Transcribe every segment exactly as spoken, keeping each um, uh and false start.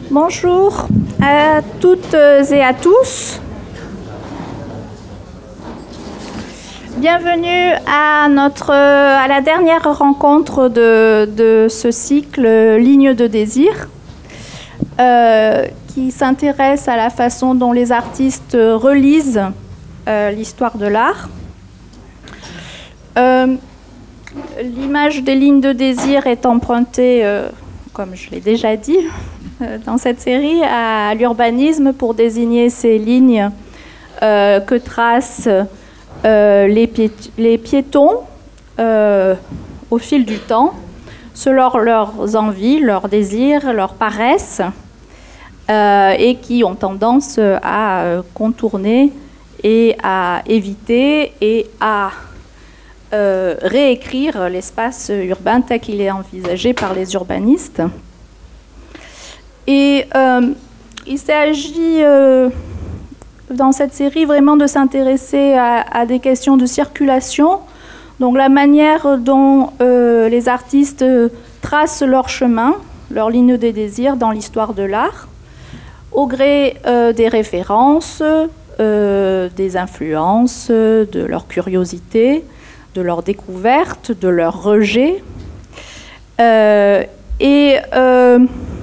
Bonjour à toutes et à tous. Bienvenue à, notre, à la dernière rencontre de, de ce cycle Lignes de désir, euh, qui s'intéresse à la façon dont les artistes relisent euh, l'histoire de l'art. Euh, L'image des lignes de désir est empruntée, euh, comme je l'ai déjà dit, euh, dans cette série, à, à l'urbanisme pour désigner ces lignes euh, que tracent euh, les, pié les piétons euh, au fil du temps, selon leurs envies, leurs désirs, leurs paresses, euh, et qui ont tendance à euh, contourner et à éviter et à Euh, réécrire l'espace urbain tel qu'il est envisagé par les urbanistes. Et euh, il s'agit euh, dans cette série vraiment de s'intéresser à, à des questions de circulation, donc la manière dont euh, les artistes tracent leur chemin, leur ligne de désir dans l'histoire de l'art, au gré euh, des références, euh, des influences, de leur curiosité, de leur découverte, de leur rejet. Euh, et euh,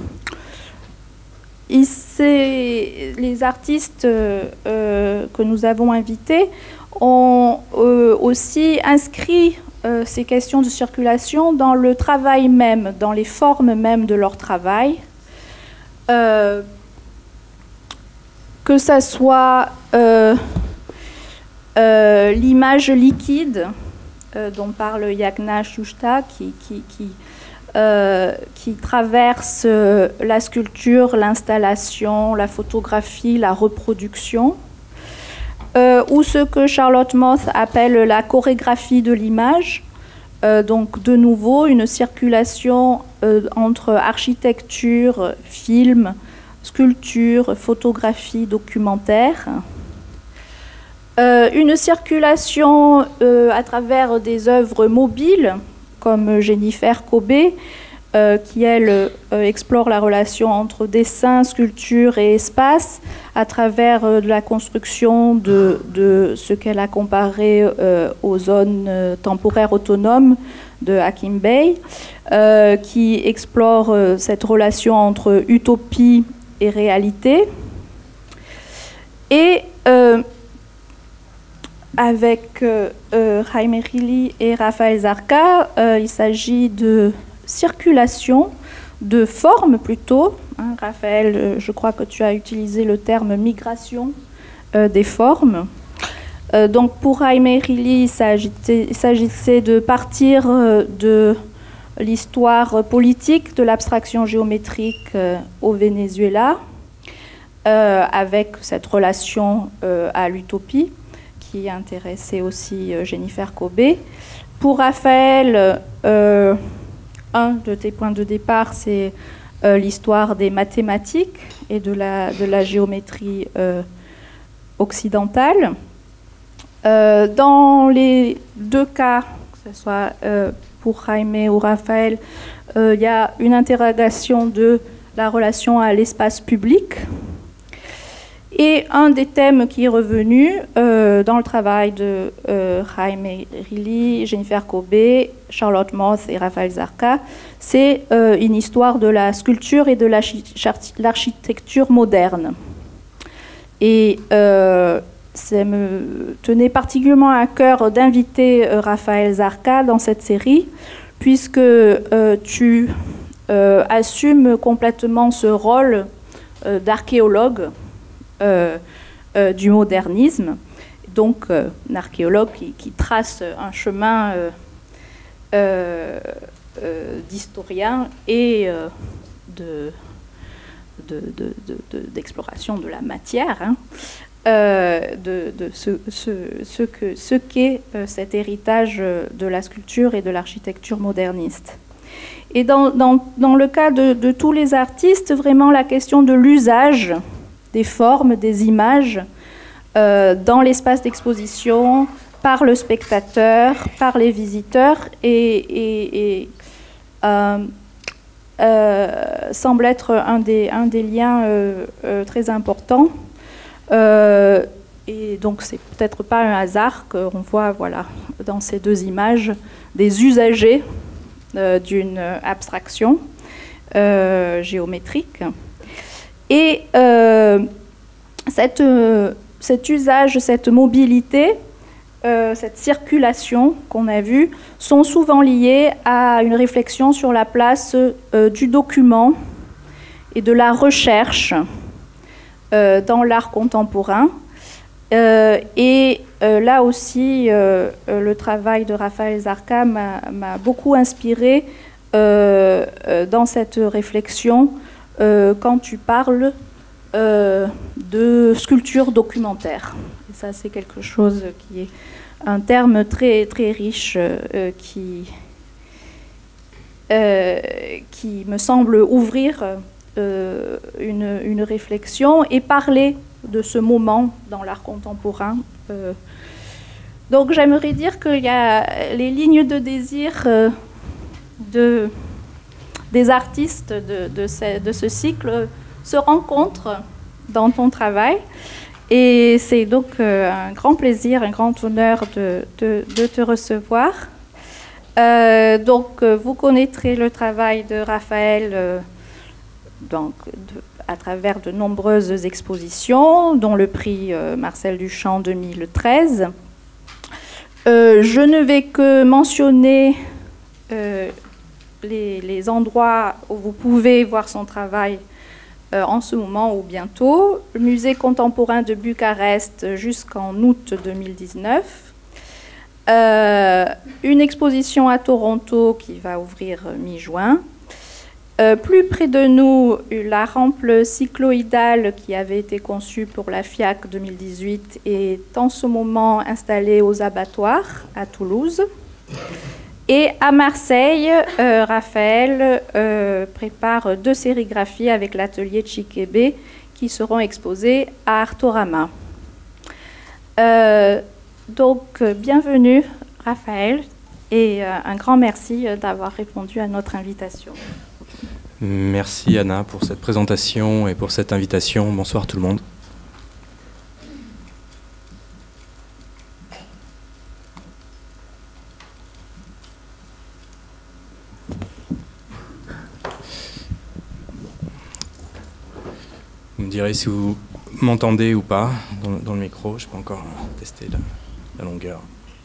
les artistes euh, que nous avons invités ont euh, aussi inscrit euh, ces questions de circulation dans le travail même, dans les formes même de leur travail. Euh, que ça soit euh, euh, l'image liquide dont parle Yagna Shushta, qui, qui, qui, euh, qui traverse euh, la sculpture, l'installation, la photographie, la reproduction, euh, ou ce que Charlotte Moth appelle la chorégraphie de l'image, euh, donc de nouveau une circulation euh, entre architecture, film, sculpture, photographie, documentaire. Euh, une circulation euh, à travers des œuvres mobiles, comme Jennifer Kobe, euh, qui, elle, euh, explore la relation entre dessin, sculpture et espace, à travers euh, la construction de, de ce qu'elle a comparé euh, aux zones euh, temporaires autonomes de Hakim Bey, euh, qui explore euh, cette relation entre utopie et réalité. Et euh, avec euh, euh, Jaime Gili et Rafael Zarca, euh, il s'agit de circulation, de forme plutôt. Hein, Raphaël, euh, je crois que tu as utilisé le terme migration euh, des formes. Euh, donc pour Jaime Gili, il s'agissait de partir euh, de l'histoire politique de l'abstraction géométrique euh, au Venezuela, euh, avec cette relation euh, à l'utopie, qui intéressait aussi euh, Jennifer Kobe. Pour Raphaël, euh, un de tes points de départ, c'est euh, l'histoire des mathématiques et de la, de la géométrie euh, occidentale. Euh, dans les deux cas, que ce soit euh, pour Jaime ou Raphaël, euh, il y a une interrogation de la relation à l'espace public. Et un des thèmes qui est revenu euh, dans le travail de euh, Jaime Gili, Jennifer Kobe, Charlotte Moth et Rafael Zarca, c'est euh, une histoire de la sculpture et de l'architecture moderne. Et euh, ça me tenait particulièrement à cœur d'inviter euh, Rafael Zarca dans cette série, puisque euh, tu euh, assumes complètement ce rôle euh, d'archéologue Euh, euh, du modernisme, donc euh, un archéologue qui, qui trace un chemin euh, euh, euh, d'historien et euh, de, d'exploration de, de, de, de la matière, hein, euh, de, de ce, ce, ce qu'est ce qu'est euh, cet héritage de la sculpture et de l'architecture moderniste. Et dans, dans, dans le cas de, de tous les artistes, vraiment la question de l'usage des formes, des images euh, dans l'espace d'exposition, par le spectateur, par les visiteurs, et, et, et euh, euh, semble être un des, un des liens euh, euh, très importants. Euh, et donc, c'est peut-être pas un hasard qu'on voit, voilà, dans ces deux images, des usagers euh, d'une abstraction euh, géométrique. Et euh, cette, euh, cet usage, cette mobilité, euh, cette circulation qu'on a vue, sont souvent liées à une réflexion sur la place euh, du document et de la recherche euh, dans l'art contemporain. Euh, et euh, là aussi, euh, euh, le travail de Raphaël Zarka m'a beaucoup inspiré euh, euh, dans cette réflexion euh, quand tu parles euh, de sculpture documentaire. Et ça, c'est quelque chose qui est un terme très, très riche euh, qui, euh, qui me semble ouvrir euh, une, une réflexion et parler de ce moment dans l'art contemporain. Euh, donc j'aimerais dire qu'il y a les lignes de désir euh, de, des artistes de, de, ce, de ce cycle se rencontrent dans ton travail. Et c'est donc euh, un grand plaisir, un grand honneur de, de, de te recevoir. Euh, donc euh, vous connaîtrez le travail de Raphaël euh, donc, de, à travers de nombreuses expositions, dont le prix euh, Marcel Duchamp deux mille treize. Euh, je ne vais que mentionner euh, les, les endroits où vous pouvez voir son travail euh, en ce moment ou bientôt. Le musée contemporain de Bucarest jusqu'en août deux mille dix-neuf. Euh, une exposition à Toronto qui va ouvrir mi-juin. Euh, plus près de nous, la rampe cycloïdale qui avait été conçue pour la FIAC deux mille dix-huit est en ce moment installée aux abattoirs à Toulouse. Et à Marseille, euh, Raphaël euh, prépare deux sérigraphies avec l'atelier Chikebe qui seront exposées à Artorama. Euh, donc, bienvenue Raphaël et euh, un grand merci d'avoir répondu à notre invitation. Merci Anna pour cette présentation et pour cette invitation. Bonsoir tout le monde. Vous me direz si vous m'entendez ou pas dans, dans le micro. Je peux encore tester la, la longueur.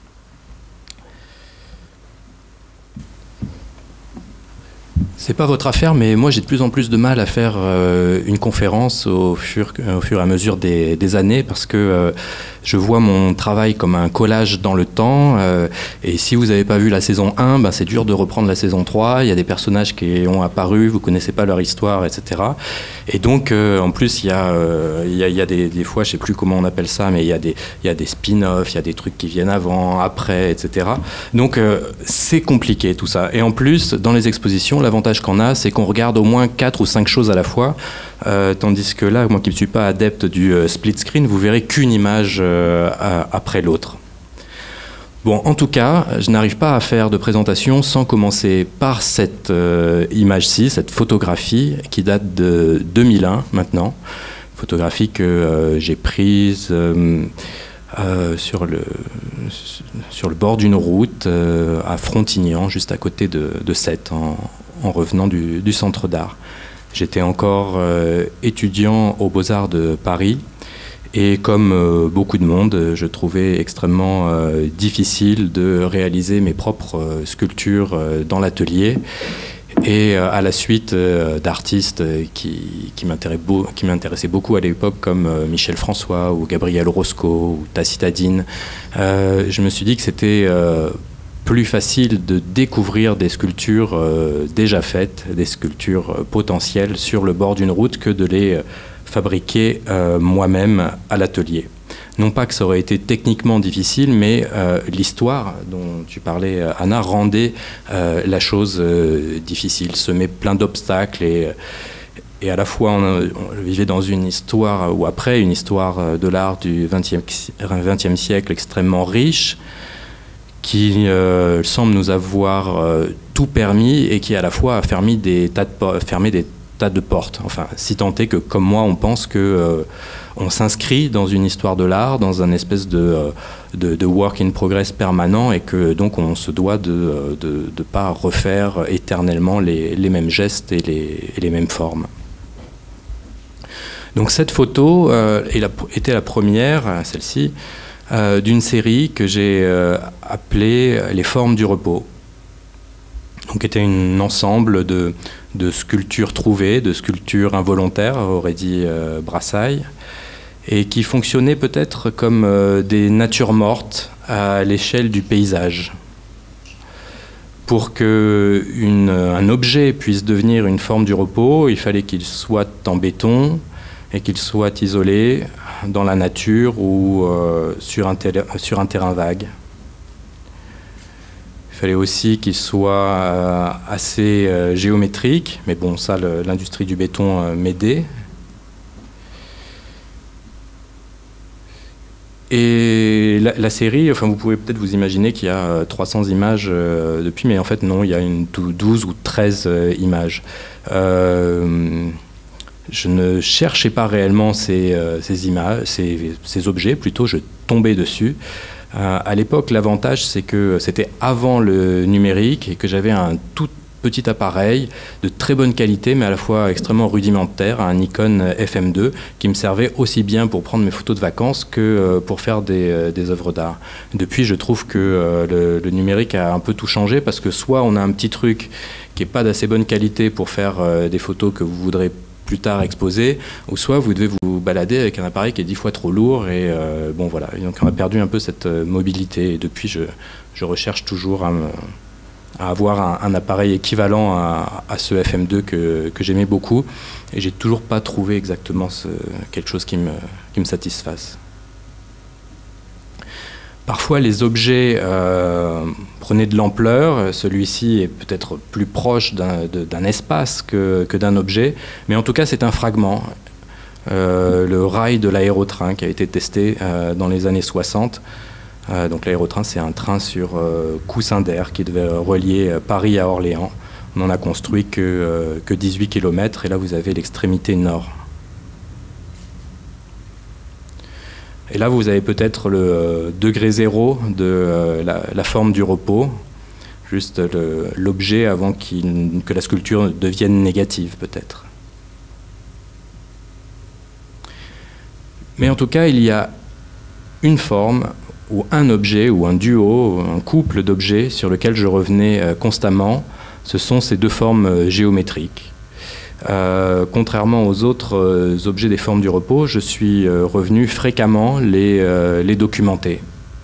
C'est pas votre affaire, mais moi j'ai de plus en plus de mal à faire euh, une conférence au fur, au fur et à mesure des, des années parce que euh, je vois mon travail comme un collage dans le temps euh, et si vous n'avez pas vu la saison un, ben c'est dur de reprendre la saison trois, il y a des personnages qui ont apparu, vous connaissez pas leur histoire, et cetera. Et donc euh, en plus il y a, euh, il y a, il y a des, des fois, je sais plus comment on appelle ça, mais il y a des, il y a des spin-offs, il y a des trucs qui viennent avant, après, et cetera. Donc euh, c'est compliqué tout ça. Et en plus, dans les expositions, l'avantage qu'on a, c'est qu'on regarde au moins quatre ou cinq choses à la fois, euh, tandis que là, moi qui ne suis pas adepte du euh, split screen, vous verrez qu'une image euh, à, après l'autre. Bon, en tout cas, je n'arrive pas à faire de présentation sans commencer par cette euh, image-ci, cette photographie qui date de deux mille un maintenant, photographie que euh, j'ai prise euh, euh, sur le, sur le bord d'une route euh, à Frontignan, juste à côté de, de Sète, en en revenant du, du centre d'art. J'étais encore euh, étudiant aux Beaux-Arts de Paris et comme euh, beaucoup de monde, je trouvais extrêmement euh, difficile de réaliser mes propres euh, sculptures euh, dans l'atelier et euh, à la suite euh, d'artistes qui, qui m'intéressaient beaucoup à l'époque comme euh, Michel François ou Gabriel Roscoe ou Tacitadine, euh, je me suis dit que c'était euh, plus facile de découvrir des sculptures euh, déjà faites, des sculptures euh, potentielles sur le bord d'une route que de les euh, fabriquer euh, moi-même à l'atelier. Non pas que ça aurait été techniquement difficile, mais euh, l'histoire dont tu parlais, Anna, rendait euh, la chose euh, difficile, semait plein d'obstacles et, et à la fois on, on vivait dans une histoire, ou après une histoire de l'art du vingtième siècle extrêmement riche, qui euh, semble nous avoir euh, tout permis et qui à la fois a fermé des tas de, fermé des stade de porte. Enfin, si tant est que, comme moi, on pense que euh, on s'inscrit dans une histoire de l'art, dans un espèce de, euh, de, de work in progress permanent, et que donc on se doit de ne pas refaire éternellement les, les mêmes gestes et les, et les mêmes formes. Donc cette photo euh, est la, était la première, celle-ci, euh, d'une série que j'ai euh, appelée « Les formes du repos ». Donc était un ensemble de, de sculptures trouvées, de sculptures involontaires, aurait dit euh, Brassailles, et qui fonctionnaient peut-être comme euh, des natures mortes à l'échelle du paysage. Pour qu'un objet puisse devenir une forme du repos, il fallait qu'il soit en béton et qu'il soit isolé dans la nature ou euh, sur, un sur un terrain vague. Il fallait aussi qu'il soit euh, assez euh, géométrique, mais bon, ça, l'industrie du béton euh, m'aidait. Et la, la série, enfin, vous pouvez peut-être vous imaginer qu'il y a euh, trois cents images euh, depuis, mais en fait, non, il y a une douze ou treize euh, images. Euh, je ne cherchais pas réellement ces, euh, ces images, ces, ces objets, plutôt, je tombais dessus. Euh, à l'époque, l'avantage, c'est que c'était avant le numérique et que j'avais un tout petit appareil de très bonne qualité, mais à la fois extrêmement rudimentaire, un Nikon F M deux, qui me servait aussi bien pour prendre mes photos de vacances que euh, pour faire des, euh, des œuvres d'art. Depuis, je trouve que euh, le, le numérique a un peu tout changé, parce que soit on a un petit truc qui n'est pas d'assez bonne qualité pour faire euh, des photos que vous voudrez plus tard exposé, ou soit vous devez vous balader avec un appareil qui est dix fois trop lourd, et euh, bon voilà, et donc on a perdu un peu cette euh, mobilité, et depuis je, je recherche toujours à, me, à avoir un, un appareil équivalent à, à ce F M deux que, que j'aimais beaucoup, et j'ai toujours pas trouvé exactement ce, quelque chose qui me, qui me satisfasse. Parfois, les objets euh, prenaient de l'ampleur. Celui-ci est peut-être plus proche d'un espace que, que d'un objet, mais en tout cas, c'est un fragment. Euh, le rail de l'aérotrain qui a été testé euh, dans les années soixante. Euh, donc l'aérotrain, c'est un train sur euh, coussin d'air qui devait relier Paris à Orléans. On n'en a construit que, euh, que dix-huit kilomètres, et là, vous avez l'extrémité nord. Et là, vous avez peut-être le euh, degré zéro de euh, la, la forme du repos, juste l'objet avant qu'il, que la sculpture devienne négative, peut-être. Mais en tout cas, il y a une forme, ou un objet, ou un duo, un couple d'objets sur lequel je revenais euh, constamment. Ce sont ces deux formes euh, géométriques. Euh, contrairement aux autres euh, objets des formes du repos, je suis euh, revenu fréquemment les, euh, les documenter.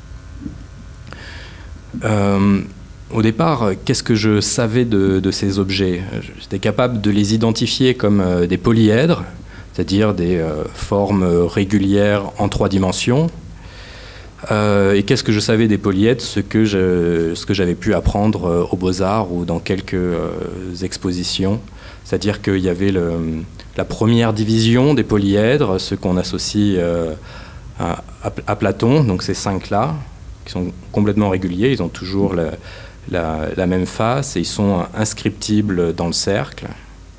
Euh, au départ, qu'est-ce que je savais de, de ces objets? J'étais capable de les identifier comme euh, des polyèdres, c'est-à-dire des euh, formes régulières en trois dimensions. Euh, et qu'est-ce que je savais des polyèdres? Ce que je, ce que j'avais pu apprendre euh, aux Beaux-Arts ou dans quelques euh, expositions. C'est-à-dire qu'il y avait le, la première division des polyèdres, ceux qu'on associe euh, à, à Platon, donc ces cinq-là, qui sont complètement réguliers, ils ont toujours la, la, la même face et ils sont inscriptibles dans le cercle.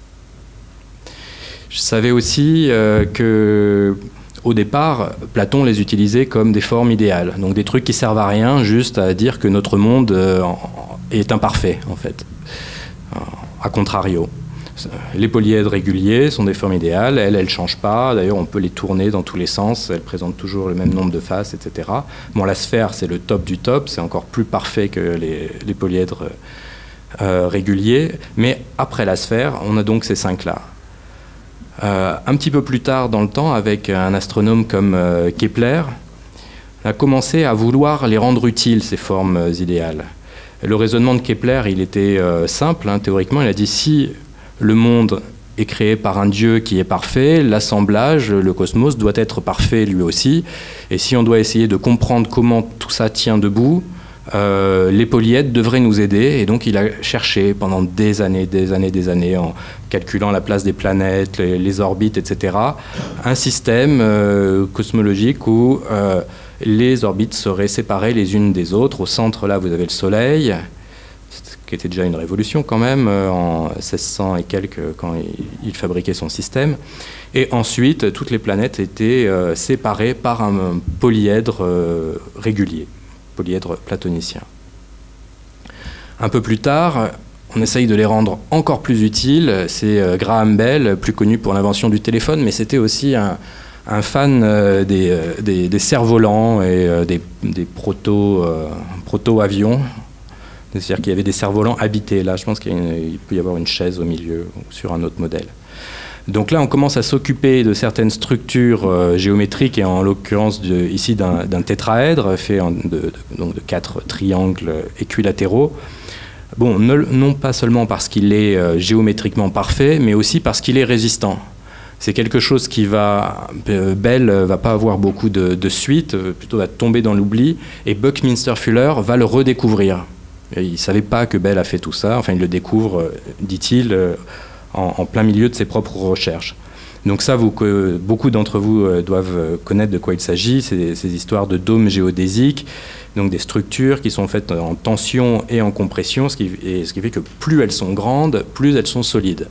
Je savais aussi euh, que, au départ, Platon les utilisait comme des formes idéales, donc des trucs qui servent à rien, juste à dire que notre monde euh, est imparfait, en fait, à contrario. Les polyèdres réguliers sont des formes idéales, elles, elles ne changent pas. D'ailleurs, on peut les tourner dans tous les sens, elles présentent toujours le même nombre de faces, et cetera. Bon, la sphère, c'est le top du top, c'est encore plus parfait que les, les polyèdres euh, réguliers. Mais après la sphère, on a donc ces cinq-là. Euh, un petit peu plus tard dans le temps, avec un astronome comme euh, Kepler, on a commencé à vouloir les rendre utiles, ces formes euh, idéales. Le raisonnement de Kepler, il était euh, simple, hein, théoriquement. Il a dit si le monde est créé par un Dieu qui est parfait, l'assemblage, le cosmos doit être parfait lui aussi. Et si on doit essayer de comprendre comment tout ça tient debout, euh, les polyèdres devraient nous aider. Et donc il a cherché pendant des années, des années, des années, en calculant la place des planètes, les, les orbites, et cetera, un système euh, cosmologique où euh, les orbites seraient séparées les unes des autres. Au centre, là, vous avez le Soleil, qui était déjà une révolution quand même, en seize cents et quelques, quand il, il fabriquait son système. Et ensuite, toutes les planètes étaient euh, séparées par un polyèdre euh, régulier, polyèdre platonicien. Un peu plus tard, on essaye de les rendre encore plus utiles. C'est euh, Graham Bell, plus connu pour l'invention du téléphone, mais c'était aussi un, un fan euh, des, euh, des, des cerfs-volants et euh, des, des proto, euh, proto-avions. C'est-à-dire qu'il y avait des cerfs-volants habités. Là, je pense qu'il peut y avoir une chaise au milieu ou sur un autre modèle. Donc là, on commence à s'occuper de certaines structures euh, géométriques, et en l'occurrence de, ici d'un tétraèdre fait en, de, de, donc de quatre triangles équilatéraux. Bon, ne, non pas seulement parce qu'il est euh, géométriquement parfait, mais aussi parce qu'il est résistant. C'est quelque chose qui va... Euh, Bell ne va pas avoir beaucoup de, de suite, euh, plutôt va tomber dans l'oubli, et Buckminster-Fuller va le redécouvrir. Et il ne savait pas que Bell a fait tout ça, enfin il le découvre, euh, dit-il, euh, en, en plein milieu de ses propres recherches. Donc ça, vous, que beaucoup d'entre vous euh, doivent connaître de quoi il s'agit, c'est ces histoires de dômes géodésiques, donc des structures qui sont faites en tension et en compression, ce qui, et ce qui fait que plus elles sont grandes, plus elles sont solides.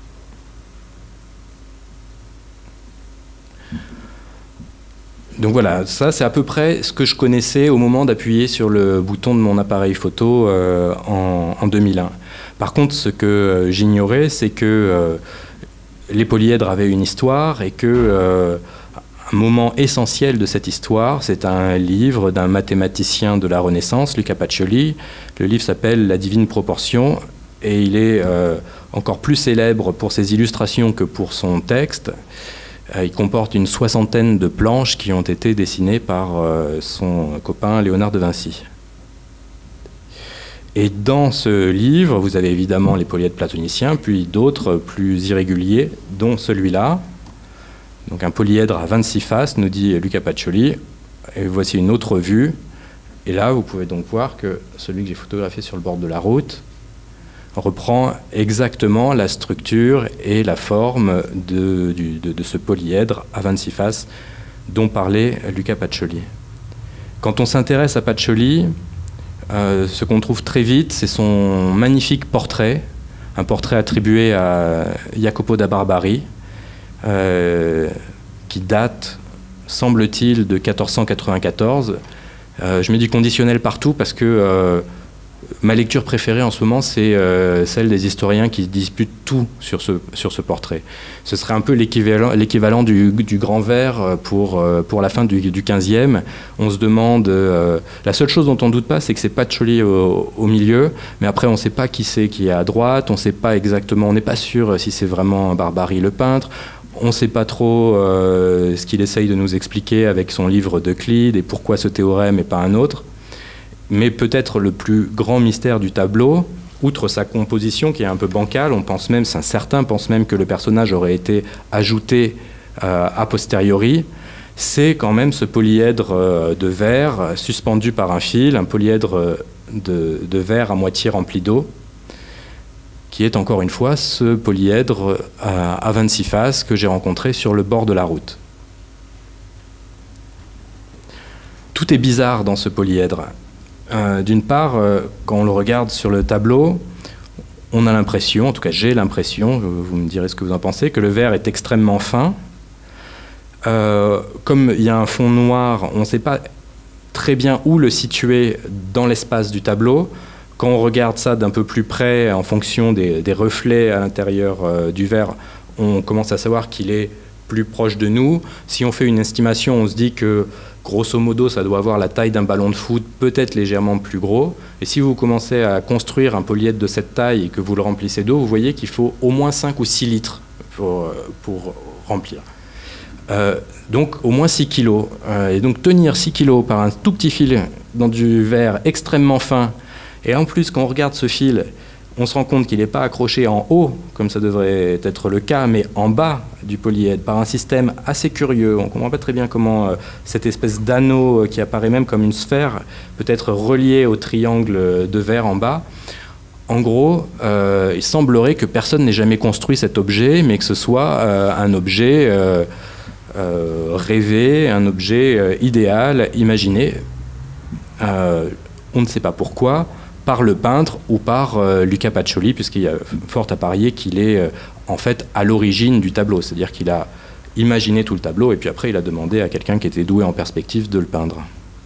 Donc voilà, ça c'est à peu près ce que je connaissais au moment d'appuyer sur le bouton de mon appareil photo euh, en, en deux mille un. Par contre, ce que euh, j'ignorais, c'est que euh, les polyèdres avaient une histoire, et que euh, un moment essentiel de cette histoire, c'est un livre d'un mathématicien de la Renaissance, Luca Pacioli. Le livre s'appelle La Divine Proportion, et il est euh, encore plus célèbre pour ses illustrations que pour son texte. Il comporte une soixantaine de planches qui ont été dessinées par son copain Léonard de Vinci. Et dans ce livre, vous avez évidemment les polyèdres platoniciens, puis d'autres plus irréguliers, dont celui-là. Donc un polyèdre à vingt-six faces, nous dit Luca Pacioli. Et voici une autre vue. Et là, vous pouvez donc voir que celui que j'ai photographié sur le bord de la route reprend exactement la structure et la forme de, du, de, de ce polyèdre à vingt-six faces dont parlait Luca Pacioli. Quand on s'intéresse à Pacioli, euh, ce qu'on trouve très vite, c'est son magnifique portrait, un portrait attribué à Jacopo da Barbari, euh, qui date, semble-t-il, de quatorze cent quatre-vingt-quatorze. Euh, je mets du conditionnel partout parce que euh, ma lecture préférée en ce moment, c'est euh, celle des historiens qui disputent tout sur ce, sur ce portrait. Ce serait un peu l'équivalent du, du Grand Vert pour, euh, pour la fin du, du quinzième. On se demande... Euh, la seule chose dont on ne doute pas, c'est que c'est Pacioli au, au milieu, mais après, on ne sait pas qui c'est qui est à droite, on ne sait pas exactement, on n'est pas sûr si c'est vraiment Barbari le peintre. On ne sait pas trop euh, ce qu'il essaye de nous expliquer avec son livre d'Euclide et pourquoi ce théorème et pas un autre. Mais peut-être le plus grand mystère du tableau, outre sa composition qui est un peu bancale, on pense même, certains pensent même que le personnage aurait été ajouté euh, a posteriori, c'est quand même ce polyèdre euh, de verre suspendu par un fil, un polyèdre de, de verre à moitié rempli d'eau, qui est encore une fois ce polyèdre à, à vingt-six faces que j'ai rencontré sur le bord de la route. Tout est bizarre dans ce polyèdre. Euh, D'une part, euh, quand on le regarde sur le tableau, on a l'impression, en tout cas j'ai l'impression, vous me direz ce que vous en pensez, que le verre est extrêmement fin. Euh, comme il y a un fond noir, on ne sait pas très bien où le situer dans l'espace du tableau. Quand on regarde ça d'un peu plus près, en fonction des, des reflets à l'intérieur euh, du verre, on commence à savoir qu'il est plus proche de nous. Si on fait une estimation, on se dit que grosso modo, ça doit avoir la taille d'un ballon de foot, peut-être légèrement plus gros. Et si vous commencez à construire un polyèdre de cette taille et que vous le remplissez d'eau, vous voyez qu'il faut au moins cinq ou six litres pour, pour remplir. Euh, donc au moins six kilos. Euh, et donc tenir six kilos par un tout petit fil dans du verre extrêmement fin, et en plus quand on regarde ce fil, on se rend compte qu'il n'est pas accroché en haut, comme ça devrait être le cas, mais en bas du polyèdre, par un système assez curieux. On ne comprend pas très bien comment euh, cette espèce d'anneau euh, qui apparaît même comme une sphère peut être relié au triangle de verre en bas. En gros, euh, il semblerait que personne n'ait jamais construit cet objet, mais que ce soit euh, un objet euh, euh, rêvé, un objet euh, idéal, imaginé. Euh, on ne sait pas pourquoi. par le peintre ou par euh, Luca Pacioli, puisqu'il y a fort à parier qu'il est euh, en fait à l'origine du tableau, c'est-à-dire qu'il a imaginé tout le tableau et puis après il a demandé à quelqu'un qui était doué en perspective de le peindre.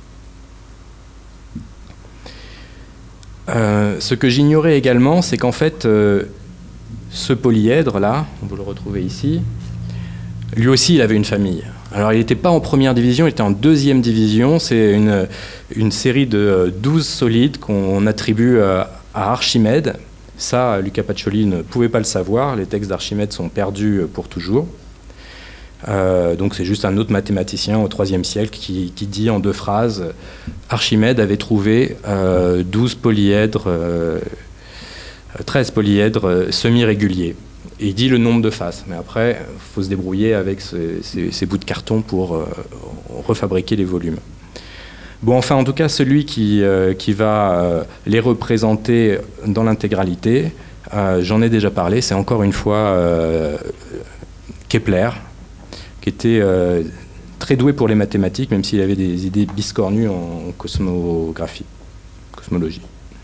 Euh, ce que j'ignorais également, c'est qu'en fait, euh, ce polyèdre là, vous le retrouvez ici, lui aussi il avait une famille. Alors il n'était pas en première division, il était en deuxième division. C'est une, une série de douze solides qu'on attribue à Archimède. Ça, Luca Pacioli ne pouvait pas le savoir. Les textes d'Archimède sont perdus pour toujours. Euh, donc c'est juste un autre mathématicien au troisième siècle qui, qui dit en deux phrases « Archimède avait trouvé euh, douze polyèdres, euh, treize polyèdres euh, semi-réguliers ». Et il dit le nombre de faces, mais après, il faut se débrouiller avec ces, ces, ces bouts de carton pour euh, refabriquer les volumes. Bon, enfin, en tout cas, celui qui, euh, qui va euh, les représenter dans l'intégralité, euh, j'en ai déjà parlé, c'est encore une fois euh, Kepler, qui était euh, très doué pour les mathématiques, même s'il avait des idées biscornues en cosmographie, cosmologie.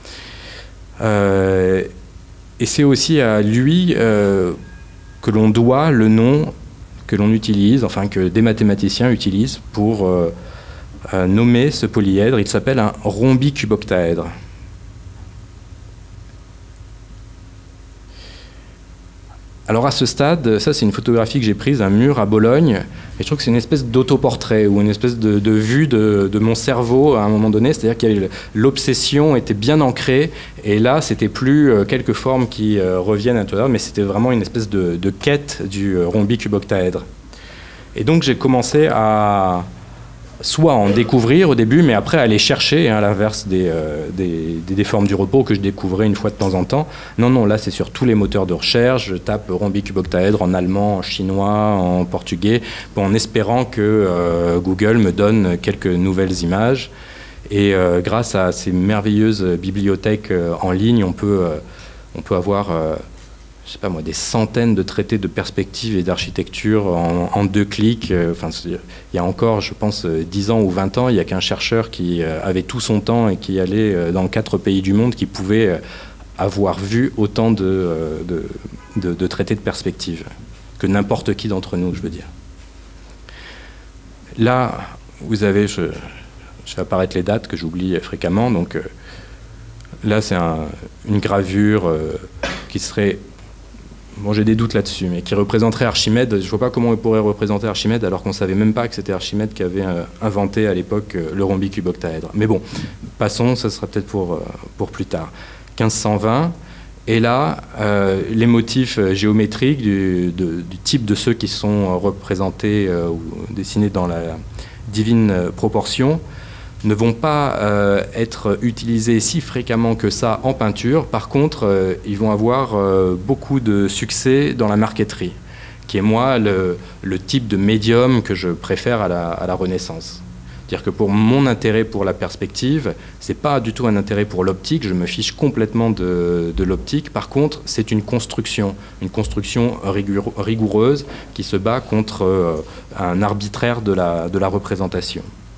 Euh, Et c'est aussi à lui euh, que l'on doit le nom que l'on utilise, enfin que des mathématiciens utilisent pour euh, euh, nommer ce polyèdre. Il s'appelle un rhombicuboctaèdre. Alors à ce stade, ça c'est une photographie que j'ai prise d'un mur à Bologne, et je trouve que c'est une espèce d'autoportrait ou une espèce de, de vue de, de mon cerveau à un moment donné, c'est-à-dire que l'obsession était bien ancrée, et là c'était plus euh, quelques formes qui euh, reviennent à tout à l'heure, mais c'était vraiment une espèce de, de quête du euh, rhombicuboctaèdre. Et donc j'ai commencé à soit en découvrir au début, mais après aller chercher, hein, à l'inverse des, euh, des, des, des formes du repos que je découvrais une fois de temps en temps. Non, non, là c'est sur tous les moteurs de recherche, je tape rhombicuboctaèdre en allemand, en chinois, en portugais, en espérant que euh, Google me donne quelques nouvelles images. Et euh, grâce à ces merveilleuses bibliothèques euh, en ligne, on peut, euh, on peut avoir... Euh, je sais pas moi, des centaines de traités de perspective et d'architecture en, en deux clics. Enfin, il y a encore, je pense, dix ans ou vingt ans, il n'y a qu'un chercheur qui avait tout son temps et qui allait dans quatre pays du monde qui pouvait avoir vu autant de, de, de, de traités de perspective que n'importe qui d'entre nous, je veux dire. Là, vous avez, je, je vais apparaître les dates que j'oublie fréquemment. Donc là, c'est un, une gravure euh, qui serait... Bon, j'ai des doutes là-dessus, mais qui représenterait Archimède. Je ne vois pas comment on pourrait représenter Archimède alors qu'on ne savait même pas que c'était Archimède qui avait euh, inventé à l'époque euh, le rhombicuboctaèdre. Mais bon, passons, ça sera peut-être pour, euh, pour plus tard. quinze cent vingt, et là, euh, les motifs euh, géométriques du, de, du type de ceux qui sont représentés euh, ou dessinés dans la divine euh, proportion ne vont pas euh, être utilisés si fréquemment que ça en peinture. Par contre, euh, ils vont avoir euh, beaucoup de succès dans la marqueterie, qui est moi le, le type de médium que je préfère à la, à la Renaissance. C'est-à-dire que pour mon intérêt pour la perspective, c'est pas du tout un intérêt pour l'optique, je me fiche complètement de, de l'optique. Par contre, c'est une construction, une construction rigoure, rigoureuse qui se bat contre euh, un arbitraire de la, de la représentation.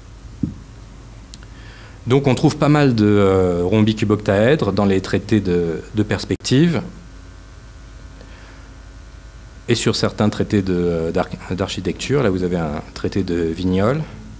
Donc on trouve pas mal de euh, rhombicuboctaèdres dans les traités de, de perspective et sur certains traités d'architecture. Là vous avez un traité de Vignolles.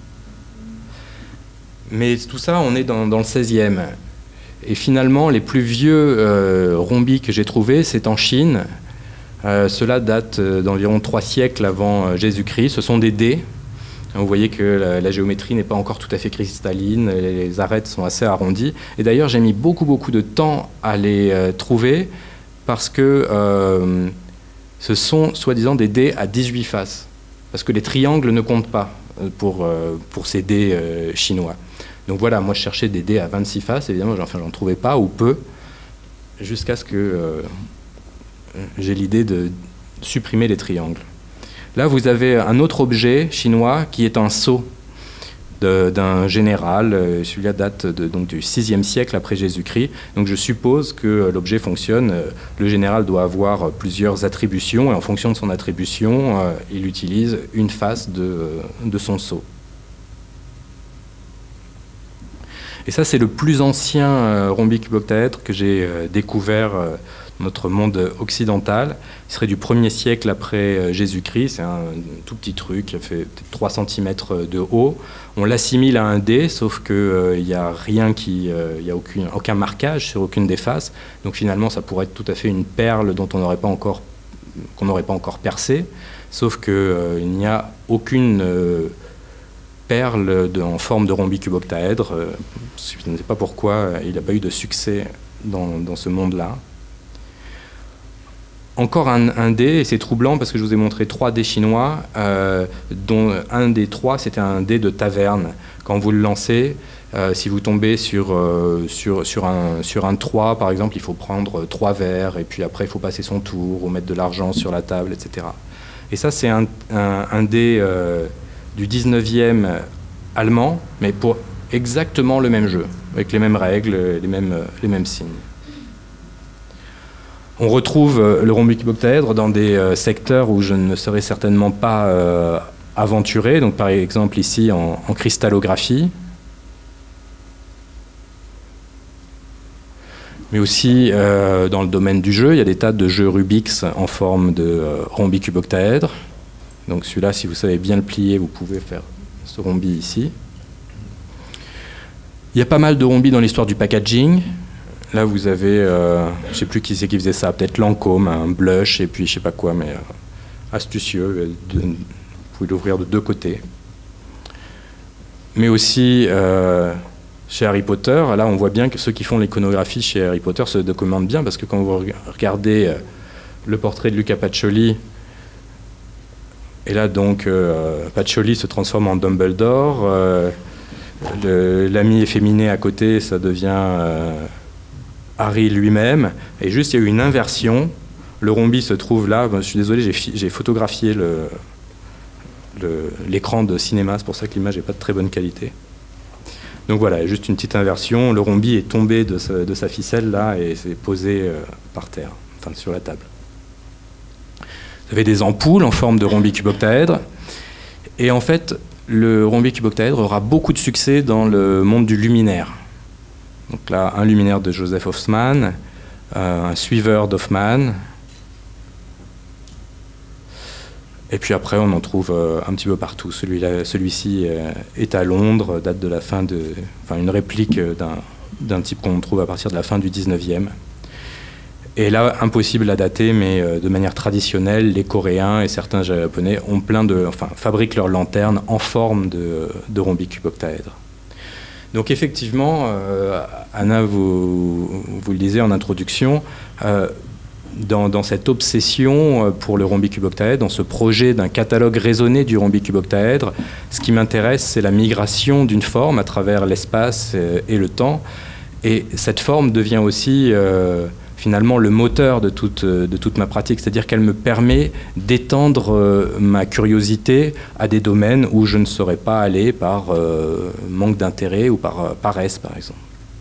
Mais tout ça, on est dans, dans le seizième. Et finalement, les plus vieux euh, rhombies que j'ai trouvés, c'est en Chine. Euh, cela date d'environ trois siècles avant Jésus-Christ. Ce sont des dés. Vous voyez que la, la géométrie n'est pas encore tout à fait cristalline, les arêtes sont assez arrondies. Et d'ailleurs, j'ai mis beaucoup, beaucoup de temps à les euh, trouver parce que euh, ce sont soi-disant des dés à dix-huit faces. Parce que les triangles ne comptent pas pour, euh, pour ces dés euh, chinois. Donc voilà, moi je cherchais des dés à vingt-six faces, évidemment, enfin, j'en trouvais pas ou peu, jusqu'à ce que euh, j'ai l'idée de supprimer les triangles. Là, vous avez un autre objet chinois qui est un sceau d'un général. Celui-là date de, donc, du sixième siècle après Jésus-Christ. Donc je suppose que l'objet fonctionne. Le général doit avoir plusieurs attributions et en fonction de son attribution, euh, il utilise une face de, de son sceau. Et ça, c'est le plus ancien euh, rhombicuboctaèdre que j'ai euh, découvert euh, dans notre monde occidental. Il serait du premier siècle après euh, Jésus-Christ. C'est un, un tout petit truc qui a fait peut-être trois centimètres de haut. On l'assimile à un dé, sauf qu'il euh, n'y a rien qui, euh, il y a aucune, aucun marquage sur aucune des faces. Donc finalement, ça pourrait être tout à fait une perle dont on n'aurait pas encore, qu'on n'aurait pas encore percé. Sauf qu'il euh, n'y a aucune euh, perle de, en forme de rhombicuboctaèdre. Euh, je ne sais pas pourquoi euh, il n'a pas eu de succès dans, dans ce monde-là. Encore un, un dé, et c'est troublant parce que je vous ai montré trois dés chinois, euh, dont un des trois, c'était un dé de taverne. Quand vous le lancez, euh, si vous tombez sur, euh, sur, sur, un, sur un trois, par exemple, il faut prendre trois verres, et puis après, il faut passer son tour, ou mettre de l'argent sur la table, et cetera. Et ça, c'est un, un, un dé euh, du dix-neuvième allemand, mais pour exactement le même jeu, avec les mêmes règles, les mêmes, les mêmes signes. On retrouve le rhombicuboctaèdre dans des euh, secteurs où je ne serais certainement pas euh, aventuré, donc par exemple ici en, en cristallographie, mais aussi euh, dans le domaine du jeu. Il y a des tas de jeux Rubik's en forme de euh, rhombicuboctaèdre. Donc celui-là, si vous savez bien le plier, vous pouvez faire ce rhombi ici. Il y a pas mal de rhombis dans l'histoire du packaging. Là, vous avez, euh, je ne sais plus qui c'est qui faisait ça, peut-être Lancôme, un blush, et puis je ne sais pas quoi, mais euh, astucieux. De, vous pouvez l'ouvrir de deux côtés. Mais aussi, euh, chez Harry Potter, là, on voit bien que ceux qui font l'iconographie chez Harry Potter se documentent bien, parce que quand vous regardez euh, le portrait de Luca Pacioli, et là, donc, euh, Pacioli se transforme en Dumbledore, euh, l'ami efféminé à côté, ça devient... Euh, Harry lui-même, et juste il y a eu une inversion. Le rhombi se trouve là. Ben, je suis désolé, j'ai photographié l'écran de cinéma, c'est pour ça que l'image n'est pas de très bonne qualité. Donc voilà, juste une petite inversion. Le rhombi est tombé de sa, de sa ficelle là et s'est posé euh, par terre, enfin sur la table. Vous avez des ampoules en forme de rhombicuboctaèdre, et en fait, le rhombicuboctaèdre aura beaucoup de succès dans le monde du luminaire. Donc là, un luminaire de Joseph Haussmann, euh, un suiveur d'Hoffmann. Et puis après, on en trouve euh, un petit peu partout. Celui-là, celui-ci euh, est à Londres, date de la fin de... Enfin, une réplique d'un, d'un type qu'on trouve à partir de la fin du dix-neuvième. Et là, impossible à dater, mais euh, de manière traditionnelle, les Coréens et certains Japonais ont plein de... Enfin, fabriquent leurs lanternes en forme de, de rhombicuboctaèdre. Donc effectivement, euh, Anna, vous, vous le disiez en introduction, euh, dans, dans cette obsession pour le rhombicuboctaèdre, dans ce projet d'un catalogue raisonné du rhombicuboctaèdre, ce qui m'intéresse, c'est la migration d'une forme à travers l'espace et le temps. Et cette forme devient aussi euh, finalement le moteur de toute, de toute ma pratique, c'est-à-dire qu'elle me permet d'étendre euh, ma curiosité à des domaines où je ne serais pas allé par euh, manque d'intérêt ou par euh, paresse, par exemple.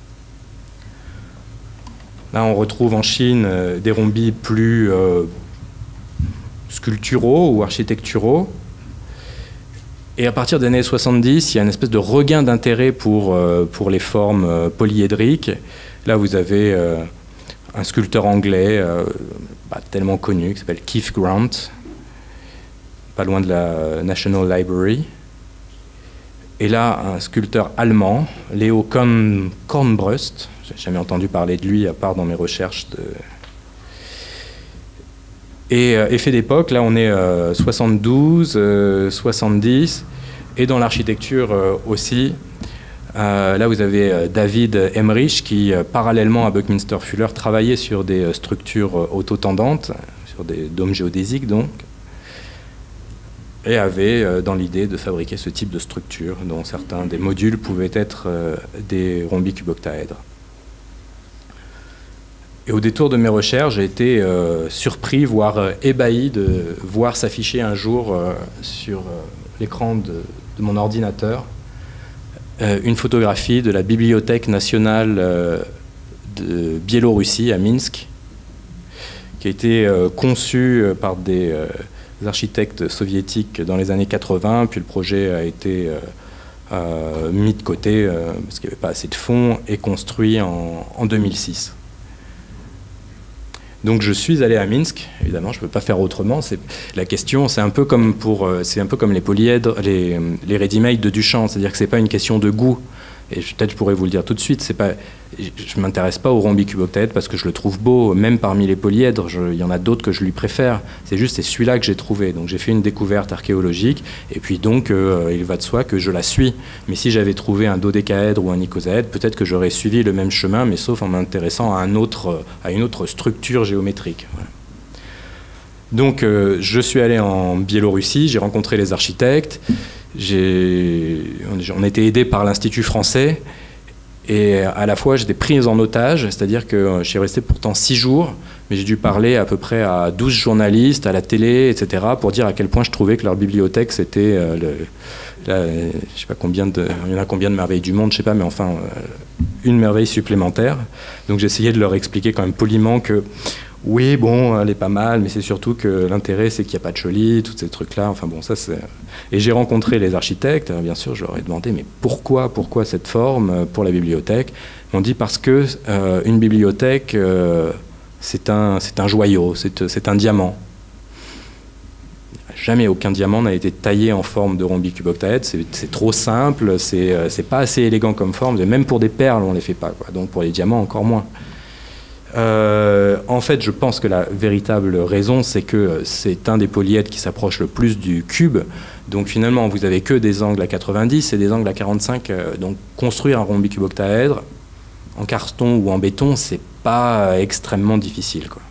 Là, on retrouve en Chine euh, des rhombis plus euh, sculpturaux ou architecturaux. Et à partir des années soixante-dix, il y a une espèce de regain d'intérêt pour, euh, pour les formes euh, polyédriques. Là, vous avez... Euh, un sculpteur anglais euh, pas tellement connu, qui s'appelle Keith Grant, pas loin de la National Library. Et là, un sculpteur allemand, Leo Korn, Kornbrust, j'ai jamais entendu parler de lui à part dans mes recherches. De... Et euh, effet d'époque, là on est euh, soixante-douze, euh, soixante-dix, et dans l'architecture euh, aussi. Euh, là, vous avez euh, David Emmerich qui, euh, parallèlement à Buckminster Fuller, travaillait sur des euh, structures euh, autotendantes, sur des dômes géodésiques donc, et avait euh, dans l'idée de fabriquer ce type de structure, dont certains des modules pouvaient être euh, des rhombicuboctaèdres. Et au détour de mes recherches, j'ai été euh, surpris, voire euh, ébahi de voir s'afficher un jour euh, sur euh, l'écran de, de mon ordinateur Euh, une photographie de la Bibliothèque nationale euh, de Biélorussie, à Minsk, qui a été euh, conçue euh, par des, euh, des architectes soviétiques dans les années quatre-vingts, puis le projet a été euh, euh, mis de côté euh, parce qu'il n'y avait pas assez de fonds, et construit en, en deux mille six. Donc je suis allé à Minsk, évidemment, je ne peux pas faire autrement. La question, c'est un peu comme, pour, c'est un peu comme les polyèdres, les, les ready-made de Duchamp, c'est-à-dire que ce n'est pas une question de goût. Et peut-être je pourrais vous le dire tout de suite, c'est pas, je ne m'intéresse pas au rhombicuboctaèdre parce que je le trouve beau, même parmi les polyèdres, je, il y en a d'autres que je lui préfère. C'est juste, c'est celui-là que j'ai trouvé. Donc j'ai fait une découverte archéologique, et puis donc euh, il va de soi que je la suis. Mais si j'avais trouvé un dodécaèdre ou un icosaèdre, peut-être que j'aurais suivi le même chemin, mais sauf en m'intéressant à, un autre, à une autre structure géométrique. Voilà. Donc euh, je suis allé en Biélorussie, j'ai rencontré les architectes. On a été aidé par l'Institut français, et à la fois j'étais pris en otage, c'est-à-dire que je suis resté pourtant six jours, mais j'ai dû parler à peu près à douze journalistes, à la télé, et cetera, pour dire à quel point je trouvais que leur bibliothèque, c'était, euh, le, la, je sais pas combien de, il y en a combien de merveilles du monde, je sais pas, mais enfin, euh, une merveille supplémentaire. Donc j'essayais de leur expliquer quand même poliment que oui, bon, elle est pas mal, mais c'est surtout que l'intérêt, c'est qu'il n'y a pas de Choly, tous ces trucs-là. Enfin bon, ça c'est... Et j'ai rencontré les architectes, bien sûr, je leur ai demandé, mais pourquoi, pourquoi cette forme pour la bibliothèque? Ils m'ont dit parce que euh, une bibliothèque, euh, c'est un, c'est un joyau, c'est, c'est un diamant. Jamais aucun diamant n'a été taillé en forme de rhombicuboctaèdre, c'est, c'est trop simple, c'est, c'est pas assez élégant comme forme, et même pour des perles, on ne les fait pas, quoi. Donc pour les diamants, encore moins. Euh, en fait, je pense que la véritable raison, c'est que c'est un des polyèdres qui s'approche le plus du cube. Donc finalement, vous n'avez que des angles à quatre-vingt-dix et des angles à quarante-cinq. Euh, donc construire un rhombicuboctaèdre en carton ou en béton, c'est pas extrêmement difficile, quoi.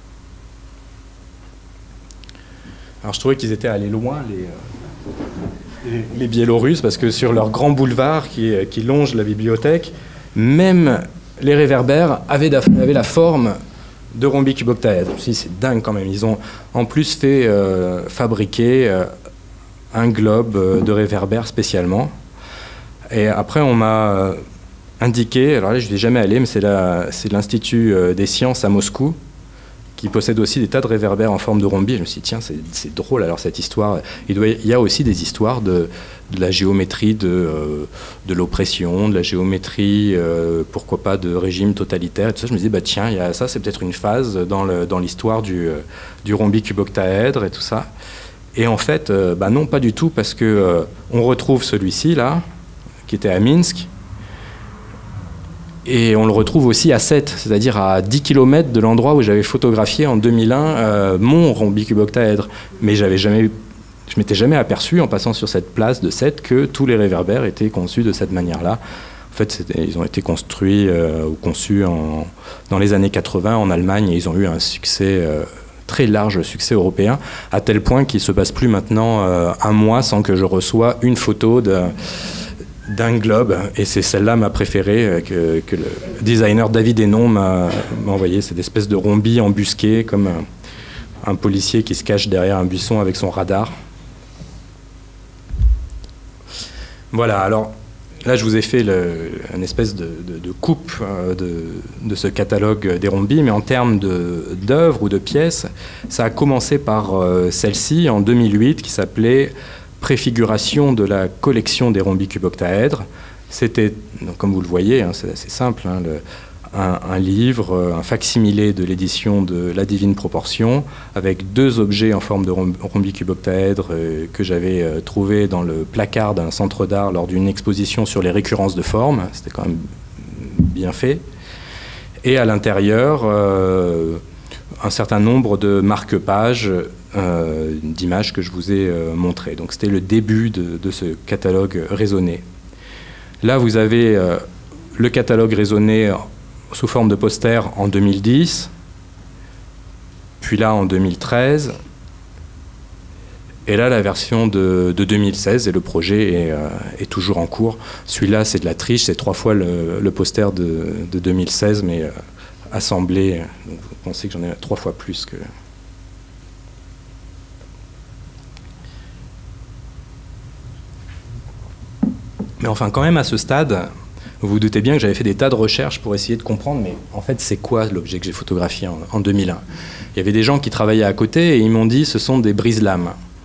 Alors je trouvais qu'ils étaient allés loin, les, les, les Biélorusses, parce que sur leur grand boulevard qui, qui longe la bibliothèque, même les réverbères avaient, avaient la forme de rhombicuboctaèdre. Si, c'est dingue quand même. Ils ont en plus fait euh, fabriquer euh, un globe euh, de réverbères spécialement. Et après, on m'a euh, indiqué, alors là, je n'y vais jamais aller, mais c'est, la, c'est l'Institut euh, des sciences à Moscou, qui possède aussi des tas de réverbères en forme de rhombi. Je me suis dit, tiens, c'est, c'est drôle, alors cette histoire. Il, doit, il y a aussi des histoires de, de la géométrie de, euh, de l'oppression, de la géométrie, euh, pourquoi pas, de régime totalitaire. Et tout ça. Je me disais, bah, tiens, il y a, ça, c'est peut-être une phase dans, le, dans l'histoire du, euh, du rhombicuboctaèdre et tout ça. Et en fait, euh, bah, non, pas du tout, parce qu'on euh, retrouve celui-ci, là, qui était à Minsk. Et on le retrouve aussi à Sète, c'est-à-dire à dix kilomètres de l'endroit où j'avais photographié en deux mille un euh, mon rhombicuboctaèdre. Mais j'avais jamais, je m'étais jamais aperçu en passant sur cette place de Sète que tous les réverbères étaient conçus de cette manière-là. En fait, c'était, ils ont été construits euh, ou conçus en, dans les années quatre-vingts en Allemagne, et ils ont eu un succès, euh, très large succès européen, à tel point qu'il ne se passe plus maintenant euh, un mois sans que je reçoive une photo de... d'un globe, et c'est celle-là ma préférée que, que le designer David Hénon m'a, m'a envoyé, cette espèce de rhombi embusqué comme un, un policier qui se cache derrière un buisson avec son radar. Voilà, alors là je vous ai fait le, une espèce de, de, de coupe de, de ce catalogue des rhombis, mais en termes de, d'œuvres ou de pièces, ça a commencé par euh, celle-ci en deux mille huit qui s'appelait Préfiguration de la collection des rhombicuboctaèdres. C'était, donc, comme vous le voyez, hein, c'est assez simple, hein, le, un, un livre, un fac-similé de l'édition de La Divine Proportion, avec deux objets en forme de rhombicuboctaèdre euh, que j'avais euh, trouvé dans le placard d'un centre d'art lors d'une exposition sur les récurrences de formes. C'était quand même bien fait. Et à l'intérieur, euh, un certain nombre de marque-pages Euh, d'images que je vous ai euh, montrées. Donc c'était le début de, de ce catalogue raisonné. Là, vous avez euh, le catalogue raisonné sous forme de poster en deux mille dix, puis là en deux mille treize, et là la version de, de deux mille seize, et le projet est, euh, est toujours en cours. Celui-là, c'est de la triche, c'est trois fois le, le poster de, de deux mille seize, mais euh, assemblé. Donc vous pensez que j'en ai trois fois plus que... Mais enfin, quand même, à ce stade, vous vous doutez bien que j'avais fait des tas de recherches pour essayer de comprendre, mais en fait, c'est quoi l'objet que j'ai photographié en, en deux mille un? Il y avait des gens qui travaillaient à côté et ils m'ont dit ce sont des brise-lames.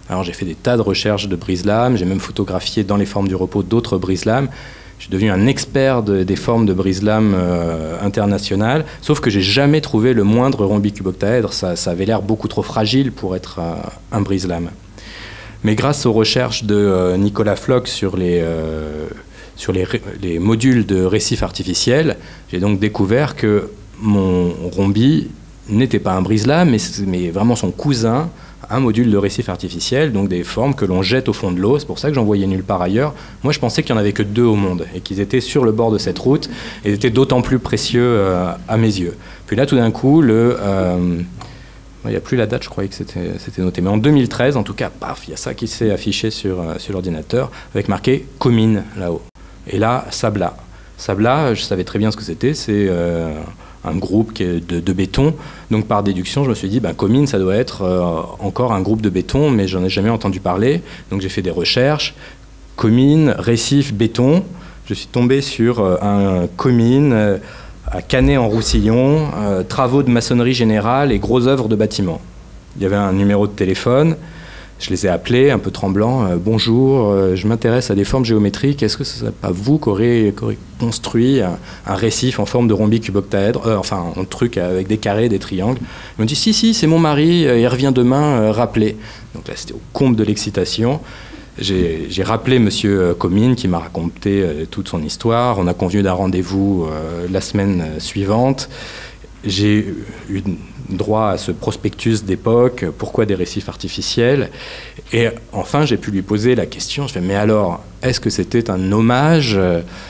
Alors j'ai fait des tas de recherches de brise-lames, j'ai même photographié dans les formes du repos d'autres brise-lames. Je suis devenu un expert de, des formes de brise-lames euh, internationales, sauf que j'ai jamais trouvé le moindre rhombicuboctaèdre. Ça, ça avait l'air beaucoup trop fragile pour être euh, un brise-lame. Mais grâce aux recherches de euh, Nicolas Floch sur les, euh, sur les, les modules de récifs artificiels, j'ai donc découvert que mon rhombi n'était pas un brise-lame, mais, mais vraiment son cousin, un module de récif artificiel, donc des formes que l'on jette au fond de l'eau. C'est pour ça que j'en voyais nulle part ailleurs. Moi, je pensais qu'il n'y en avait que deux au monde et qu'ils étaient sur le bord de cette route et étaient d'autant plus précieux euh, à mes yeux. Puis là, tout d'un coup, le, euh, il n'y a plus la date, je croyais que c'était, c'était noté. Mais en deux mille treize, en tout cas, paf, il y a ça qui s'est affiché sur, euh, sur l'ordinateur avec marqué « Comines » là-haut. Et là, Sabla. Sabla, je savais très bien ce que c'était. C'est euh, un groupe qui est de, de béton. Donc par déduction, je me suis dit, ben, Comines, ça doit être euh, encore un groupe de béton, mais j'en ai jamais entendu parler. Donc j'ai fait des recherches. Comines, récif, béton. Je suis tombé sur euh, un Comines euh, à Canet-en-Roussillon, euh, travaux de maçonnerie générale et grosses œuvres de bâtiments. Il y avait un numéro de téléphone. Je les ai appelés, un peu tremblants. Euh, Bonjour, euh, je m'intéresse à des formes géométriques. Est-ce que ce n'est pas vous qui aurez, qui aurez construit un, un récif en forme de rhombicuboctaèdre, euh, enfin, un truc avec des carrés, des triangles? Ils m'ont dit, si, si, c'est mon mari, il revient demain, euh, rappelez. Donc là, c'était au comble de l'excitation. J'ai, j'ai rappelé Monsieur Comines qui m'a raconté euh, toute son histoire. On a convenu d'un rendez-vous euh, la semaine suivante. J'ai eu droit à ce prospectus d'époque, pourquoi des récifs artificiels? Et enfin, j'ai pu lui poser la question, je fais, mais alors, est-ce que c'était un hommage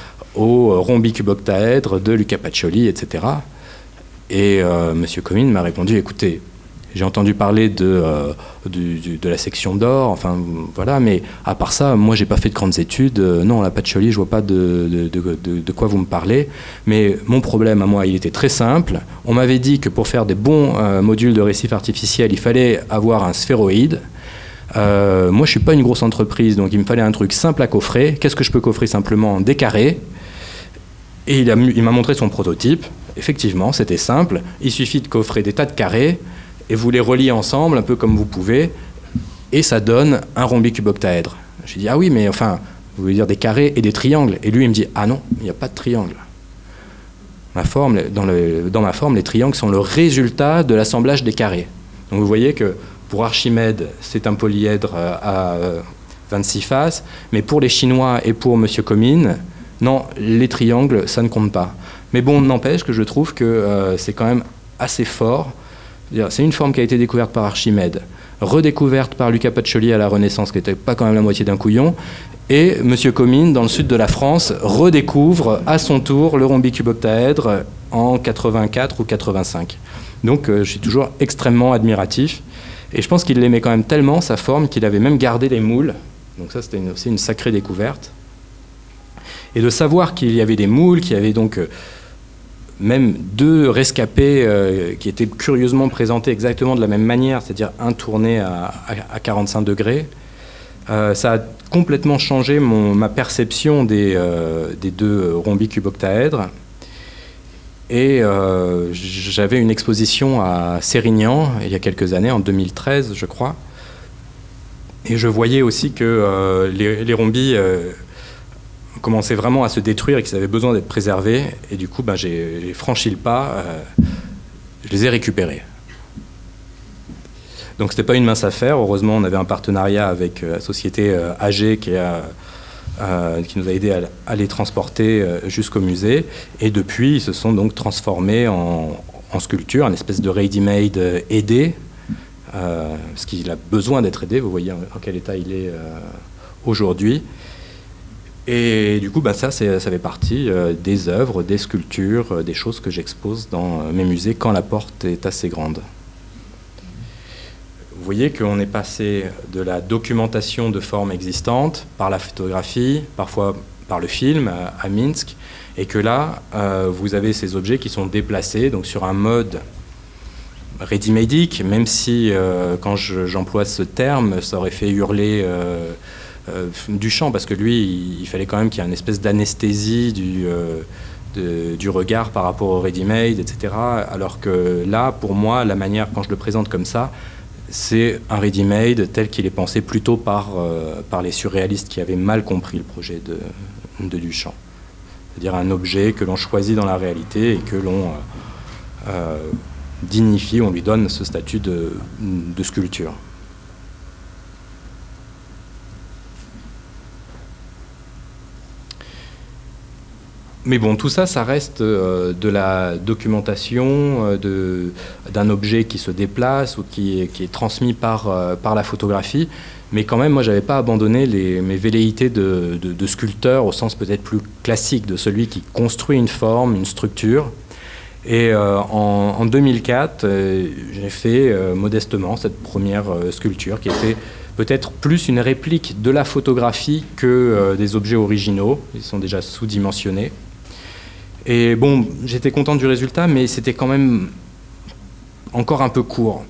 au rhombicuboctaèdre de Luca Pacioli, et cetera. Et euh, M. Comines m'a répondu, écoutez, j'ai entendu parler de, euh, du, du, de la section d'or, enfin voilà, mais à part ça, moi j'ai pas fait de grandes études. Euh, non, la Pacioli, je vois pas de, de, de, de, de quoi vous me parlez. Mais mon problème à moi, il était très simple. On m'avait dit que pour faire des bons euh, modules de récif artificiel, il fallait avoir un sphéroïde. Euh, moi, je suis pas une grosse entreprise, donc il me fallait un truc simple à coffrer. Qu'est-ce que je peux coffrer simplement? Des carrés. Et il, a, il m'a montré son prototype. Effectivement, c'était simple. Il suffit de coffrer des tas de carrés et vous les reliez ensemble, un peu comme vous pouvez, et ça donne un rhombicuboctaèdre. J'ai dit, ah oui, mais enfin, vous voulez dire des carrés et des triangles? Et lui, il me dit, ah non, il n'y a pas de triangle. Ma forme, dans, le, dans ma forme, les triangles sont le résultat de l'assemblage des carrés. Donc vous voyez que pour Archimède, c'est un polyèdre à vingt-six faces, mais pour les Chinois et pour M. Comines, non, les triangles, ça ne compte pas. Mais bon, n'empêche que je trouve que euh, c'est quand même assez fort. C'est une forme qui a été découverte par Archimède, redécouverte par Luca Pacioli à la Renaissance, qui n'était pas quand même la moitié d'un couillon, et M. Comines, dans le sud de la France, redécouvre à son tour le rhombicuboctaèdre en quatre-vingt-quatre ou quatre-vingt-cinq. Donc euh, je suis toujours extrêmement admiratif, et je pense qu'il l'aimait quand même tellement, sa forme, qu'il avait même gardé les moules. Donc ça, c'était une, aussi une sacrée découverte. Et de savoir qu'il y avait des moules, qu'il y avait donc... Euh, même deux rescapés euh, qui étaient curieusement présentés exactement de la même manière, c'est-à-dire un tourné à, à, à quarante-cinq degrés. Euh, ça a complètement changé mon, ma perception des, euh, des deux rhombicuboctaèdres. Et euh, j'avais une exposition à Sérignan, il y a quelques années, en deux mille treize, je crois. Et je voyais aussi que euh, les, les rhombis... Euh, commençaient vraiment à se détruire et qu'ils avaient besoin d'être préservés. Et du coup, ben, j'ai, j'ai franchi le pas, euh, je les ai récupérés. Donc, ce n'était pas une mince affaire. Heureusement, on avait un partenariat avec euh, la société euh, A G qui, a, euh, qui nous a aidés à, à les transporter euh, jusqu'au musée. Et depuis, ils se sont donc transformés en, en sculpture, une espèce de ready-made euh, aidé, euh, parce qu'il a besoin d'être aidé. Vous voyez en, en quel état il est euh, aujourd'hui. Et du coup, bah ça, c'est, ça fait partie euh, des œuvres, des sculptures, euh, des choses que j'expose dans euh, mes musées quand la porte est assez grande. Vous voyez qu'on est passé de la documentation de formes existantes par la photographie, parfois par le film à, à Minsk, et que là, euh, vous avez ces objets qui sont déplacés donc sur un mode ready-made, même si, euh, quand je, j'emploie ce terme, ça aurait fait hurler... Euh, Euh, Duchamp, parce que lui, il, il fallait quand même qu'il y ait une espèce d'anesthésie du, euh, de, du regard par rapport au ready-made, et cetera. Alors que là, pour moi, la manière, quand je le présente comme ça, c'est un ready-made tel qu'il est pensé plutôt par, euh, par les surréalistes qui avaient mal compris le projet de, de Duchamp. C'est-à-dire un objet que l'on choisit dans la réalité et que l'on euh, euh, dignifie, on lui donne ce statut de, de sculpture. Mais bon, tout ça, ça reste euh, de la documentation euh, d'un objet qui se déplace ou qui, qui est transmis par, euh, par la photographie. Mais quand même, moi, je n'avais pas abandonné les, mes velléités de, de, de sculpteur au sens peut-être plus classique de celui qui construit une forme, une structure. Et euh, en, en deux mille quatre, euh, j'ai fait euh, modestement cette première euh, sculpture qui était peut-être plus une réplique de la photographie que euh, des objets originaux. Ils sont déjà sous-dimensionnés. Et bon, j'étais content du résultat, mais c'était quand même encore un peu court.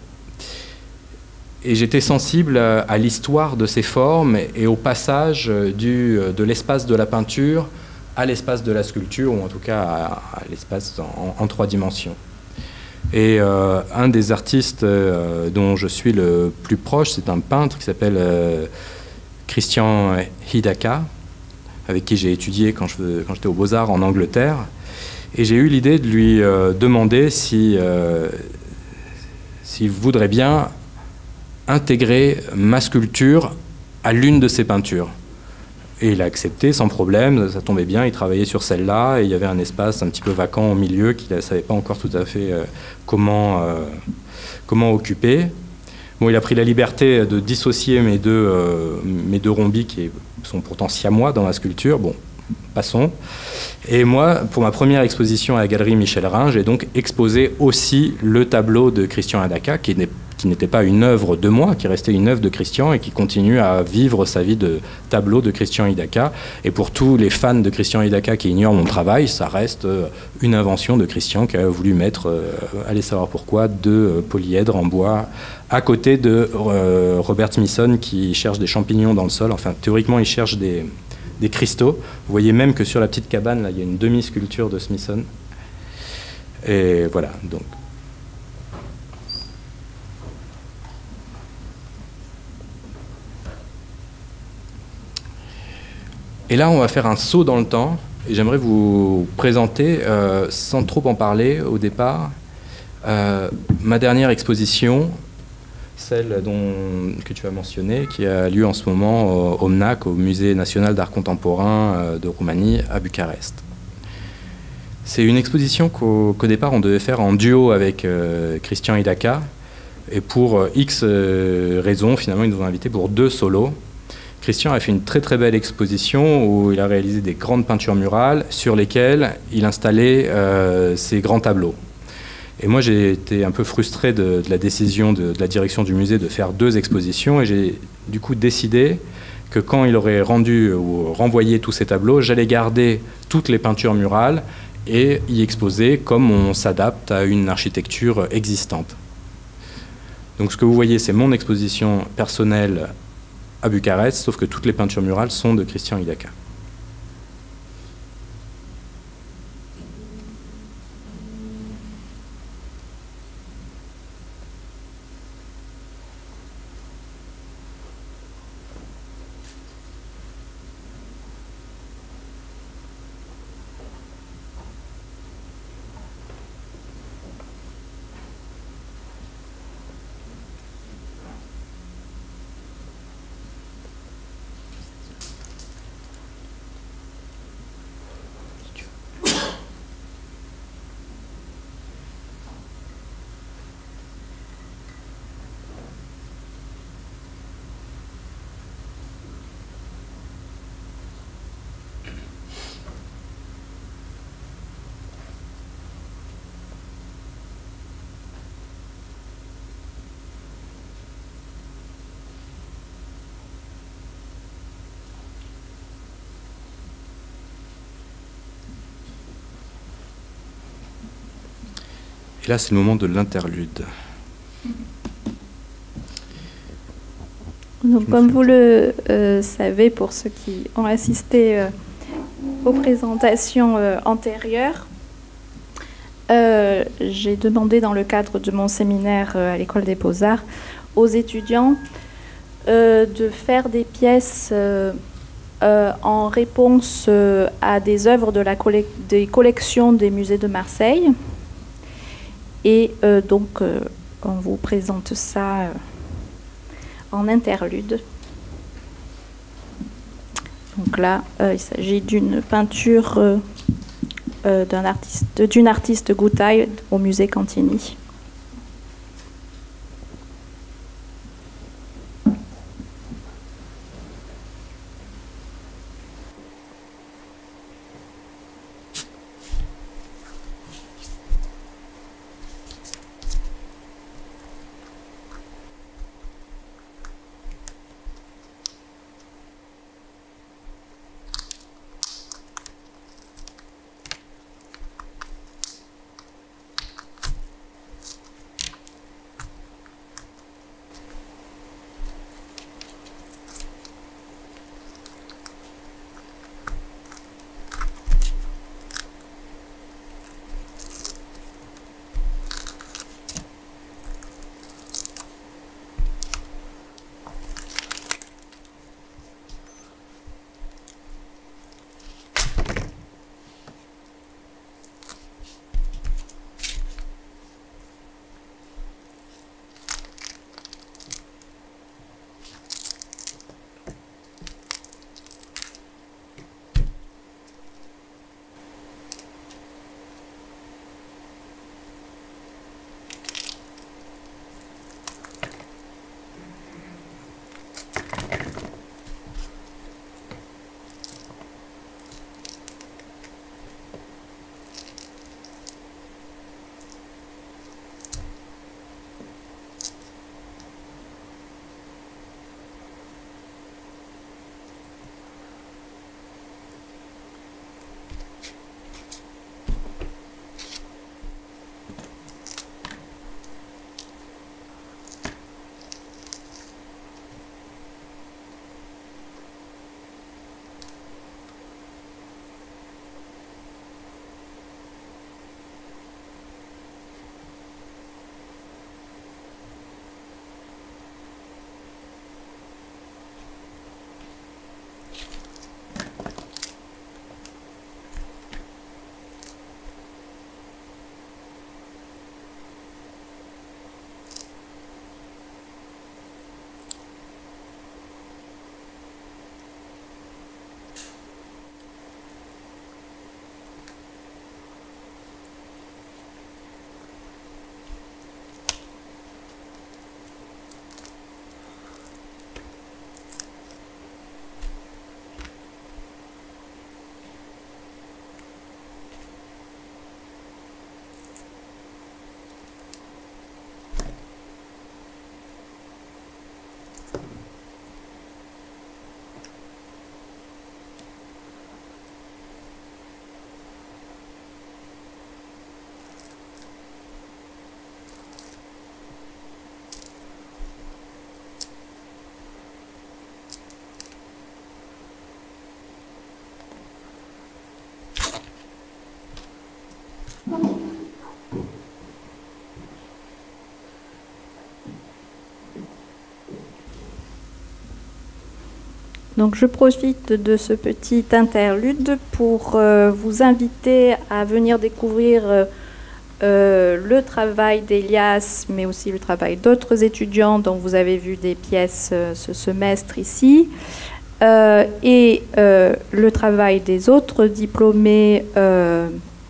Et j'étais sensible à, à l'histoire de ces formes et au passage du, de l'espace de la peinture à l'espace de la sculpture, ou en tout cas à, à l'espace en, en trois dimensions. Et euh, un des artistes euh, dont je suis le plus proche, c'est un peintre qui s'appelle euh, Christian Hidaka, avec qui j'ai étudié quand je, quand j'étais aux Beaux-Arts en Angleterre. Et j'ai eu l'idée de lui euh, demander si, euh, s'il voudrait bien intégrer ma sculpture à l'une de ses peintures. Et il a accepté sans problème, ça tombait bien, il travaillait sur celle-là, et il y avait un espace un petit peu vacant au milieu qu'il ne savait pas encore tout à fait euh, comment, euh, comment occuper. Bon, il a pris la liberté de dissocier mes deux, euh, mes deux rhombis qui sont pourtant siamois dans la sculpture. Bon, passons. Et moi, pour ma première exposition à la galerie Michel Rhin, j'ai donc exposé aussi le tableau de Christian Hidaka, qui n'est qui n'était pas une œuvre de moi, qui restait une œuvre de Christian et qui continue à vivre sa vie de tableau de Christian Hidaka. Et pour tous les fans de Christian Hidaka qui ignorent mon travail, ça reste une invention de Christian qui a voulu mettre, euh, allez savoir pourquoi, deux polyèdres en bois à côté de euh, Robert Smithson qui cherche des champignons dans le sol. Enfin, théoriquement, il cherche des, des cristaux. Vous voyez même que sur la petite cabane, là, il y a une demi-sculpture de Smithson. Et voilà, donc. Et là, on va faire un saut dans le temps, et j'aimerais vous présenter, euh, sans trop en parler au départ, euh, ma dernière exposition, celle dont, que tu as mentionnée, qui a lieu en ce moment au, au M N A C, au Musée national d'art contemporain euh, de Roumanie, à Bucarest. C'est une exposition qu'au qu'au départ, on devait faire en duo avec euh, Christian Hidaka, et pour euh, X euh, raisons, finalement, ils nous ont invités pour deux solos. Christian a fait une très très belle exposition où il a réalisé des grandes peintures murales sur lesquelles il installait euh, ses grands tableaux. Et moi j'ai été un peu frustré de, de la décision de, de la direction du musée de faire deux expositions et j'ai du coup décidé que quand il aurait rendu ou renvoyé tous ces tableaux, j'allais garder toutes les peintures murales et y exposer comme on s'adapte à une architecture existante. Donc ce que vous voyez, c'est mon exposition personnelle à Bucarest, sauf que toutes les peintures murales sont de Christian Hidaka. Et là, c'est le moment de l'interlude. Donc, comme vous le euh, savez, pour ceux qui ont assisté euh, aux présentations euh, antérieures, euh, j'ai demandé dans le cadre de mon séminaire euh, à l'École des Beaux-Arts aux étudiants euh, de faire des pièces euh, euh, en réponse euh, à des œuvres de la colle- des collections des musées de Marseille. Et euh, donc, euh, on vous présente ça euh, en interlude. Donc là, euh, il s'agit d'une peinture euh, euh, d'un artiste, d'une artiste Goutaille au musée Cantini. Donc je profite de ce petit interlude pour euh, vous inviter à venir découvrir euh, euh, le travail d'Elias, mais aussi le travail d'autres étudiants dont vous avez vu des pièces euh, ce semestre ici, euh, et euh, le travail des autres diplômés euh,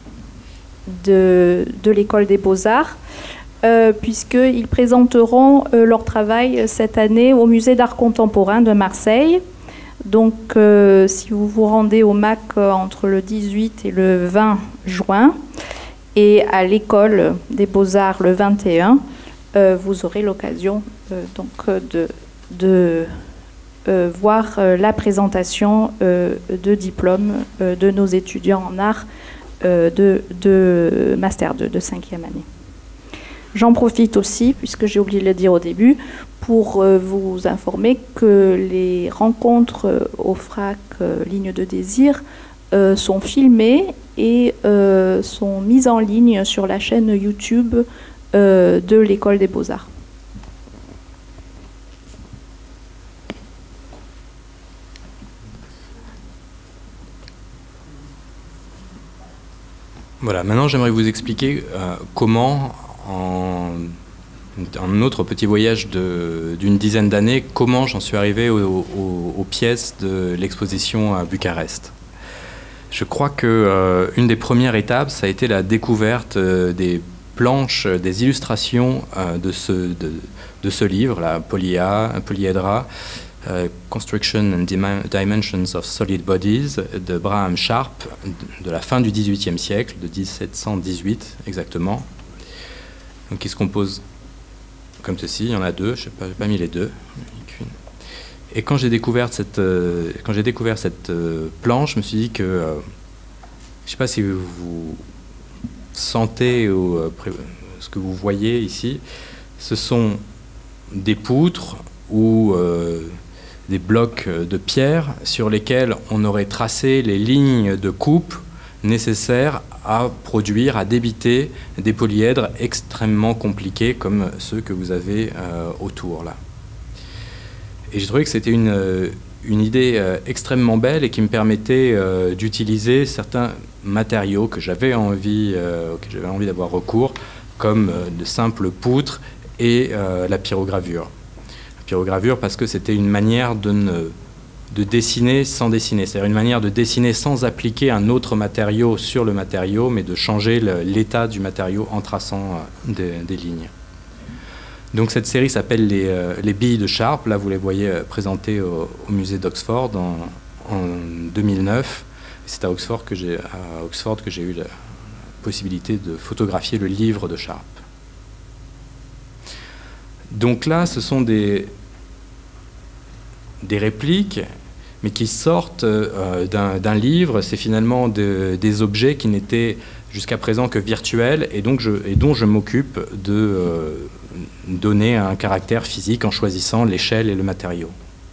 de, de l'École des Beaux-Arts, euh, puisqu'ils présenteront euh, leur travail cette année au Musée d'Art Contemporain de Marseille. Donc, euh, si vous vous rendez au M A C euh, entre le dix-huit et le vingt juin, et à l'École des Beaux-Arts le vingt et un, euh, vous aurez l'occasion euh, donc de, de euh, voir euh, la présentation euh, de diplôme euh, de nos étudiants en art euh, de, de Master deux, de cinquième année. J'en profite aussi, puisque j'ai oublié de le dire au début, pour euh, vous informer que les rencontres euh, au FRAC euh, Ligne de Désir euh, sont filmées et euh, sont mises en ligne sur la chaîne YouTube euh, de l'École des Beaux-Arts. Voilà, maintenant j'aimerais vous expliquer euh, comment, en un autre petit voyage d'une dizaine d'années, comment j'en suis arrivé au, au, aux pièces de l'exposition à Bucarest. Je crois que euh, une des premières étapes, ça a été la découverte euh, des planches, des illustrations euh, de, ce, de, de ce livre, la Polia, Polyhedra, euh, Construction and Dimensions of Solid Bodies, de Braham Sharp, de la fin du dix-huitième siècle, de mille sept cent dix-huit exactement, donc, qui se compose comme ceci. Il y en a deux, je n'ai pas, pas mis les deux. Et quand j'ai découvert cette, euh, quand j'ai découvert cette euh, planche, je me suis dit que, euh, je ne sais pas si vous sentez ou euh, ce que vous voyez ici, ce sont des poutres ou euh, des blocs de pierre sur lesquels on aurait tracé les lignes de coupe nécessaires à produire, à débiter des polyèdres extrêmement compliqués comme ceux que vous avez euh, autour là. Et j'ai trouvé que c'était une, une idée euh, extrêmement belle et qui me permettait euh, d'utiliser certains matériaux que j'avais envie, euh, que j'avais envie d'avoir recours, comme euh, de simples poutres et euh, la pyrogravure. La pyrogravure parce que c'était une manière de, ne, de dessiner sans dessiner, c'est-à-dire une manière de dessiner sans appliquer un autre matériau sur le matériau, mais de changer l'état du matériau en traçant euh, des, des lignes. Donc cette série s'appelle les, euh, les billes de Sharp. Là, vous les voyez euh, présentées au, au musée d'Oxford en, en deux mille neuf. C'est à Oxford que j'ai à Oxford que j'ai eu la possibilité de photographier le livre de Sharp. Donc là, ce sont des, des répliques, mais qui sortent euh, d'un livre. C'est finalement de, des objets qui n'étaient jusqu'à présent que virtuels et, donc je, et dont je m'occupe de euh, donner un caractère physique en choisissant l'échelle et le matériau.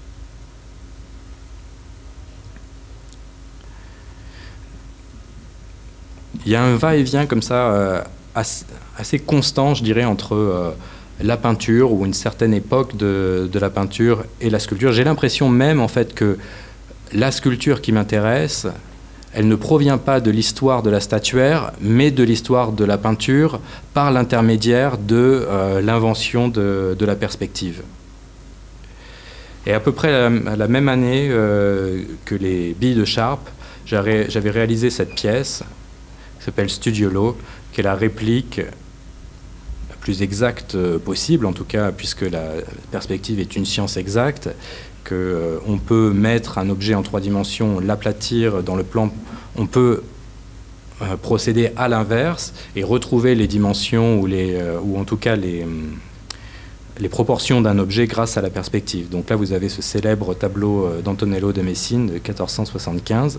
Il y a un va-et-vient comme ça euh, assez, assez constant, je dirais, entre euh, la peinture ou une certaine époque de, de la peinture et la sculpture. J'ai l'impression même en fait que la sculpture qui m'intéresse, elle ne provient pas de l'histoire de la statuaire, mais de l'histoire de la peinture par l'intermédiaire de euh, l'invention de, de la perspective. Et à peu près à la, à la même année euh, que les billes de Sharp, j'avais réalisé cette pièce qui s'appelle Studiolo, qui est la réplique la plus exacte possible, en tout cas, puisque la perspective est une science exacte, qu'on euh, peut mettre un objet en trois dimensions, l'aplatir dans le plan, on peut euh, procéder à l'inverse et retrouver les dimensions ou, les, euh, ou en tout cas les, les proportions d'un objet grâce à la perspective. Donc là, vous avez ce célèbre tableau d'Antonello de Messine de mille quatre cent soixante-quinze.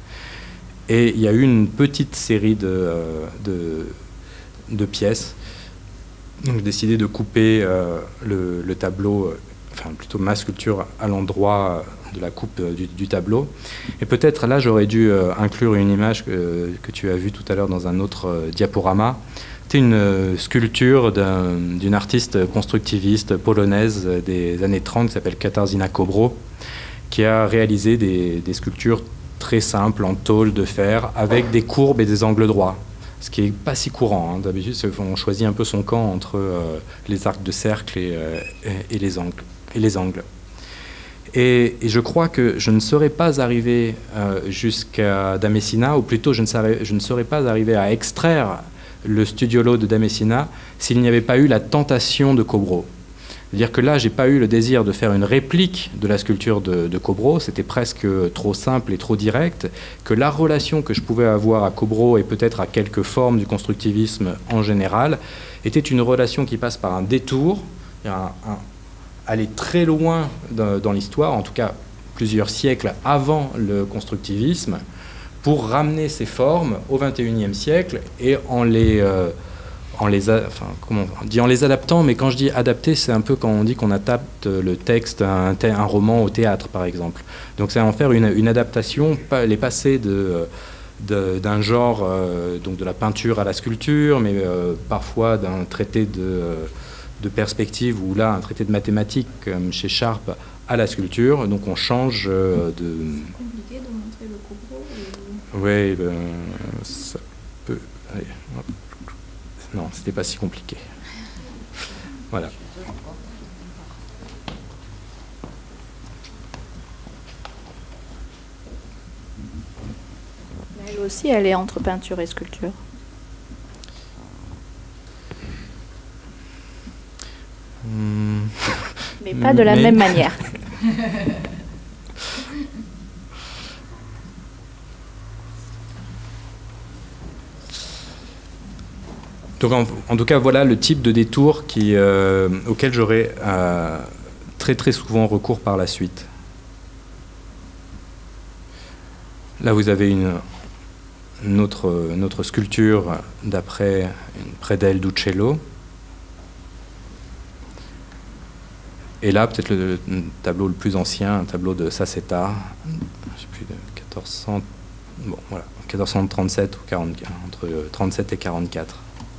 Et il y a eu une petite série de, euh, de, de pièces. Donc j'ai décidé de couper euh, le, le tableau, euh, enfin plutôt ma sculpture à l'endroit de la coupe euh, du, du tableau. Et peut-être là, j'aurais dû euh, inclure une image que, que tu as vue tout à l'heure dans un autre euh, diaporama. C'était une euh, sculpture d'une un, artiste constructiviste polonaise des années trente qui s'appelle Katarzyna Kobro, qui a réalisé des, des sculptures très simples en tôle de fer avec des courbes et des angles droits. Ce qui n'est pas si courant. Hein. D'habitude, on choisit un peu son camp entre euh, les arcs de cercle et, euh, et, les, angles, et les angles. Et, et je crois que je ne serais pas arrivé euh, jusqu'à Da Messina, ou plutôt je ne, serais, je ne serais pas arrivé à extraire le Studiolo de Da Messina s'il n'y avait pas eu la tentation de Kobro. C'est-à-dire que là, je n'ai pas eu le désir de faire une réplique de la sculpture de, de Kobro, c'était presque trop simple et trop direct, que la relation que je pouvais avoir à Kobro et peut-être à quelques formes du constructivisme en général, était une relation qui passe par un détour, un, un, aller très loin dans, dans l'histoire, en tout cas plusieurs siècles avant le constructivisme, pour ramener ces formes au vingt et unième siècle et en les... Euh, En les, a, enfin, comment on dit en les adaptant, mais quand je dis adapter, c'est un peu quand on dit qu'on adapte le texte, un, un roman au théâtre, par exemple. Donc c'est en faire une, une adaptation, les passer de, de, d'un genre, euh, donc de la peinture à la sculpture, mais euh, parfois d'un traité de, de perspective, ou là, un traité de mathématiques, comme chez Sharp, à la sculpture. Donc on change euh, de... C'est compliqué de montrer le Kobro et... Oui, ben, ça peut... c'était pas si compliqué. Voilà. Elle aussi, elle est entre peinture et sculpture. Mmh. Mais pas de la Mais... même manière. Donc en, en tout cas, voilà le type de détour qui, euh, auquel j'aurai euh, très très souvent recours par la suite. Là, vous avez une, une, autre, une autre sculpture d'après Predel d'Uccello. Et là, peut-être le, le tableau le plus ancien, un tableau de Sacetta, je sais plus, de quatorze cents, bon, voilà, quatorze cent trente-sept ou quarante-quatre, entre trente-sept et quarante-quatre.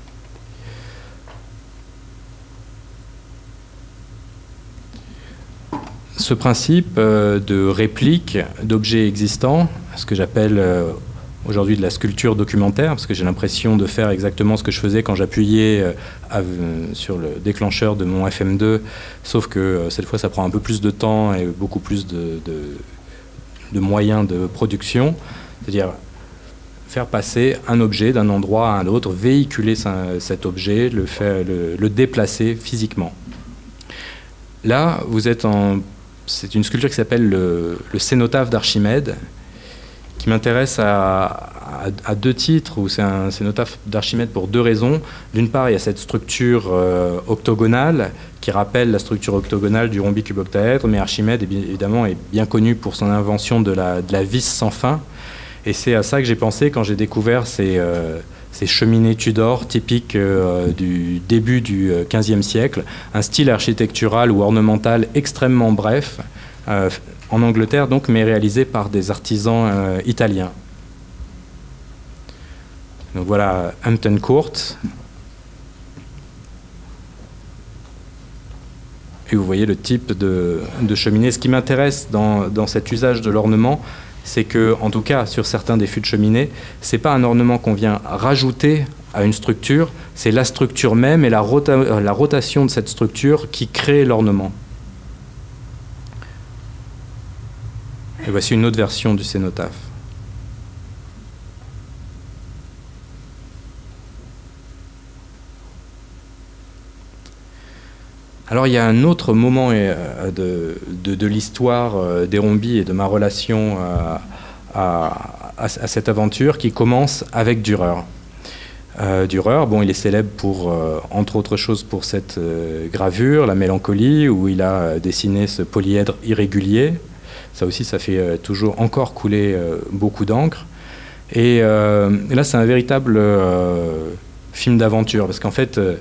Ce principe euh, de réplique d'objets existants, ce que j'appelle euh, aujourd'hui de la sculpture documentaire, parce que j'ai l'impression de faire exactement ce que je faisais quand j'appuyais euh, euh, sur le déclencheur de mon F M deux, sauf que euh, cette fois ça prend un peu plus de temps et beaucoup plus de, de, de moyens de production, c'est-à-dire faire passer un objet d'un endroit à un autre, véhiculer ça, cet objet, le, faire, le, le déplacer physiquement. Là, vous êtes en... C'est une sculpture qui s'appelle le, le cénotaphe d'Archimède, qui m'intéresse à, à, à deux titres, où c'est un cénotaphe d'Archimède pour deux raisons. D'une part, il y a cette structure euh, octogonale, qui rappelle la structure octogonale du rhombicube-octaèdre, mais Archimède, évidemment, est bien connu pour son invention de la, de la vis sans fin. Et c'est à ça que j'ai pensé quand j'ai découvert ces... Euh, ces cheminées Tudor typiques euh, du début du quinzième siècle, un style architectural ou ornemental extrêmement bref, euh, en Angleterre donc, mais réalisé par des artisans euh, italiens. Donc voilà Hampton Court. Et vous voyez le type de, de cheminée. Ce qui m'intéresse dans, dans cet usage de l'ornement, c'est que, en tout cas, sur certains des fûts de cheminée, c'est pas un ornement qu'on vient rajouter à une structure, c'est la structure même et la, rota la rotation de cette structure qui crée l'ornement. Et voici une autre version du cénotaphe. Alors il y a un autre moment euh, de, de, de l'histoire euh, des Rhombi et de ma relation euh, à, à, à cette aventure qui commence avec Dürer. Euh, Dürer, bon, il est célèbre pour, euh, entre autres choses, pour cette euh, gravure, La Mélancolie, où il a euh, dessiné ce polyèdre irrégulier. Ça aussi, ça fait euh, toujours encore couler euh, beaucoup d'encre. Et, euh, et là, c'est un véritable euh, film d'aventure, parce qu'en fait... Euh,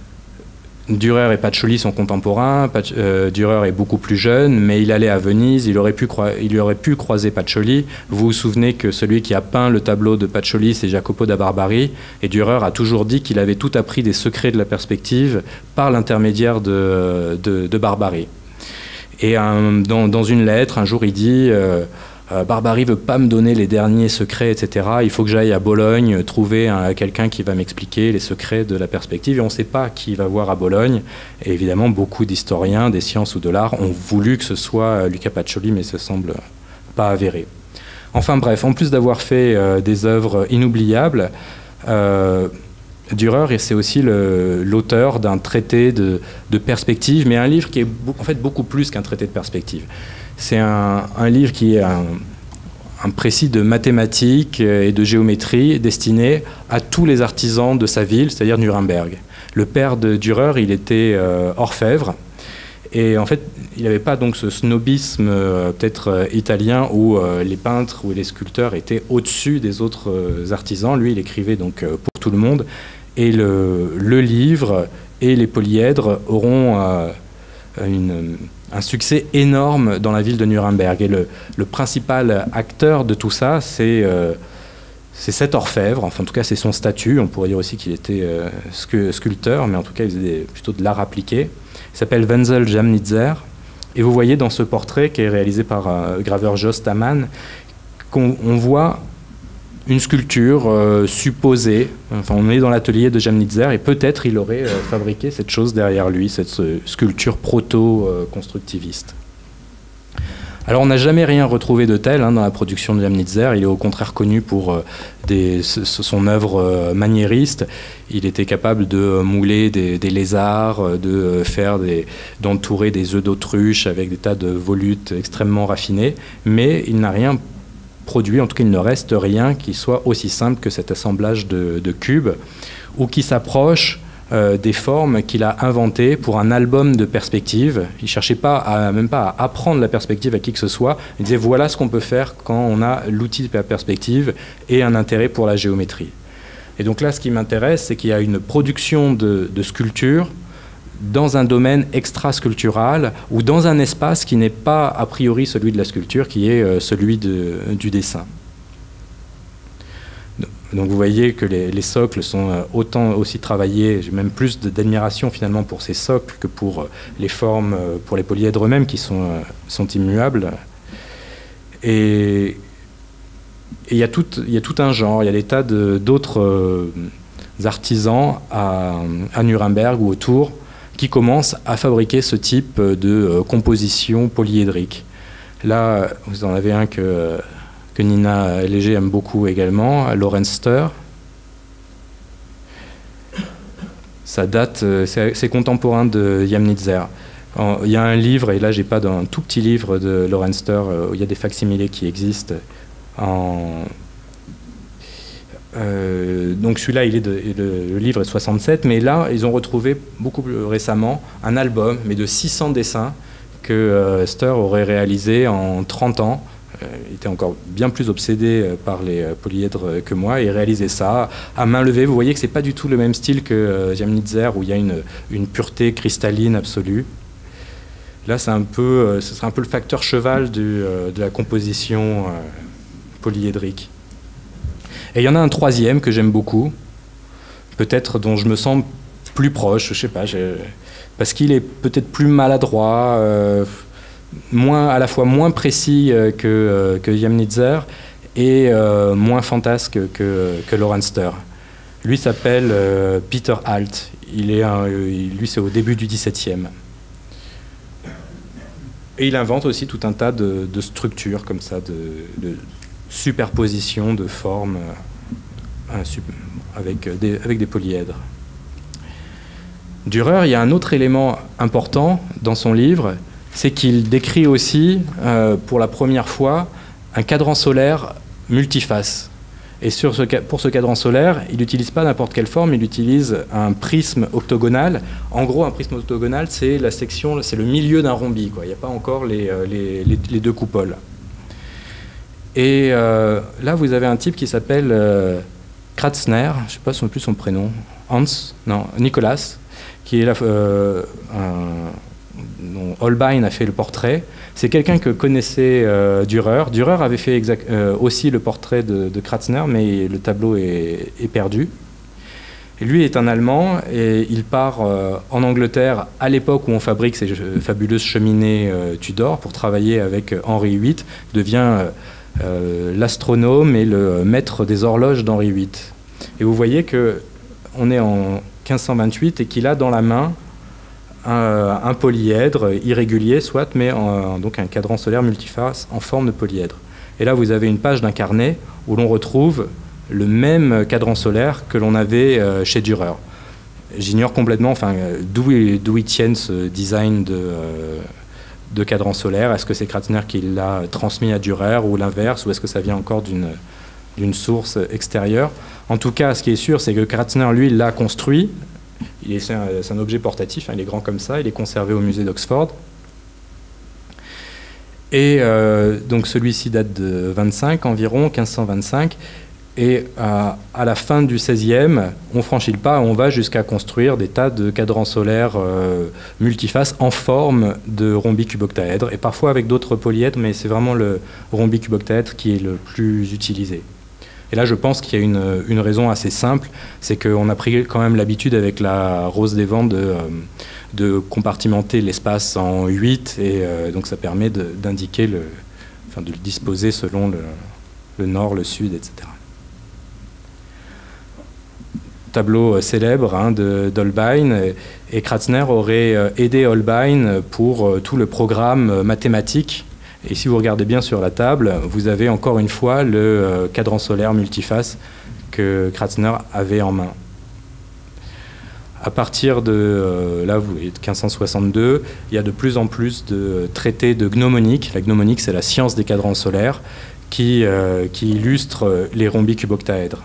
Dürer et Pacioli sont contemporains, Pac euh, Dürer est beaucoup plus jeune, mais il allait à Venise, il aurait pu, il aurait pu croiser Pacioli. Vous vous souvenez que celui qui a peint le tableau de Pacioli, c'est Jacopo da Barbari, et Dürer a toujours dit qu'il avait tout appris des secrets de la perspective par l'intermédiaire de, de, de Barbari. Et un, dans, dans une lettre, un jour, il dit... Euh, Euh, Barbari ne veut pas me donner les derniers secrets, et cetera. Il faut que j'aille à Bologne trouver quelqu'un qui va m'expliquer les secrets de la perspective. Et on ne sait pas qui va voir à Bologne. Et évidemment, beaucoup d'historiens des sciences ou de l'art ont voulu que ce soit Luca Pacioli, mais ça ne semble pas avéré. Enfin bref, en plus d'avoir fait euh, des œuvres inoubliables, euh, Dürer, c'est aussi l'auteur d'un traité de, de perspective, mais un livre qui est en fait beaucoup plus qu'un traité de perspective. C'est un, un livre qui est un, un précis de mathématiques et de géométrie destiné à tous les artisans de sa ville, c'est-à-dire Nuremberg. Le père de Dürer, il était euh, orfèvre, et en fait, il n'avait pas donc ce snobisme euh, peut-être euh, italien où euh, les peintres ou les sculpteurs étaient au-dessus des autres euh, artisans. Lui, il écrivait donc euh, pour tout le monde, et le, le livre et les polyèdres auront euh, une... un succès énorme dans la ville de Nuremberg. Et le, le principal acteur de tout ça, c'est euh, cet orfèvre. Enfin, en tout cas, c'est son statut. On pourrait dire aussi qu'il était euh, sculpteur, mais en tout cas, il faisait des, plutôt de l'art appliqué. Il s'appelle Wenzel Jamnitzer. Et vous voyez dans ce portrait, qui est réalisé par euh, graveur Jost Amann, qu'on on voit une sculpture euh, supposée. Enfin, on est dans l'atelier de Jamnitzer et peut-être il aurait euh, fabriqué cette chose derrière lui, cette euh, sculpture proto-constructiviste. Alors on n'a jamais rien retrouvé de tel hein, dans la production de Jamnitzer. Il est au contraire connu pour euh, des, son œuvre euh, maniériste. Il était capable de mouler des, des lézards, de faire des, d'entourer des œufs d'autruche avec des tas de volutes extrêmement raffinés, mais il n'a rien produit, en tout cas il ne reste rien qui soit aussi simple que cet assemblage de, de cubes ou qui s'approche euh, des formes qu'il a inventées pour un album de perspective. Il ne cherchait pas à, même pas à apprendre la perspective à qui que ce soit. Il disait voilà ce qu'on peut faire quand on a l'outil de la perspective et un intérêt pour la géométrie. Et donc là, ce qui m'intéresse, c'est qu'il y a une production de, de sculpture dans un domaine extra-sculptural ou dans un espace qui n'est pas a priori celui de la sculpture, qui est euh, celui de, du dessin. Donc vous voyez que les, les socles sont autant aussi travaillés, j'ai même plus d'admiration finalement pour ces socles que pour les formes, pour les polyèdres eux-mêmes qui sont, sont immuables. Et il y a tout, il y a tout un genre, il y a des tas d'autres euh, artisans à, à Nuremberg ou autour qui commencent à fabriquer ce type de euh, composition polyédrique. Là, vous en avez un que... que Nina Léger aime beaucoup également, Lorenz Stör. Ça date, c'est contemporain de Jamnitzer. Il y a un livre, et là j'ai pas un tout petit livre de Lorenz Stör, où il y a des facsimilés qui existent. En, euh, donc celui-là, il est de, le, le livre est de soixante-sept, mais là ils ont retrouvé beaucoup plus récemment un album, mais de six cents dessins que euh, Stör aurait réalisé en trente ans. Il était encore bien plus obsédé par les polyèdres que moi et réalisait ça à main levée. Vous voyez que ce n'est pas du tout le même style que Jamnitzer où il y a une, une pureté cristalline absolue. Là, c'est un peu, ce serait un peu le facteur cheval du, de la composition polyédrique. Et il y en a un troisième que j'aime beaucoup, peut-être dont je me sens plus proche, je ne sais pas, parce qu'il est peut-être plus maladroit, euh, moins, à la fois moins précis euh, que, euh, que Jamnitzer et euh, moins fantasque que, que Lorenz Stör. Lui s'appelle euh, Peter Alt. Il est un, lui, c'est au début du dix-septième. Et il invente aussi tout un tas de, de structures comme ça, de, de superposition de formes euh, avec, des, avec des polyèdres. Dürer, il y a un autre élément important dans son livre, c'est qu'il décrit aussi, euh, pour la première fois, un cadran solaire multiface. Et sur ce, pour ce cadran solaire, il n'utilise pas n'importe quelle forme, il utilise un prisme octogonal. En gros, un prisme octogonal, c'est la section, c'est le milieu d'un rhombi, quoi. Il n'y a pas encore les, les, les, les deux coupoles. Et euh, là, vous avez un type qui s'appelle euh, Kratzner, je ne sais pas son, plus son prénom, Hans, non, Nicolas, qui est là, euh, un... dont Holbein a fait le portrait. C'est quelqu'un que connaissait euh, Dürer. Dürer avait fait exact, euh, aussi le portrait de, de Kratzner, mais le tableau est, est perdu. Et lui est un Allemand et il part euh, en Angleterre à l'époque où on fabrique ces fabuleuses cheminées euh, Tudor pour travailler avec Henri huit, devient euh, euh, l'astronome et le maître des horloges d'Henri huit. Et vous voyez qu'on est en quinze cent vingt-huit et qu'il a dans la main Un, un polyèdre irrégulier, soit, mais en, donc un cadran solaire multiface en forme de polyèdre. Et là, vous avez une page d'un carnet où l'on retrouve le même cadran solaire que l'on avait euh, chez Dürer. J'ignore complètement enfin, d'où ils tiennent ce design de, euh, de cadran solaire. Est-ce que c'est Kratzner qui l'a transmis à Dürer ou l'inverse, ou est-ce que ça vient encore d'une d'une source extérieure? En tout cas, ce qui est sûr, c'est que Kratzner, lui, l'a construit. C'est un, un objet portatif, hein, il est grand comme ça, il est conservé au musée d'Oxford. Et euh, donc celui-ci date de vingt-cinq environ, quinze cent vingt-cinq. Et à, à la fin du seizième, on franchit le pas, on va jusqu'à construire des tas de cadrans solaires euh, multifaces en forme de rhombi-cuboctaèdre, et parfois avec d'autres polyèdres, mais c'est vraiment le rhombi-cuboctaèdre qui est le plus utilisé. Et là, je pense qu'il y a une, une raison assez simple, c'est qu'on a pris quand même l'habitude avec la Rose des Vents de, de compartimenter l'espace en huit, et euh, donc ça permet d'indiquer, le, enfin de le disposer selon le, le nord, le sud, et cetera. tableau célèbre hein, d'Holbein, et, et Kratzner aurait aidé Holbein pour tout le programme mathématique. Et si vous regardez bien sur la table, vous avez encore une fois le cadran solaire multiface que Kratzner avait en main. À partir de, euh, là, vous voyez, de quinze cent soixante-deux, il y a de plus en plus de traités de gnomonique. La gnomonique, c'est la science des cadrans solaires qui, euh, qui illustre les rhombies cuboctaèdres.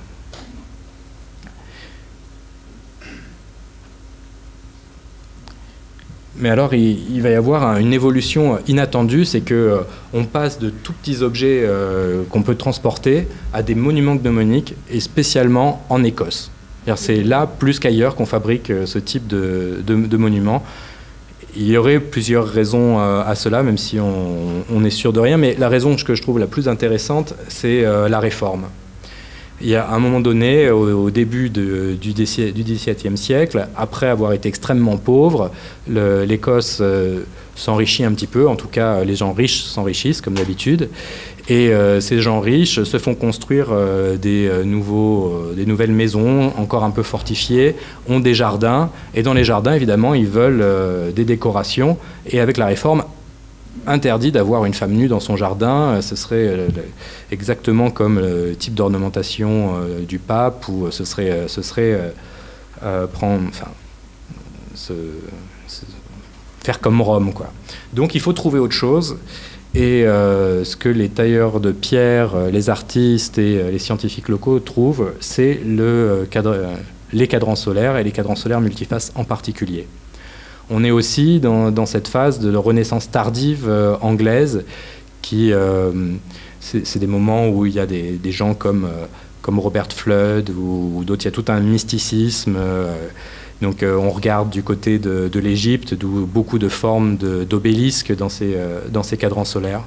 Mais alors, il, il va y avoir une évolution inattendue, c'est qu'on euh, passe de tout petits objets euh, qu'on peut transporter à des monuments gnomoniques, et spécialement en Écosse. C'est là, plus qu'ailleurs, qu'on fabrique ce type de, de, de monuments. Il y aurait plusieurs raisons à cela, même si on, on est sûr de rien, mais la raison que je trouve la plus intéressante, c'est la Réforme. Il y a un moment donné, au, au début de, du dix-septième siècle, après avoir été extrêmement pauvre, l'Écosse euh, s'enrichit un petit peu, en tout cas les gens riches s'enrichissent comme d'habitude, et euh, ces gens riches se font construire euh, des, euh, nouveaux, euh, des nouvelles maisons, encore un peu fortifiées, ont des jardins, et dans les jardins, évidemment, ils veulent euh, des décorations, et avec la Réforme, interdit d'avoir une femme nue dans son jardin, ce serait euh, exactement comme le type d'ornementation euh, du pape, ou ce serait, euh, ce serait euh, euh, prendre, enfin, se, se, faire comme Rome, quoi. Donc il faut trouver autre chose. Et euh, ce que les tailleurs de pierre, les artistes et les scientifiques locaux trouvent, c'est le cadre, les cadrans solaires, et les cadrans solaires multifaces en particulier. On est aussi dans, dans cette phase de renaissance tardive euh, anglaise, qui euh, c'est des moments où il y a des, des gens comme, euh, comme Robert Flood ou, ou d'autres, il y a tout un mysticisme. Euh, Donc euh, on regarde du côté de, de l'Égypte, d'où beaucoup de formes d'obélisques dans ces, euh, dans ces cadrans solaires.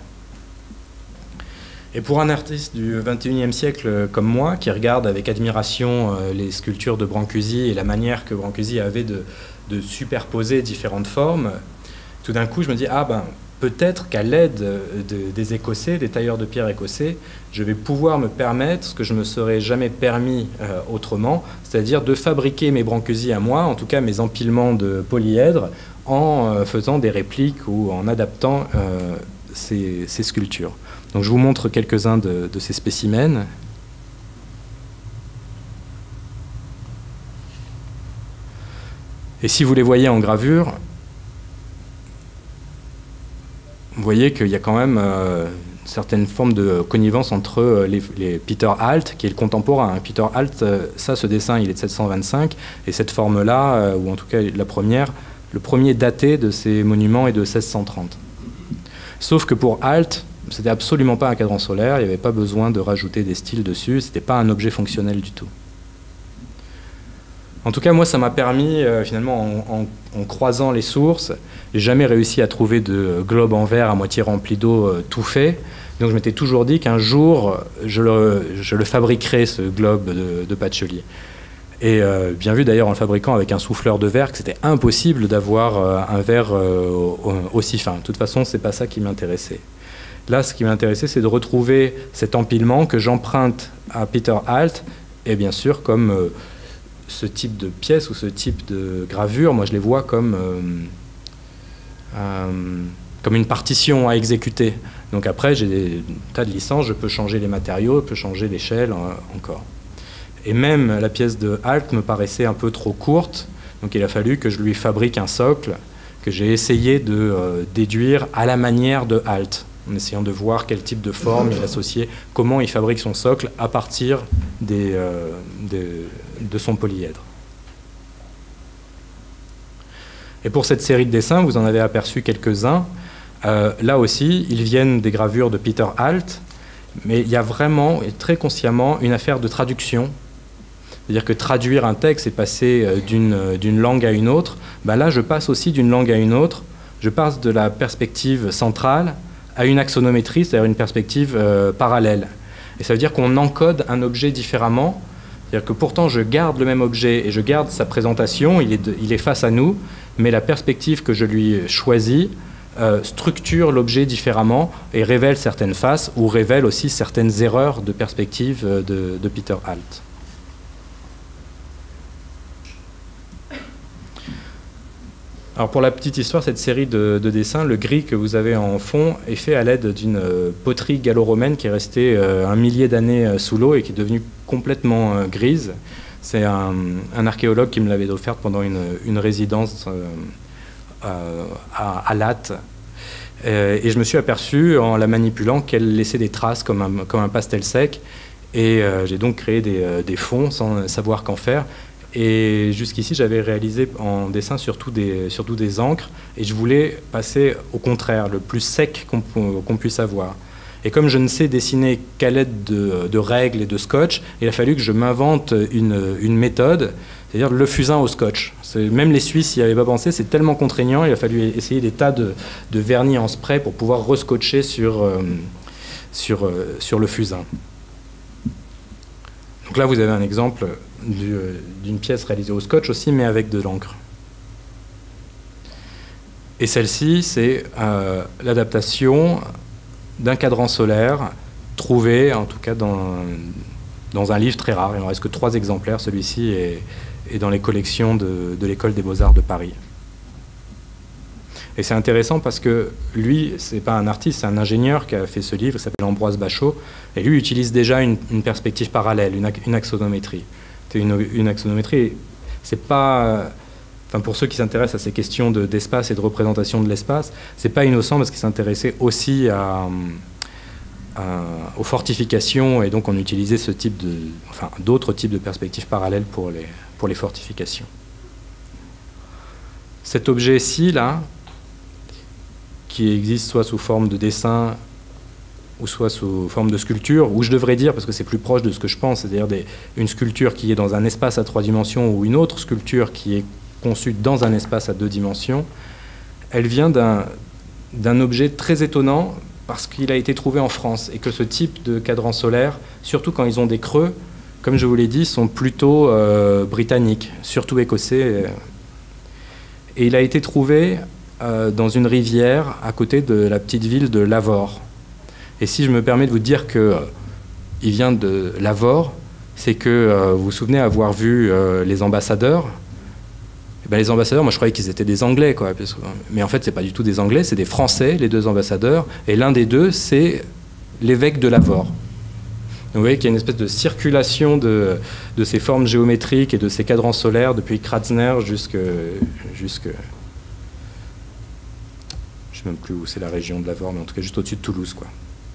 Et pour un artiste du vingt et unième siècle comme moi, qui regarde avec admiration euh, les sculptures de Brancusi et la manière que Brancusi avait de, de superposer différentes formes, tout d'un coup je me dis, ah ben peut-être qu'à l'aide de, des Écossais, des tailleurs de pierre écossais, je vais pouvoir me permettre ce que je ne me serais jamais permis euh, autrement, c'est-à-dire de fabriquer mes Brancusi à moi, en tout cas mes empilements de polyèdres, en euh, faisant des répliques ou en adaptant euh, ces, ces sculptures. Donc je vous montre quelques-uns de, de ces spécimens. Et si vous les voyez en gravure, vous voyez qu'il y a quand même euh, une certaine forme de connivence entre les, les Peter Alt, qui est le contemporain. Hein. Peter Alt, euh, ça, ce dessin, il est de sept cent vingt-cinq, et cette forme-là, euh, ou en tout cas la première, le premier daté de ces monuments est de seize cent trente. Sauf que pour Alt, c'était absolument pas un cadran solaire, il n'y avait pas besoin de rajouter des styles dessus, c'était pas un objet fonctionnel du tout. En tout cas, moi, ça m'a permis, euh, finalement, en, en, en croisant les sources, j'ai jamais réussi à trouver de globe en verre à moitié rempli d'eau euh, tout fait. Donc je m'étais toujours dit qu'un jour, je le, je le fabriquerais, ce globe de, de Pacioli. Et euh, bien vu d'ailleurs en le fabriquant avec un souffleur de verre, que c'était impossible d'avoir euh, un verre euh, aussi fin. De toute façon, c'est pas ça qui m'intéressait. Là, ce qui m'intéressait, c'est de retrouver cet empilement que j'emprunte à Peter Alt, et bien sûr, comme euh, ce type de pièce ou ce type de gravure, moi je les vois comme, euh, euh, comme une partition à exécuter. Donc après, j'ai des tas de licences, je peux changer les matériaux, je peux changer l'échelle euh, encore. Et même la pièce de Alt me paraissait un peu trop courte, donc il a fallu que je lui fabrique un socle que j'ai essayé de euh, déduire à la manière de Alt, en essayant de voir quel type de forme il associait, comment il fabrique son socle à partir des, euh, de, de son polyèdre. Et pour cette série de dessins, vous en avez aperçu quelques-uns. Euh, là aussi, ils viennent des gravures de Peter Alt, mais il y a vraiment, et très consciemment, une affaire de traduction. C'est-à-dire que traduire un texte et passer d'une d'une langue à une autre, ben là, je passe aussi d'une langue à une autre. Je passe de la perspective centrale à une axonométrie, c'est-à-dire une perspective euh, parallèle. Et ça veut dire qu'on encode un objet différemment. C'est-à-dire que pourtant, je garde le même objet et je garde sa présentation, il est, de, il est face à nous, mais la perspective que je lui choisis euh, structure l'objet différemment et révèle certaines faces ou révèle aussi certaines erreurs de perspective de, de Peter Alt. Alors pour la petite histoire, cette série de, de dessins, le gris que vous avez en fond est fait à l'aide d'une poterie gallo-romaine qui est restée euh, un millier d'années euh, sous l'eau et qui est devenue complètement euh, grise. C'est un, un archéologue qui me l'avait offerte pendant une, une résidence euh, euh, à, à Latte. Euh, et je me suis aperçu en la manipulant qu'elle laissait des traces comme un, comme un pastel sec. Et euh, j'ai donc créé des, euh, des fonds sans savoir qu'en faire. Et jusqu'ici, j'avais réalisé en dessin surtout des, surtout des encres, et je voulais passer au contraire, le plus sec qu'on qu'on puisse avoir. Et comme je ne sais dessiner qu'à l'aide de, de règles et de scotch, il a fallu que je m'invente une, une méthode, c'est-à-dire le fusain au scotch. Même les Suisses n'y avaient pas pensé, c'est tellement contraignant, il a fallu essayer des tas de, de vernis en spray pour pouvoir rescotcher sur, euh, sur, euh, sur le fusain. Donc là, vous avez un exemple d'une pièce réalisée au scotch aussi, mais avec de l'encre. Et celle-ci, c'est euh, l'adaptation d'un cadran solaire trouvé, en tout cas, dans, dans un livre très rare. Il n'en reste que trois exemplaires. Celui-ci est, est dans les collections de, de l'École des Beaux-Arts de Paris. Et c'est intéressant parce que lui, c'est pas un artiste, c'est un ingénieur qui a fait ce livre, il s'appelle Ambroise Bachot, et lui utilise déjà une, une perspective parallèle, une, une axonométrie. Une, une axonométrie, c'est pas... Enfin, pour ceux qui s'intéressent à ces questions d'espace de, et de représentation de l'espace, c'est pas innocent parce qu'il s'intéressait aussi à, à, aux fortifications, et donc on utilisait ce type de... Enfin, d'autres types de perspectives parallèles pour les, pour les fortifications. Cet objet-ci, là, qui existe soit sous forme de dessin ou soit sous forme de sculpture, ou je devrais dire, parce que c'est plus proche de ce que je pense, c'est-à-dire une sculpture qui est dans un espace à trois dimensions ou une autre sculpture qui est conçue dans un espace à deux dimensions, elle vient d'un d'un objet très étonnant parce qu'il a été trouvé en France et que ce type de cadran solaire, surtout quand ils ont des creux, comme je vous l'ai dit, sont plutôt euh, britanniques, surtout écossais. Et il a été trouvé euh, dans une rivière à côté de la petite ville de Lavaur. Et si je me permets de vous dire qu'il euh, vient de Lavaur, c'est que euh, vous vous souvenez avoir vu euh, les ambassadeurs. Et ben, les ambassadeurs, moi je croyais qu'ils étaient des Anglais, quoi. Parce que, mais en fait, c'est pas du tout des Anglais, c'est des Français, les deux ambassadeurs. Et l'un des deux, c'est l'évêque de Lavaur. Donc, vous voyez qu'il y a une espèce de circulation de, de ces formes géométriques et de ces cadrans solaires depuis Kratzner jusque... jusque je ne sais même plus où c'est la région de Lavaur, mais en tout cas juste au-dessus de Toulouse, quoi.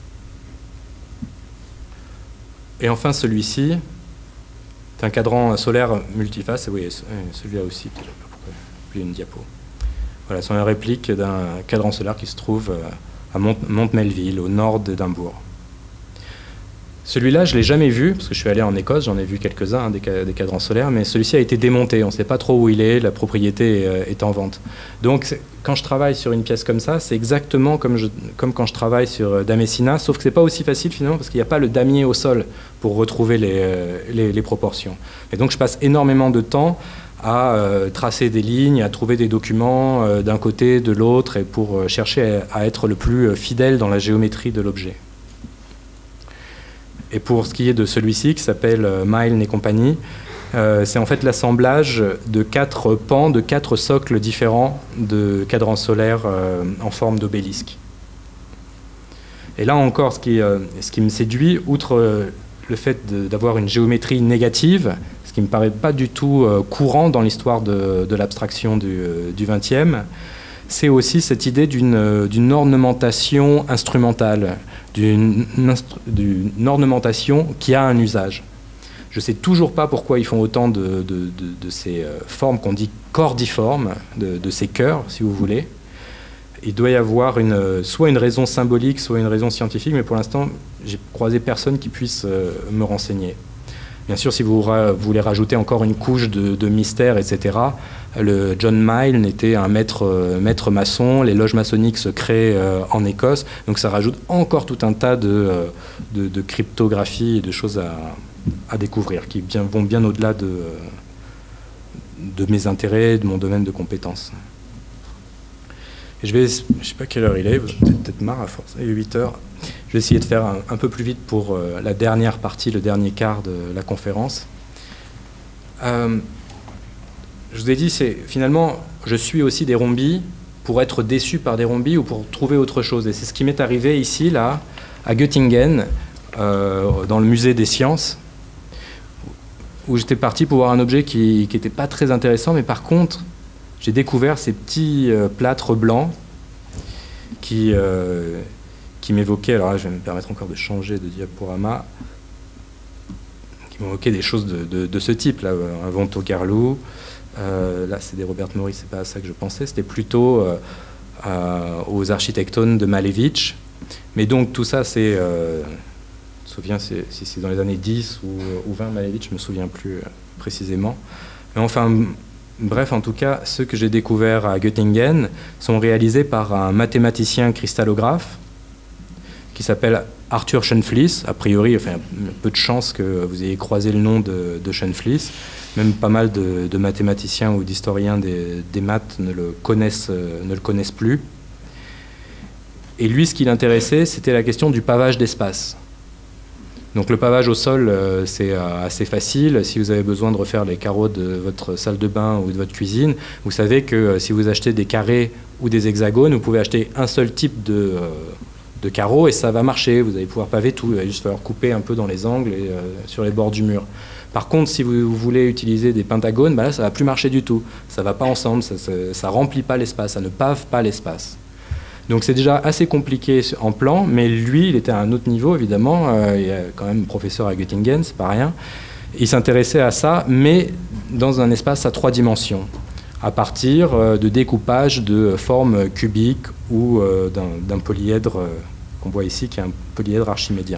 Et enfin, celui-ci, c'est un cadran solaire multiface. Oui, celui-là aussi, je ne sais pas pourquoi j'ai une diapo. Voilà, c'est une réplique d'un cadran solaire qui se trouve à Mont-Melville, au nord d'Édimbourg. Celui-là, je ne l'ai jamais vu, parce que je suis allé en Écosse, j'en ai vu quelques-uns, hein, des, des cadrans solaires, mais celui-ci a été démonté, on ne sait pas trop où il est, la propriété est, est en vente. Donc, quand je travaille sur une pièce comme ça, c'est exactement comme, je, comme quand je travaille sur Damessina, sauf que ce n'est pas aussi facile finalement, parce qu'il n'y a pas le damier au sol pour retrouver les, les, les proportions. Et donc, je passe énormément de temps à euh, tracer des lignes, à trouver des documents euh, d'un côté, de l'autre, et pour euh, chercher à, à être le plus fidèle dans la géométrie de l'objet. Et pour ce qui est de celui-ci, qui s'appelle Milne et compagnie, euh, c'est en fait l'assemblage de quatre pans, de quatre socles différents de cadrans solaires euh, en forme d'obélisque. Et là encore, ce qui, euh, ce qui me séduit, outre euh, le fait d'avoir une géométrie négative, ce qui ne me paraît pas du tout euh, courant dans l'histoire de, de l'abstraction du, euh, du vingtième, c'est aussi cette idée d'une d'une ornementation instrumentale, d'une d'une ornementation qui a un usage. Je ne sais toujours pas pourquoi ils font autant de, de, de, de ces formes qu'on dit cordiformes, de, de ces cœurs, si vous voulez. Il doit y avoir une, soit une raison symbolique, soit une raison scientifique, mais pour l'instant, j'ai croisé personne qui puisse me renseigner. Bien sûr, si vous voulez rajouter encore une couche de, de mystère, et cetera, le John Milne était un maître, euh, maître maçon, les loges maçonniques se créent euh, en Écosse, donc ça rajoute encore tout un tas de, euh, de, de cryptographie et de choses à, à découvrir, qui bien, vont bien au-delà de, de mes intérêts, de mon domaine de compétences. Et je vais, je ne sais pas quelle heure il est, vous avez peut-être marre à force, il est huit heures. Je vais essayer de faire un, un peu plus vite pour euh, la dernière partie, le dernier quart de la conférence. Euh, je vous ai dit, c'est finalement, je suis aussi des rhombis pour être déçu par des rhombis ou pour trouver autre chose. Et c'est ce qui m'est arrivé ici, là, à Göttingen, euh, dans le musée des sciences, où j'étais parti pour voir un objet qui n'était pas très intéressant, mais par contre, j'ai découvert ces petits euh, plâtres blancs qui, euh, qui m'évoquaient, alors là, je vais me permettre encore de changer de diaporama, qui m'évoquaient des choses de, de, de ce type, là, un Vonto Carlo. Euh, là, c'est des Robert Morris, c'est pas à ça que je pensais, c'était plutôt euh, euh, aux architectones de Malevich. Mais donc, tout ça, c'est... Euh, je me souviens si c'est dans les années dix ou, ou vingt, Malevich, je ne me souviens plus euh, précisément. Mais enfin, bref, en tout cas, ceux que j'ai découverts à Göttingen sont réalisés par un mathématicien cristallographe qui s'appelle Arthur Schoenflies. A priori, enfin, peu de chance que vous ayez croisé le nom de, de Schoenflies. Même pas mal de, de mathématiciens ou d'historiens des, des maths ne le connaissent, euh, ne le connaissent plus. Et lui, ce qui l'intéressait, c'était la question du pavage d'espace. Donc le pavage au sol, euh, c'est euh, assez facile. Si vous avez besoin de refaire les carreaux de votre salle de bain ou de votre cuisine, vous savez que euh, si vous achetez des carrés ou des hexagones, vous pouvez acheter un seul type de, euh, de carreaux et ça va marcher. Vous allez pouvoir paver tout. Il va juste falloir couper un peu dans les angles et euh, sur les bords du mur. Par contre, si vous voulez utiliser des pentagones, bah là, ça ne va plus marcher du tout. Ça ne va pas ensemble, ça ne remplit pas l'espace, ça ne pave pas l'espace. Donc c'est déjà assez compliqué en plan, mais lui, il était à un autre niveau, évidemment. Euh, il est quand même professeur à Göttingen, c'est pas rien. Il s'intéressait à ça, mais dans un espace à trois dimensions, à partir euh, de découpage de formes cubiques ou euh, d'un polyèdre euh, qu'on voit ici, qui est un polyèdre archimédien.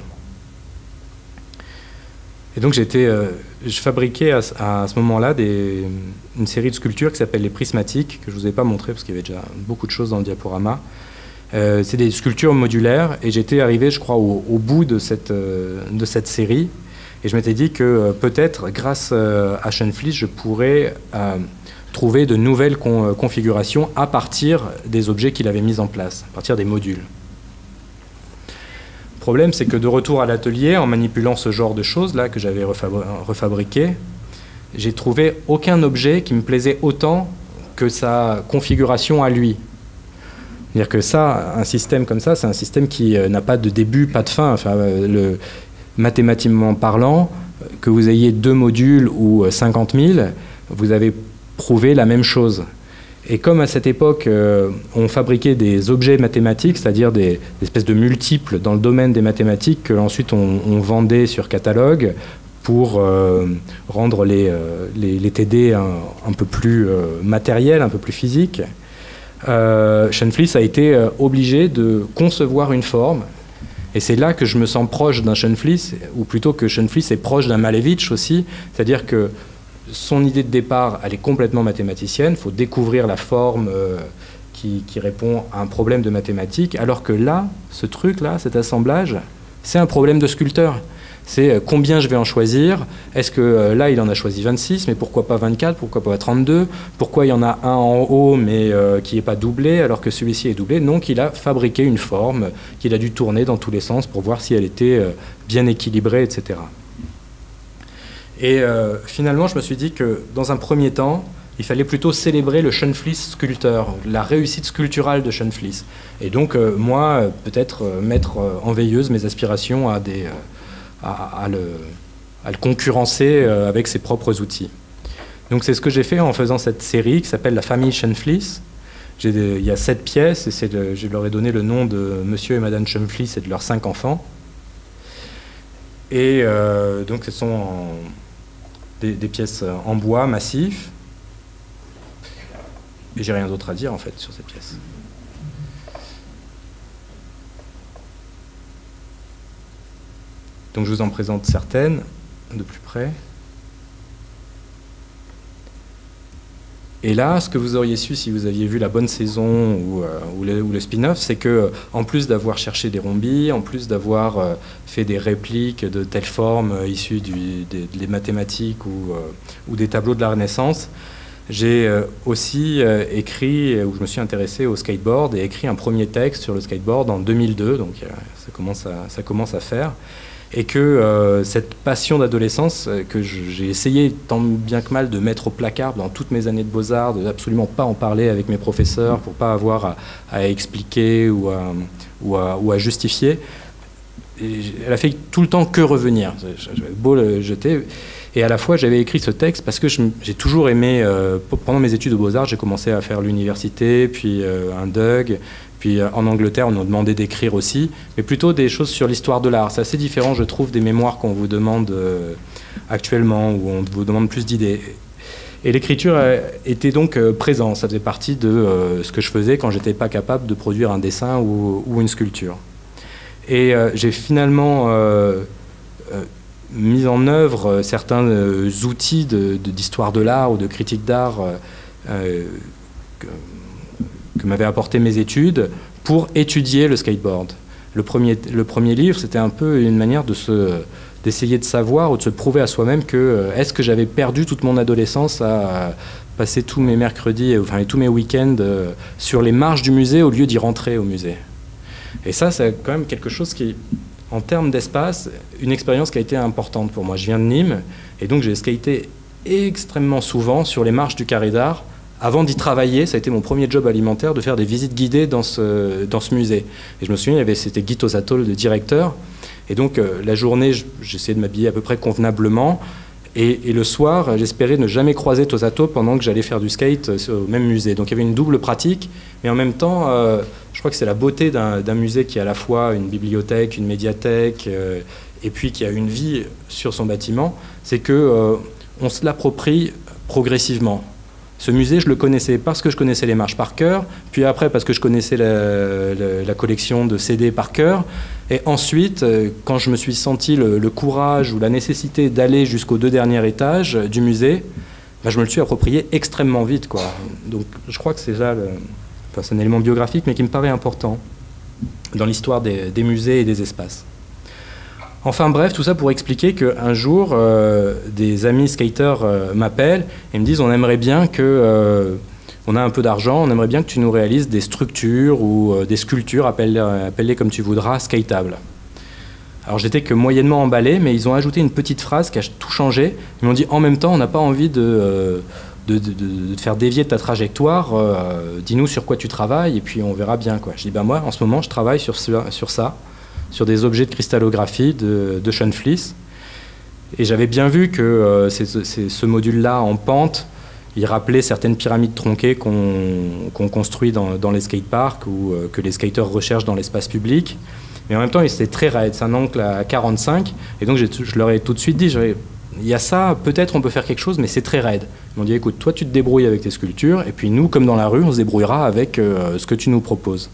Et donc j'étais, euh, je fabriquais à, à ce moment-là une série de sculptures qui s'appelle les prismatiques, que je ne vous ai pas montré parce qu'il y avait déjà beaucoup de choses dans le diaporama. Euh, c'est des sculptures modulaires et j'étais arrivé, je crois, au, au bout de cette, euh, de cette série. Et je m'étais dit que euh, peut-être, grâce euh, à Schoenflies, je pourrais euh, trouver de nouvelles con, configurations à partir des objets qu'il avait mis en place, à partir des modules. Le problème, c'est que de retour à l'atelier, en manipulant ce genre de choses-là que j'avais refabri refabriqué, j'ai trouvé aucun objet qui me plaisait autant que sa configuration à lui. C'est-à-dire que ça, un système comme ça, c'est un système qui euh, n'a pas de début, pas de fin. Enfin, euh, le, mathématiquement parlant, que vous ayez deux modules ou cinquante mille, vous avez prouvé la même chose. Et comme à cette époque, euh, on fabriquait des objets mathématiques, c'est-à-dire des, des espèces de multiples dans le domaine des mathématiques que ensuite on, on vendait sur catalogue pour euh, rendre les, euh, les, les T D un, un peu plus euh, matériels, un peu plus physiques, euh, Schoenflies a été euh, obligé de concevoir une forme. Et c'est là que je me sens proche d'un Schoenflies, ou plutôt que Schoenflies est proche d'un Malevich aussi, c'est-à-dire que son idée de départ, elle est complètement mathématicienne. Il faut découvrir la forme euh, qui, qui répond à un problème de mathématiques, alors que là, ce truc-là, cet assemblage, c'est un problème de sculpteur. C'est euh, combien je vais en choisir. Est-ce que euh, là, il en a choisi vingt-six, mais pourquoi pas vingt-quatre, pourquoi pas trente-deux? Pourquoi il y en a un en haut, mais euh, qui n'est pas doublé, alors que celui-ci est doublé? Donc, il a fabriqué une forme qu'il a dû tourner dans tous les sens pour voir si elle était euh, bien équilibrée, et cetera. Et euh, finalement, je me suis dit que, dans un premier temps, il fallait plutôt célébrer le Schoenflies sculpteur, la réussite sculpturale de Schoenflies. Et donc, euh, moi, peut-être euh, mettre euh, en veilleuse mes aspirations à, des, euh, à, à, le, à le concurrencer euh, avec ses propres outils. Donc, c'est ce que j'ai fait en faisant cette série qui s'appelle la famille Schoenflies. Il y a sept pièces, et le, je leur ai donné le nom de Monsieur et Madame Schoenflies et de leurs cinq enfants. Et euh, donc, ce sont en, des, des pièces en bois massif. Et j'ai rien d'autre à dire, en fait, sur cette pièce. Donc, je vous en présente certaines de plus près. Et là, ce que vous auriez su si vous aviez vu la bonne saison ou, euh, ou le, ou le spin-off, c'est que, en plus d'avoir cherché des rhombis, en plus d'avoir euh, fait des répliques de telles formes euh, issues du, des, des mathématiques ou, euh, ou des tableaux de la Renaissance, j'ai euh, aussi euh, écrit, où je me suis intéressé au skateboard et écrit un premier texte sur le skateboard en deux mille deux, donc euh, ça, commence à, ça commence à faire. Et que euh, cette passion d'adolescence, euh, que j'ai essayé tant bien que mal de mettre au placard dans toutes mes années de beaux-arts, de absolument pas en parler avec mes professeurs pour pas avoir à, à expliquer ou à, ou, à, ou à justifier, et elle a fait tout le temps que revenir. J'avais beau le jeter. Et à la fois, j'avais écrit ce texte parce que j'ai toujours aimé, euh, pendant mes études de beaux-arts, j'ai commencé à faire l'université, puis euh, un D U G. Puis en Angleterre, on nous demandait d'écrire aussi, mais plutôt des choses sur l'histoire de l'art. C'est assez différent, je trouve, des mémoires qu'on vous demande euh, actuellement, où on vous demande plus d'idées. Et l'écriture était donc euh, présente, ça faisait partie de euh, ce que je faisais quand j'étais pas capable de produire un dessin ou, ou une sculpture. Et euh, j'ai finalement euh, euh, mis en œuvre certains euh, outils d'histoire de, de l'art ou de critique d'art euh, euh, que, que m'avaient apporté mes études pour étudier le skateboard. Le premier, le premier livre, c'était un peu une manière de se, d'essayer de savoir ou de se prouver à soi-même que euh, est-ce que j'avais perdu toute mon adolescence à, à passer tous mes mercredis, enfin et tous mes week-ends euh, sur les marches du musée au lieu d'y rentrer au musée. Et ça, c'est quand même quelque chose qui, en termes d'espace, une expérience qui a été importante pour moi. Je viens de Nîmes, et donc j'ai skaté extrêmement souvent sur les marches du Carré d'Art. Avant d'y travailler, ça a été mon premier job alimentaire de faire des visites guidées dans ce, dans ce musée. Et je me souviens, c'était Guy Tosato, le directeur. Et donc, euh, la journée, j'essayais de m'habiller à peu près convenablement. Et, et le soir, j'espérais ne jamais croiser Tosato pendant que j'allais faire du skate au même musée. Donc, il y avait une double pratique. Mais en même temps, euh, je crois que c'est la beauté d'un musée qui a à la fois une bibliothèque, une médiathèque, euh, et puis qui a une vie sur son bâtiment. C'est qu'on euh, se l'approprie progressivement. Ce musée, je le connaissais parce que je connaissais les marches par cœur, puis après parce que je connaissais la, la, la collection de C D par cœur, et ensuite, quand je me suis senti le, le courage ou la nécessité d'aller jusqu'aux deux derniers étages du musée, bah, je me le suis approprié extrêmement vite, quoi. Donc je crois que c'est là, le, enfin, c'est un élément biographique, mais qui me paraît important dans l'histoire des, des musées et des espaces. Enfin bref, tout ça pour expliquer qu'un jour, euh, des amis skateurs euh, m'appellent et me disent on aimerait bien que, euh, on a un peu d'argent, on aimerait bien que tu nous réalises des structures ou euh, des sculptures, appelle-les appelle-les comme tu voudras, skatables. Alors j'étais que moyennement emballé, mais ils ont ajouté une petite phrase qui a tout changé. Ils m'ont dit en même temps, on n'a pas envie de, euh, de, de, de, de te faire dévier de ta trajectoire, euh, dis-nous sur quoi tu travailles et puis on verra bien, quoi. Je dis ben moi, en ce moment, je travaille sur, sur ça. Sur des objets de cristallographie de, de Schoenflies. Et j'avais bien vu que euh, c'est, c'est, ce module-là en pente, il rappelait certaines pyramides tronquées qu'on qu'on construit dans, dans les skateparks ou euh, que les skateurs recherchent dans l'espace public. Mais en même temps, c'était très raide. C'est un angle à quarante-cinq. Et donc, je leur ai tout de suite dit, il y a ça, peut-être on peut faire quelque chose, mais c'est très raide. Ils m'ont dit, écoute, toi, tu te débrouilles avec tes sculptures, et puis nous, comme dans la rue, on se débrouillera avec euh, ce que tu nous proposes.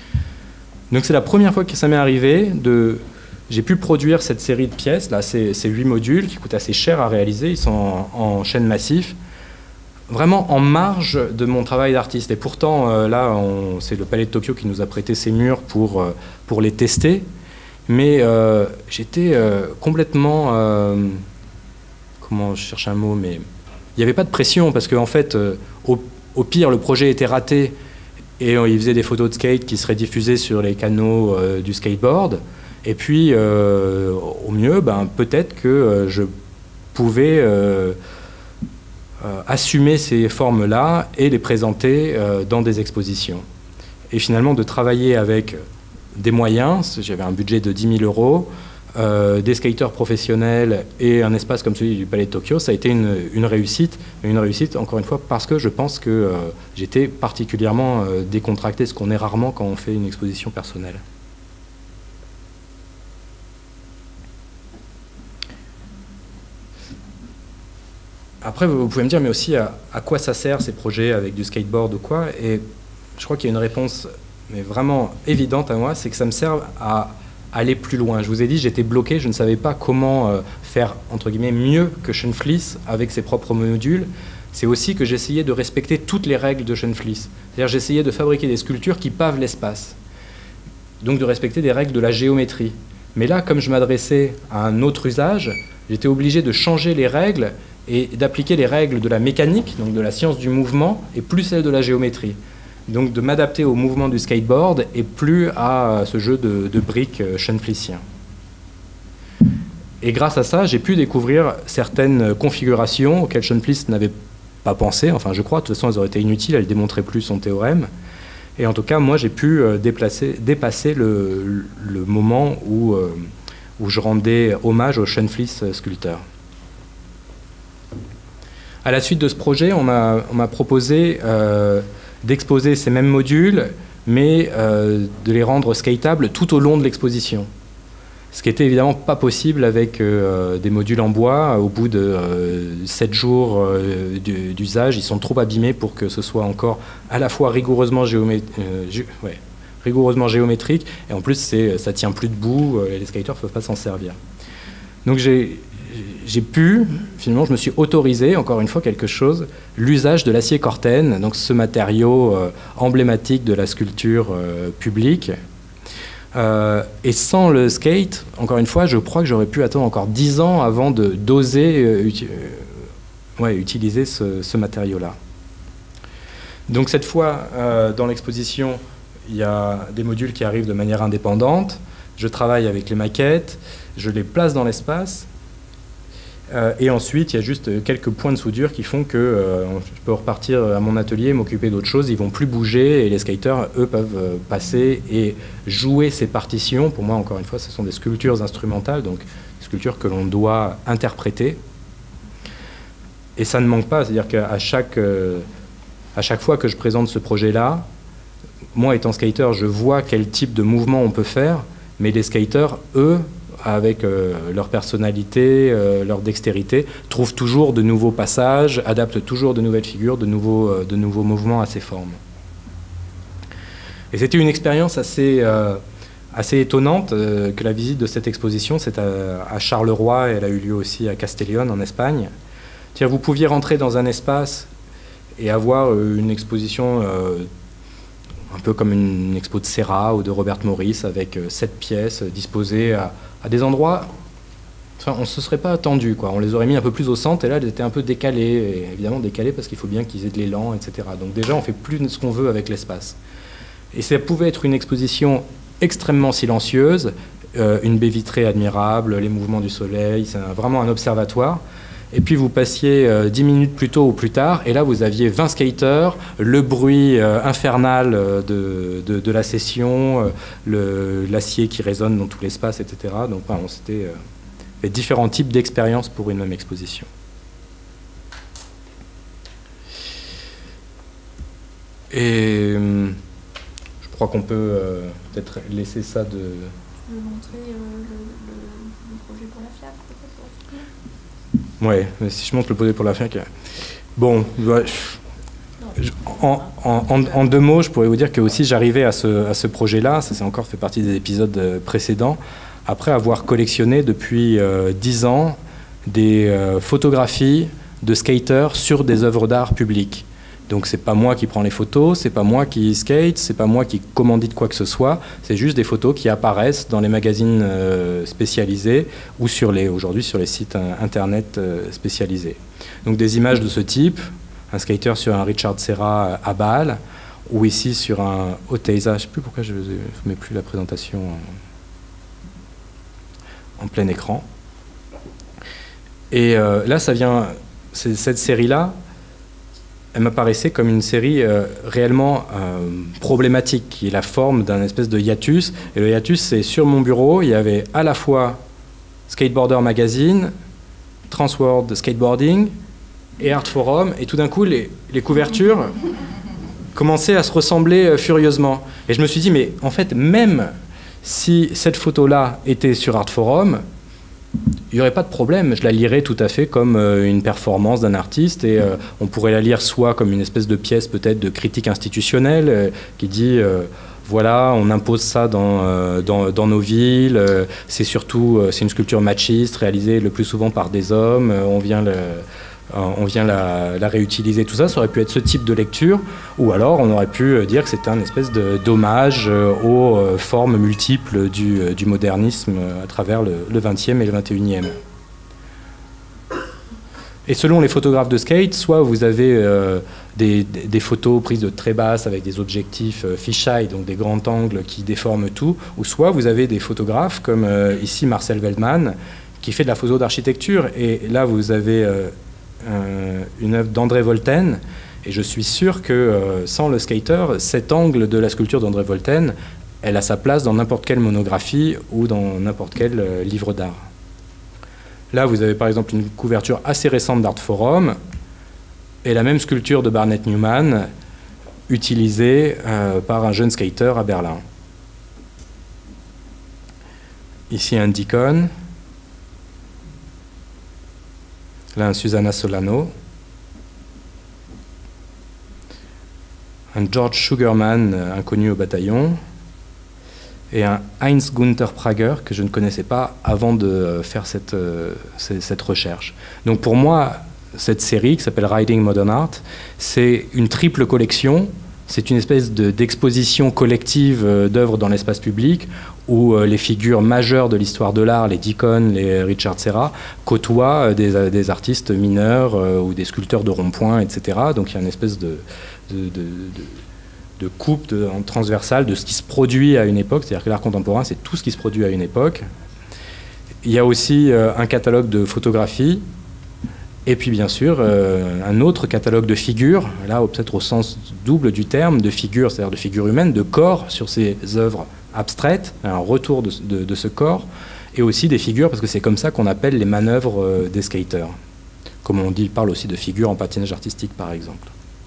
Donc c'est la première fois que ça m'est arrivé, de... j'ai pu produire cette série de pièces, là, ces, ces huit modules qui coûtent assez cher à réaliser, ils sont en, en chaîne massif, vraiment en marge de mon travail d'artiste. Et pourtant, euh, là, c'est le Palais de Tokyo qui nous a prêté ces murs pour, euh, pour les tester, mais euh, j'étais euh, complètement... Euh, comment je cherche un mot, mais il n'y avait pas de pression, parce qu'en fait, euh, au, au pire, le projet était raté, et il faisait des photos de skate qui seraient diffusées sur les canaux euh, du skateboard. Et puis, euh, au mieux, ben, peut-être que euh, je pouvais euh, euh, assumer ces formes-là et les présenter euh, dans des expositions. Et finalement, de travailler avec des moyens, j'avais un budget de dix mille euros, euh, des skateurs professionnels et un espace comme celui du Palais de Tokyo, ça a été une, une réussite. Une réussite, encore une fois, parce que je pense que euh, j'étais particulièrement euh, décontracté, ce qu'on est rarement quand on fait une exposition personnelle. Après, vous pouvez me dire, mais aussi, à, à quoi ça sert ces projets avec du skateboard ou quoi? Et je crois qu'il y a une réponse mais vraiment évidente à moi, c'est que ça me sert à aller plus loin. Je vous ai dit, j'étais bloqué, je ne savais pas comment euh, faire, entre guillemets, mieux que Schoenflies avec ses propres modules. C'est aussi que j'essayais de respecter toutes les règles de Schoenflies. C'est-à-dire j'essayais de fabriquer des sculptures qui pavent l'espace. Donc de respecter des règles de la géométrie. Mais là, comme je m'adressais à un autre usage, j'étais obligé de changer les règles et d'appliquer les règles de la mécanique, donc de la science du mouvement, et plus celles de la géométrie. Donc de m'adapter au mouvement du skateboard et plus à ce jeu de, de briques schönflissien. Et grâce à ça, j'ai pu découvrir certaines configurations auxquelles Schönfließ n'avait pas pensé. Enfin, je crois, de toute façon, elles auraient été inutiles, elles ne démontraient plus son théorème. Et en tout cas, moi, j'ai pu déplacer, dépasser le, le moment où, euh, où je rendais hommage au Schönfließ sculpteur. À la suite de ce projet, on m'a proposé euh, d'exposer ces mêmes modules, mais euh, de les rendre skatables tout au long de l'exposition. Ce qui n'était évidemment pas possible avec euh, des modules en bois. Au bout de euh, sept jours euh, d'usage, ils sont trop abîmés pour que ce soit encore à la fois rigoureusement, géomé euh, gé ouais, rigoureusement géométrique, et en plus ça tient plus debout, euh, et les skateurs ne peuvent pas s'en servir. Donc j'ai pu, finalement je me suis autorisé, encore une fois quelque chose, l'usage de l'acier Corten, donc ce matériau euh, emblématique de la sculpture euh, publique. Euh, et sans le skate, encore une fois, je crois que j'aurais pu attendre encore dix ans avant d'oser euh, uti euh, ouais, utiliser ce, ce matériau-là. Donc cette fois, euh, dans l'exposition, il y a des modules qui arrivent de manière indépendante. Je travaille avec les maquettes, je les place dans l'espace. Euh, et ensuite, il y a juste quelques points de soudure qui font que euh, je peux repartir à mon atelier, m'occuper d'autre chose. Ils vont plus bouger et les skaters, eux, peuvent euh, passer et jouer ces partitions. Pour moi, encore une fois, ce sont des sculptures instrumentales, donc des sculptures que l'on doit interpréter. Et ça ne manque pas, c'est-à-dire qu'à chaque, euh, à chaque fois que je présente ce projet-là, moi, étant skater, je vois quel type de mouvement on peut faire, mais les skaters, eux, avec euh, leur personnalité, euh, leur dextérité, trouvent toujours de nouveaux passages, adaptent toujours de nouvelles figures, de nouveaux, euh, de nouveaux mouvements à ces formes. Et c'était une expérience assez, euh, assez étonnante euh, que la visite de cette exposition. C'est à, à Charleroi, et elle a eu lieu aussi à Castellón, en Espagne. Tiens, vous pouviez rentrer dans un espace et avoir euh, une exposition euh, un peu comme une expo de Serra ou de Robert Morris, avec euh, sept pièces disposées à à des endroits, enfin, on ne se serait pas attendu, quoi. On les aurait mis un peu plus au centre, et là, elles étaient un peu décalées, et évidemment décalées parce qu'il faut bien qu'ils aient de l'élan, et cetera. Donc déjà, on fait plus ce qu'on veut avec l'espace. Et ça pouvait être une exposition extrêmement silencieuse, euh, une baie vitrée admirable, les mouvements du soleil, c'est vraiment un observatoire. Et puis vous passiez euh, dix minutes plus tôt ou plus tard, et là vous aviez vingt skaters, le bruit euh, infernal euh, de, de, de la session, euh, l'acier qui résonne dans tout l'espace, et cetera. Donc enfin, on s'était euh, fait différents types d'expériences pour une même exposition. Et euh, je crois qu'on peut euh, peut-être laisser ça de... Tu veux montrer euh, le, le, le projet pour la F I A C, peut-être? Ouais, mais si je montre le projet pour la F I A C... Bon, en, en, en, en deux mots, je pourrais vous dire que aussi j'arrivais à ce, à ce projet-là, ça c'est encore fait partie des épisodes précédents, après avoir collectionné depuis euh, dix ans des euh, photographies de skaters sur des œuvres d'art publiques. Donc c'est pas moi qui prends les photos, c'est pas moi qui skate, c'est pas moi qui commandite quoi que ce soit, c'est juste des photos qui apparaissent dans les magazines euh, spécialisés ou sur les, aujourd'hui sur les sites euh, internet euh, spécialisés. Donc des images de ce type, un skater sur un Richard Serra à Bâle, ou ici sur un Oteiza, je ne sais plus pourquoi je ne mets plus la présentation en, en plein écran. Et euh, là, ça vient, cette série-là, elle m'apparaissait comme une série euh, réellement euh, problématique, qui est la forme d'un espèce de hiatus. Et le hiatus, c'est sur mon bureau, il y avait à la fois Skateboarder Magazine, Transworld Skateboarding et Art Forum. Et tout d'un coup, les, les couvertures commençaient à se ressembler euh, furieusement. Et je me suis dit, mais en fait, même si cette photo-là était sur Art Forum, il n'y aurait pas de problème, je la lirais tout à fait comme euh, une performance d'un artiste, et euh, on pourrait la lire soit comme une espèce de pièce peut-être de critique institutionnelle euh, qui dit euh, voilà, on impose ça dans, euh, dans, dans nos villes, euh, c'est surtout euh, c'est une sculpture machiste réalisée le plus souvent par des hommes, euh, on vient le, on vient la, la réutiliser, tout ça, ça aurait pu être ce type de lecture, ou alors on aurait pu dire que c'était un espèce d'hommage aux formes multiples du, du modernisme à travers le, le vingtième et le vingt et unième. Et selon les photographes de skate, soit vous avez euh, des, des, des photos prises de très basse avec des objectifs euh, fisheye, donc des grands angles qui déforment tout, ou soit vous avez des photographes comme euh, ici Marcel Veldman, qui fait de la photo d'architecture. Et là, vous avez euh, un, une œuvre d'André Voltaine. Et je suis sûr que euh, sans le skater, cet angle de la sculpture d'André Voltaine, elle a sa place dans n'importe quelle monographie ou dans n'importe quel euh, livre d'art. Là, vous avez par exemple une couverture assez récente d'Art Forum et la même sculpture de Barnett Newman utilisée euh, par un jeune skater à Berlin. Ici un Deacon. Là, un Susanna Solano. Un George Sugarman, euh, inconnu au bataillon. Et un Heinz Gunther Prager, que je ne connaissais pas avant de faire cette, euh, cette recherche. Donc pour moi, cette série, qui s'appelle Writing Modern Art, c'est une triple collection. C'est une espèce d'exposition collective d'œuvres dans l'espace public, où les figures majeures de l'histoire de l'art, les Deacon, les Richard Serra, côtoient des, des artistes mineurs euh, ou des sculpteurs de rond-point, et cetera. Donc il y a une espèce de, de, de, de, de coupe de, en transversale de ce qui se produit à une époque. C'est-à-dire que l'art contemporain, c'est tout ce qui se produit à une époque. Il y a aussi euh, un catalogue de photographies. Et puis bien sûr, euh, un autre catalogue de figures, là peut-être au sens double du terme, de figures, c'est-à-dire de figures humaines, de corps sur ces œuvres abstraites, un retour de, de, de ce corps, et aussi des figures, parce que c'est comme ça qu'on appelle les manœuvres euh, des skaters. Comme on dit, il parle aussi de figures en patinage artistique, par exemple.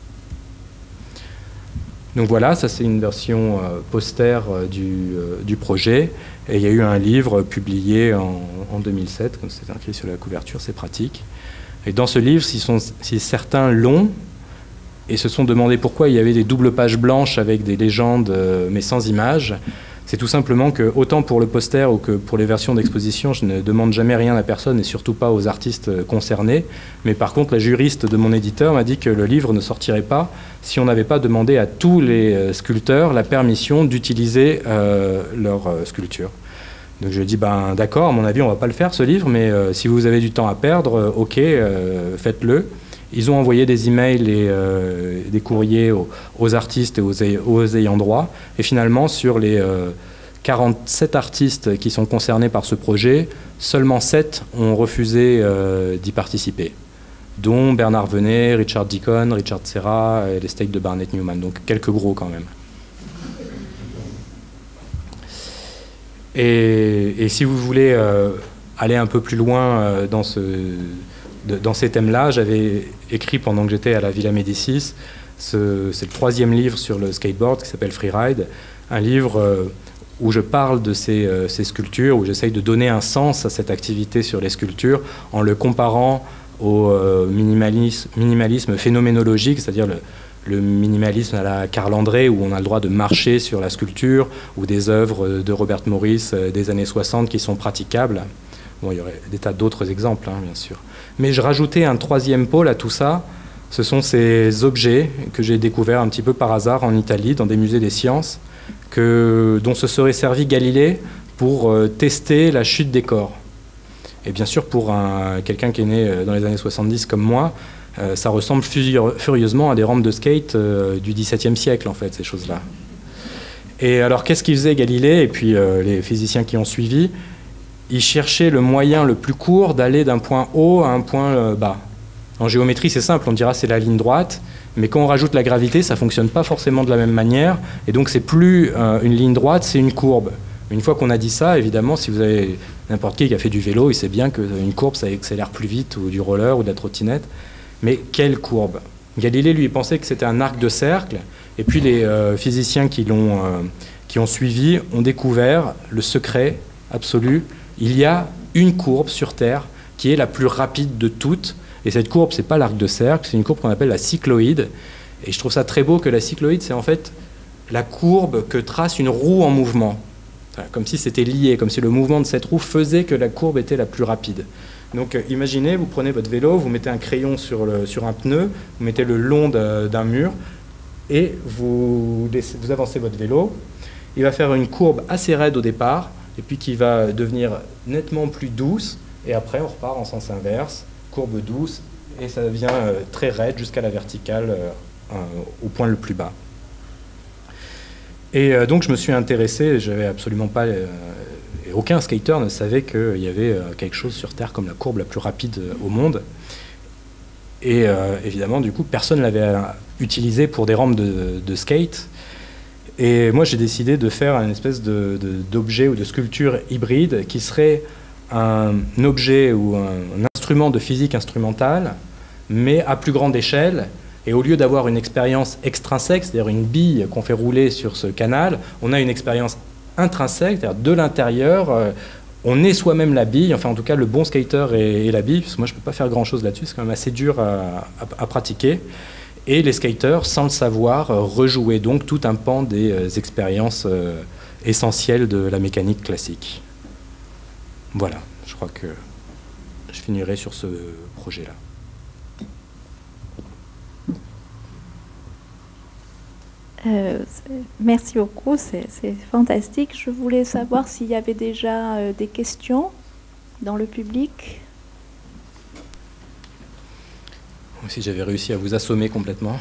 Donc voilà, ça c'est une version euh, poster euh, du, euh, du projet, et il y a eu un livre publié en, en deux mille sept, comme c'est écrit sur la couverture, c'est pratique. Et dans ce livre, si, sont, si certains l'ont et se sont demandé pourquoi il y avait des doubles pages blanches avec des légendes euh, mais sans images, c'est tout simplement que, autant pour le poster ou que pour les versions d'exposition, je ne demande jamais rien à personne et surtout pas aux artistes concernés. Mais par contre, la juriste de mon éditeur m'a dit que le livre ne sortirait pas si on n'avait pas demandé à tous les sculpteurs la permission d'utiliser euh, leur euh, sculpture. Donc je dis, ben, d'accord, à mon avis, on ne va pas le faire, ce livre, mais euh, si vous avez du temps à perdre, euh, ok, euh, faites-le. Ils ont envoyé des emails et euh, des courriers aux, aux artistes et aux, aux ayants droit. Et finalement, sur les euh, quarante-sept artistes qui sont concernés par ce projet, seulement sept ont refusé euh, d'y participer, dont Bernard Venet, Richard Deacon, Richard Serra et les steaks de Barnett Newman. Donc quelques gros quand même. Et, et si vous voulez euh, aller un peu plus loin euh, dans, ce, de, dans ces thèmes-là, j'avais écrit pendant que j'étais à la Villa Médicis, ce, c'est le troisième livre sur le skateboard qui s'appelle Freeride, un livre euh, où je parle de ces, euh, ces sculptures, où j'essaye de donner un sens à cette activité sur les sculptures en le comparant au euh, minimalisme, minimalisme phénoménologique, c'est-à-dire le le minimalisme à la Carl André, où on a le droit de marcher sur la sculpture, ou des œuvres de Robert Morris des années soixante qui sont praticables. Bon, il y aurait des tas d'autres exemples, hein, bien sûr. Mais je rajoutais un troisième pôle à tout ça. Ce sont ces objets que j'ai découverts un petit peu par hasard en Italie, dans des musées des sciences, que, dont se serait servi Galilée pour euh, tester la chute des corps. Et bien sûr, pour un, quelqu'un qui est né dans les années soixante-dix comme moi, Euh, ça ressemble furieusement à des rampes de skate euh, du dix-septième siècle, en fait, ces choses-là. Et alors, qu'est-ce qu'il faisait Galilée et puis euh, les physiciens qui ont suivi? Ils cherchaient le moyen le plus court d'aller d'un point haut à un point euh, bas. En géométrie, c'est simple, on dira c'est la ligne droite, mais quand on rajoute la gravité, ça ne fonctionne pas forcément de la même manière, et donc c'est plus euh, une ligne droite, c'est une courbe. Une fois qu'on a dit ça, évidemment, si vous avez n'importe qui qui a fait du vélo, il sait bien qu'une courbe, ça accélère plus vite, ou du roller, ou de la trottinette. Mais quelle courbe? Galilée, lui, pensait que c'était un arc de cercle, et puis les euh, physiciens qui, l'ont, euh, qui ont suivi ont découvert le secret absolu. Il y a une courbe sur Terre qui est la plus rapide de toutes, et cette courbe, c'est pas l'arc de cercle, c'est une courbe qu'on appelle la cycloïde, et je trouve ça très beau que la cycloïde, c'est en fait la courbe que trace une roue en mouvement, enfin, comme si c'était lié, comme si le mouvement de cette roue faisait que la courbe était la plus rapide. Donc euh, imaginez, vous prenez votre vélo, vous mettez un crayon sur, le, sur un pneu, vous mettez le long de, d'un mur, et vous, laissez, vous avancez votre vélo. Il va faire une courbe assez raide au départ, et puis qui va devenir nettement plus douce, et après on repart en sens inverse, courbe douce, et ça devient euh, très raide jusqu'à la verticale, euh, euh, au point le plus bas. Et euh, donc je me suis intéressé, j'avais absolument pas... Euh, et aucun skater ne savait qu'il y avait euh, quelque chose sur Terre comme la courbe la plus rapide euh, au monde. Et euh, évidemment, du coup, personne ne l'avait utilisé pour des rampes de, de skate. Et moi, j'ai décidé de faire une espèce de, de, d'objet ou de sculpture hybride qui serait un objet ou un, un instrument de physique instrumentale, mais à plus grande échelle. Et au lieu d'avoir une expérience extrinsèque, c'est-à-dire une bille qu'on fait rouler sur ce canal, on a une expérience intrinsèque, c'est-à-dire de l'intérieur. Euh, on est soi-même la bille, enfin en tout cas le bon skater est, est la bille, parce que moi je ne peux pas faire grand-chose là-dessus, c'est quand même assez dur à, à, à pratiquer. Et les skaters, sans le savoir, rejouaient donc tout un pan des euh, expériences euh, essentielles de la mécanique classique. Voilà, je crois que je finirai sur ce projet-là. Euh, merci beaucoup, c'est fantastique. Je voulais savoir s'il y avait déjà euh, des questions dans le public. Si j'avais réussi à vous assommer complètement.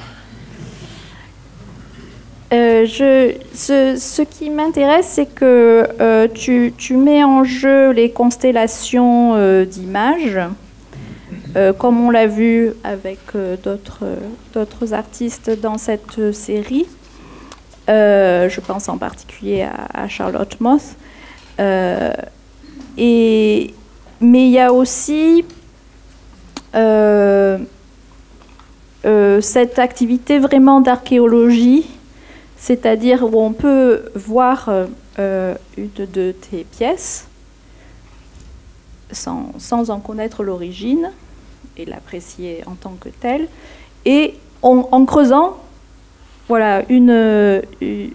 Euh, je, ce, ce qui m'intéresse, c'est que euh, tu, tu mets en jeu les constellations euh, d'images, euh, comme on l'a vu avec euh, d'autres euh, d'autres artistes dans cette série. Euh, je pense en particulier à, à Charlotte Moss. Euh, et, mais il y a aussi euh, euh, cette activité vraiment d'archéologie, c'est-à-dire où on peut voir euh, une de tes pièces sans, sans en connaître l'origine et l'apprécier en tant que telle, et en, en creusant, voilà, une, une,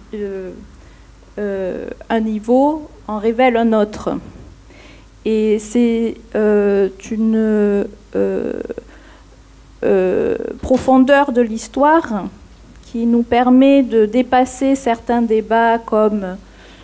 euh, un niveau en révèle un autre. Et c'est euh, une euh, euh, profondeur de l'histoire qui nous permet de dépasser certains débats comme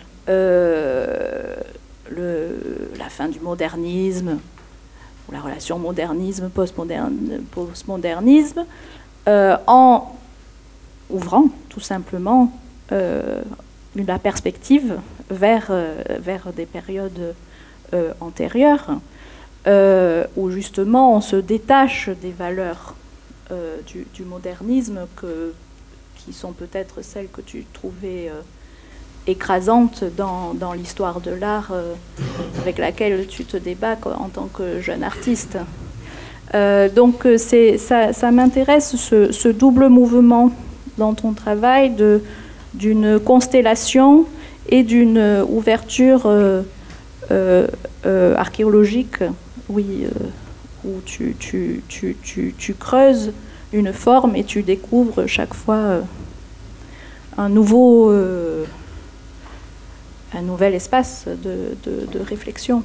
euh, le, la fin du modernisme, ou la relation modernisme-postmodernisme, post-modernisme, euh, en ouvrant tout simplement euh, la perspective vers, euh, vers des périodes euh, antérieures, euh, où justement on se détache des valeurs euh, du, du modernisme que, qui sont peut-être celles que tu trouvais euh, écrasantes dans, dans l'histoire de l'art euh, avec laquelle tu te débats en tant que jeune artiste. Euh, donc ça, ça m'intéresse, ce, ce double mouvement dans ton travail d'une constellation et d'une ouverture euh, euh, euh, archéologique, oui, euh, où tu, tu, tu, tu, tu creuses une forme et tu découvres chaque fois euh, un nouveau, euh, un nouvel espace de, de, de réflexion.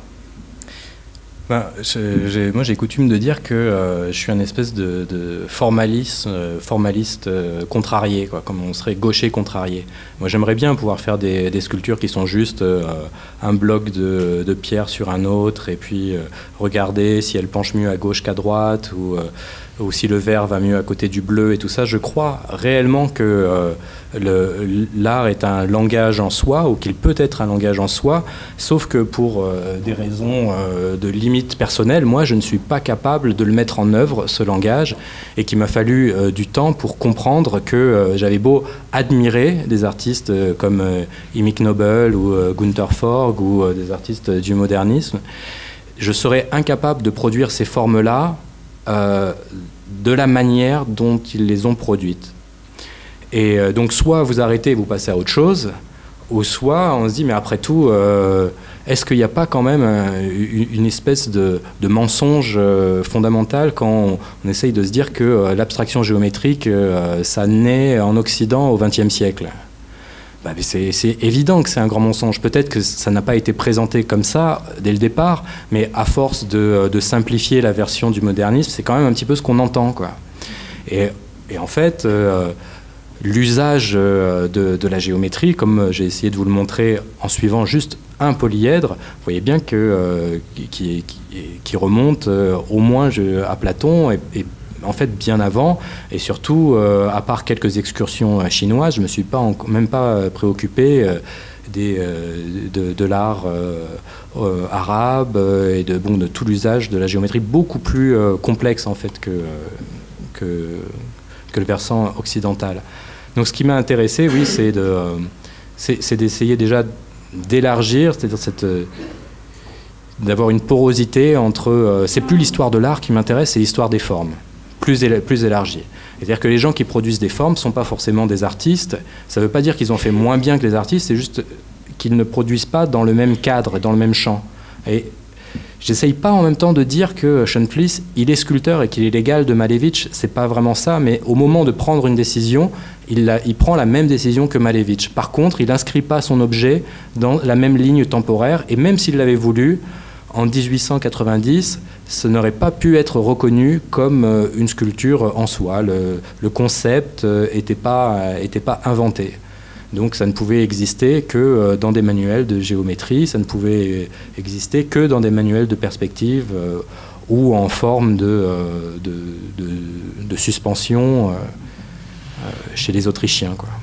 Ben, moi, j'ai coutume de dire que euh, je suis un espèce de, de formaliste, euh, formaliste euh, contrarié, quoi, comme on serait gaucher contrarié. Moi, j'aimerais bien pouvoir faire des, des sculptures qui sont juste euh, un bloc de, de pierre sur un autre, et puis euh, regarder si elle penche mieux à gauche qu'à droite, ou, euh, ou si le vert va mieux à côté du bleu, et tout ça. Je crois réellement que euh, l'art est un langage en soi, ou qu'il peut être un langage en soi, sauf que pour euh, des raisons euh, de limite personnelle, moi je ne suis pas capable de le mettre en œuvre, ce langage, et qu'il m'a fallu euh, du temps pour comprendre que euh, j'avais beau admirer des artistes euh, comme euh, Imi Knoebel ou euh, Gunther Forg ou euh, des artistes du modernisme, je serais incapable de produire ces formes-là euh, de la manière dont ils les ont produites. Et euh, donc soit vous arrêtez et vous passez à autre chose, ou soit on se dit mais après tout, euh, est-ce qu'il n'y a pas quand même euh, une espèce de, de mensonge euh, fondamental quand on, on essaye de se dire que euh, l'abstraction géométrique, euh, ça naît en Occident au vingtième siècle? Bah, c'est évident que c'est un grand mensonge. Peut-être que ça n'a pas été présenté comme ça dès le départ, mais à force de, de simplifier la version du modernisme, c'est quand même un petit peu ce qu'on entend, quoi. Et, et en fait... Euh, l'usage de, de la géométrie, comme j'ai essayé de vous le montrer en suivant juste un polyèdre, vous voyez bien que, euh, qui, qui, qui remonte euh, au moins je, à Platon et, et en fait bien avant, et surtout, euh, à part quelques excursions chinoises, je ne me suis pas en, même pas préoccupé euh, des, euh, de, de l'art euh, euh, arabe euh, et de, bon, de tout l'usage de la géométrie beaucoup plus euh, complexe en fait que, euh, que, que le versant occidental. Donc ce qui m'a intéressé, oui, c'est de, euh, c'est d'essayer déjà d'élargir, c'est-à-dire cette... Euh, d'avoir une porosité entre... Euh, c'est plus l'histoire de l'art qui m'intéresse, c'est l'histoire des formes, plus, éla plus élargie. C'est-à-dire que les gens qui produisent des formes ne sont pas forcément des artistes. Ça ne veut pas dire qu'ils ont fait moins bien que les artistes, c'est juste qu'ils ne produisent pas dans le même cadre et dans le même champ. Et j'essaye pas en même temps de dire que Schönflies, il est sculpteur et qu'il est l'égal de Malevich, c'est pas vraiment ça, mais au moment de prendre une décision, il, a, il prend la même décision que Malevich. Par contre, il n'inscrit pas son objet dans la même ligne temporaire, et même s'il l'avait voulu, en mille huit cent quatre-vingt-dix, ce n'aurait pas pu être reconnu comme euh, une sculpture en soi. Le, le concept n'était euh, pas, euh, était pas inventé. Donc ça ne pouvait exister que euh, dans des manuels de géométrie, ça ne pouvait exister que dans des manuels de perspective euh, ou en forme de, euh, de, de, de suspension euh, euh, chez les Autrichiens, quoi.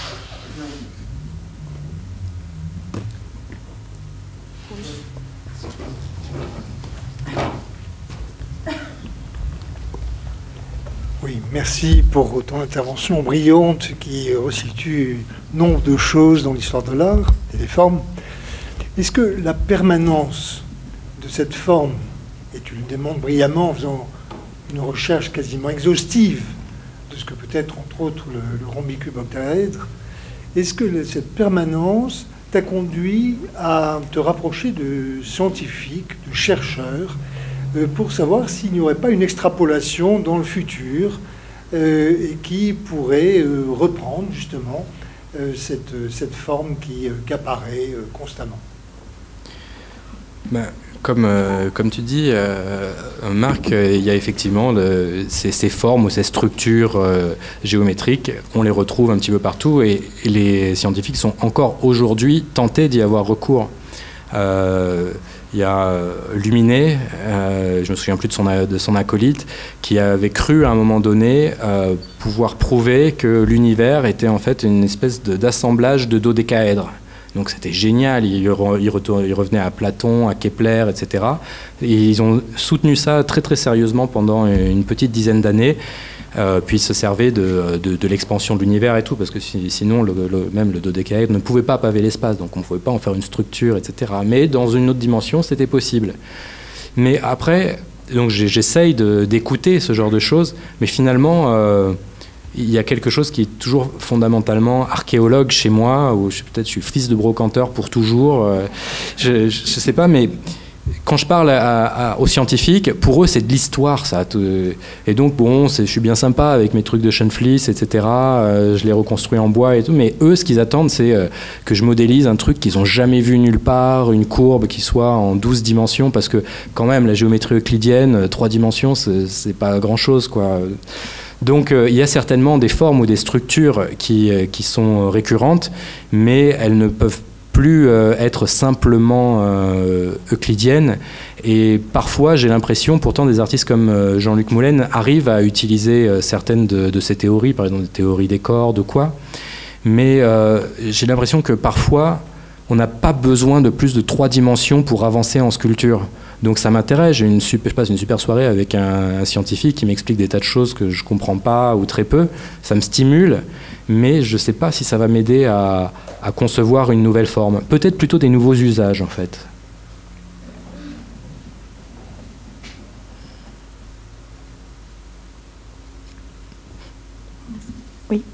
Oui, merci pour ton intervention brillante qui resitue nombre de choses dans l'histoire de l'art et des formes. Est-ce que la permanence de cette forme, et tu le démontres brillamment en faisant une recherche quasiment exhaustive de ce que peut être entre autres le, le rhombicube octaèdre, est-ce que le, cette permanence t'a conduit à te rapprocher de scientifiques, de chercheurs, pour savoir s'il n'y aurait pas une extrapolation dans le futur euh, et qui pourrait euh, reprendre justement euh, cette, cette forme qui, euh, qui apparaît euh, constamment. Ben, comme, euh, comme tu dis, euh, Marc, euh, il y a effectivement le, ces, ces formes ou ces structures euh, géométriques, on les retrouve un petit peu partout, et, et les scientifiques sont encore aujourd'hui tentés d'y avoir recours. Euh, Il y a euh, Luminet, euh, je me souviens plus de son, de son acolyte, qui avait cru à un moment donné euh, pouvoir prouver que l'univers était en fait une espèce d'assemblage de, de dodécaèdres. Donc c'était génial, il, il, retourne, il revenait à Platon, à Kepler, et cetera. Et ils ont soutenu ça très très sérieusement pendant une petite dizaine d'années. Euh, puis se servait de, de, de l'expansion de l'univers et tout, parce que si, sinon le, le, même le dodécaèdre ne pouvait pas paver l'espace, donc on ne pouvait pas en faire une structure, et cetera. Mais dans une autre dimension, c'était possible. Mais après, donc j'essaye d'écouter ce genre de choses, mais finalement, euh, il y a quelque chose qui est toujours fondamentalement archéologue chez moi, ou peut-être je suis fils de brocanteur pour toujours, euh, je ne sais pas, mais... Quand je parle à, à, aux scientifiques, pour eux, c'est de l'histoire, ça. Et donc, bon, je suis bien sympa avec mes trucs de Schönflies, et cetera. Euh, je les reconstruis en bois et tout. Mais eux, ce qu'ils attendent, c'est euh, que je modélise un truc qu'ils n'ont jamais vu nulle part, une courbe qui soit en douze dimensions, parce que, quand même, la géométrie euclidienne, trois dimensions, c'est pas grand-chose, quoi. Donc, euh, il y a certainement des formes ou des structures qui, euh, qui sont récurrentes, mais elles ne peuvent pas plus euh, être simplement euh, euclidienne. Et parfois, j'ai l'impression, pourtant, des artistes comme euh, Jean-Luc Moulin arrivent à utiliser euh, certaines de, de ces théories, par exemple des théories des cordes ou quoi. Mais euh, j'ai l'impression que parfois, on n'a pas besoin de plus de trois dimensions pour avancer en sculpture. Donc ça m'intéresse, j'ai une super, je passe une super soirée avec un, un scientifique qui m'explique des tas de choses que je ne comprends pas ou très peu. Ça me stimule, mais je ne sais pas si ça va m'aider à, à concevoir une nouvelle forme. Peut-être plutôt des nouveaux usages, en fait. Oui.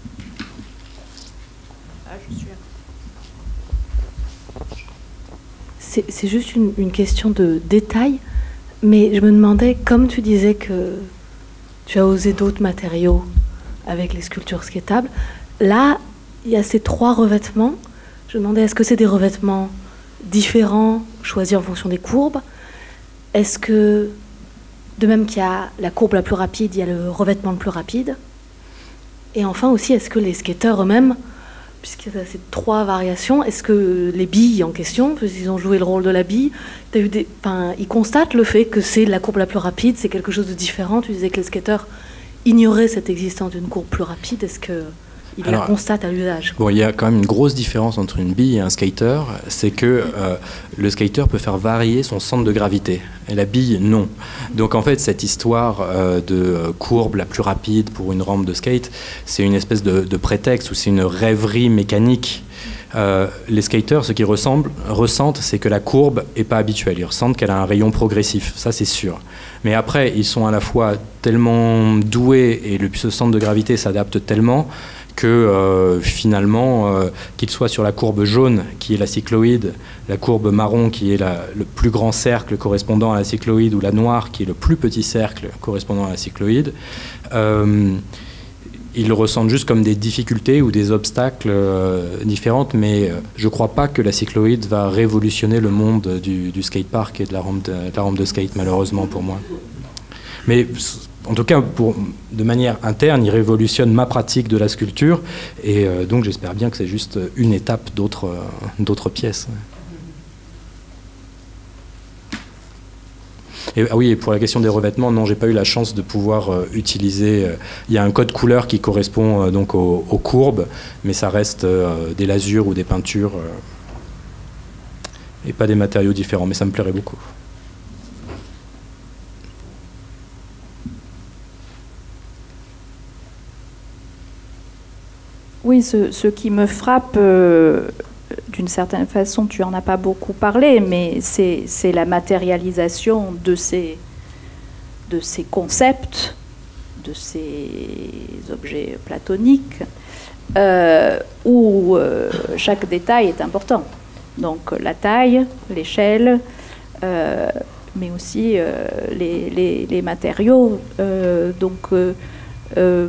C'est juste une, une question de détail, mais je me demandais, comme tu disais que tu as osé d'autres matériaux avec les sculptures skatables, là, il y a ces trois revêtements. Je me demandais, est-ce que c'est des revêtements différents, choisis en fonction des courbes? Est-ce que, de même qu'il y a la courbe la plus rapide, il y a le revêtement le plus rapide? Et enfin aussi, est-ce que les skateurs eux-mêmes puisqu'il y a ces trois variations, est-ce que les billes en question, puisqu'ils ont joué le rôle de la bille, t'as eu des, enfin, ils constatent le fait que c'est la courbe la plus rapide, c'est quelque chose de différent. Tu disais que les skateurs ignoraient cette existence d'une courbe plus rapide. Est-ce que il la constate à l'usage? Bon, il y a quand même une grosse différence entre une bille et un skater, c'est que euh, le skater peut faire varier son centre de gravité, et la bille, non. Donc en fait, cette histoire euh, de courbe la plus rapide pour une rampe de skate, c'est une espèce de, de prétexte, ou c'est une rêverie mécanique. Euh, les skaters, ce qu'ils ressemblent, ressentent, c'est que la courbe n'est pas habituelle. Ils ressentent qu'elle a un rayon progressif, ça c'est sûr. Mais après, ils sont à la fois tellement doués, et le, ce centre de gravité s'adapte tellement que euh, finalement, euh, qu'il soit sur la courbe jaune, qui est la cycloïde, la courbe marron, qui est la, le plus grand cercle correspondant à la cycloïde, ou la noire, qui est le plus petit cercle correspondant à la cycloïde, euh, ils le ressentent juste comme des difficultés ou des obstacles euh, différentes, mais euh, je ne crois pas que la cycloïde va révolutionner le monde du, du skatepark et de la, rampe de, de la rampe de skate, malheureusement pour moi. Mais en tout cas, pour, de manière interne, il révolutionne ma pratique de la sculpture, et euh, donc j'espère bien que c'est juste une étape d'autres euh, d'autres pièces. Et, ah oui, et pour la question des revêtements, non, j'ai pas eu la chance de pouvoir euh, utiliser. Euh, il y a un code couleur qui correspond euh, donc aux, aux courbes, mais ça reste euh, des lasures ou des peintures euh, et pas des matériaux différents. Mais ça me plairait beaucoup. Oui, ce, ce qui me frappe, euh, d'une certaine façon, tu n'en as pas beaucoup parlé, mais c'est, c'est la matérialisation de ces, de ces concepts, de ces objets platoniques, euh, où euh, chaque détail est important. Donc la taille, l'échelle, euh, mais aussi euh, les, les, les matériaux. Euh, donc... Euh, euh,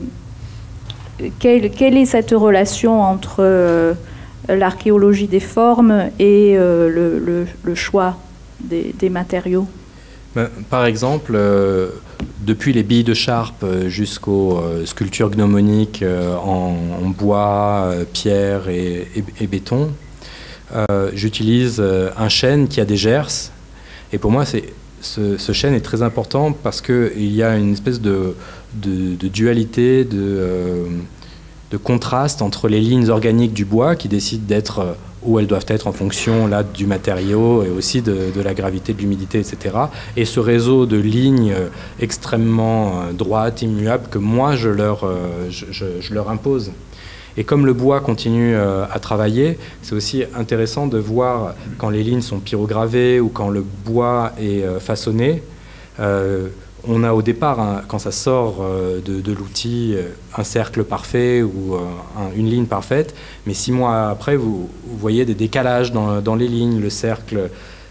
Quelle, quelle est cette relation entre euh, l'archéologie des formes et euh, le, le, le choix des, des matériaux? Ben, par exemple, euh, depuis les billes de charpe jusqu'aux euh, sculptures gnomoniques euh, en, en bois, euh, pierre et, et, et béton, euh, j'utilise euh, un chêne qui a des gerces. Et pour moi, c'est, ce, ce chêne est très important parce qu'il y a une espèce de... De, de dualité, de, euh, de contraste entre les lignes organiques du bois qui décident d'être où elles doivent être en fonction là, du matériau et aussi de, de la gravité, de l'humidité, et cetera. Et ce réseau de lignes extrêmement droites, immuables, que moi je leur, je, je, je leur impose. Et comme le bois continue euh, à travailler, c'est aussi intéressant de voir quand les lignes sont pyrogravées ou quand le bois est euh, façonné. Euh, On a au départ, hein, quand ça sort euh, de, de l'outil, euh, un cercle parfait ou euh, un, une ligne parfaite, mais six mois après, vous, vous voyez des décalages dans, dans les lignes, le cercle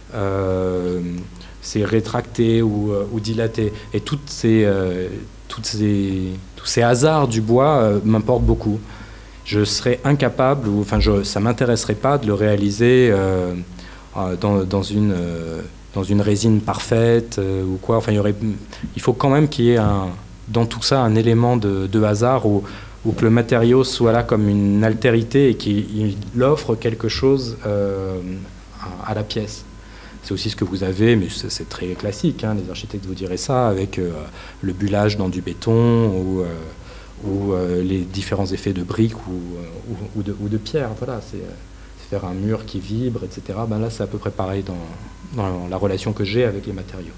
euh, s'est rétracté ou, euh, ou dilaté. Et toutes ces, euh, toutes ces, tous ces hasards du bois euh, m'importent beaucoup. Je serais incapable, ou enfin, je, ça ne m'intéresserait pas de le réaliser euh, dans, dans une... Euh, dans une résine parfaite euh, ou quoi. Enfin, il y aurait, il faut quand même qu'il y ait un, dans tout ça un élément de, de hasard ou, ou que le matériau soit là comme une altérité et qu'il offre quelque chose euh, à, à la pièce. C'est aussi ce que vous avez, mais c'est, c'est très classique, hein, les architectes vous diraient ça, avec euh, le bullage dans du béton ou, euh, ou euh, les différents effets de briques ou, ou, ou, de, ou de pierre. Voilà, c'est, c'est faire un mur qui vibre, et cetera. Ben là, c'est à peu près pareil dans... dans la relation que j'ai avec les matériaux.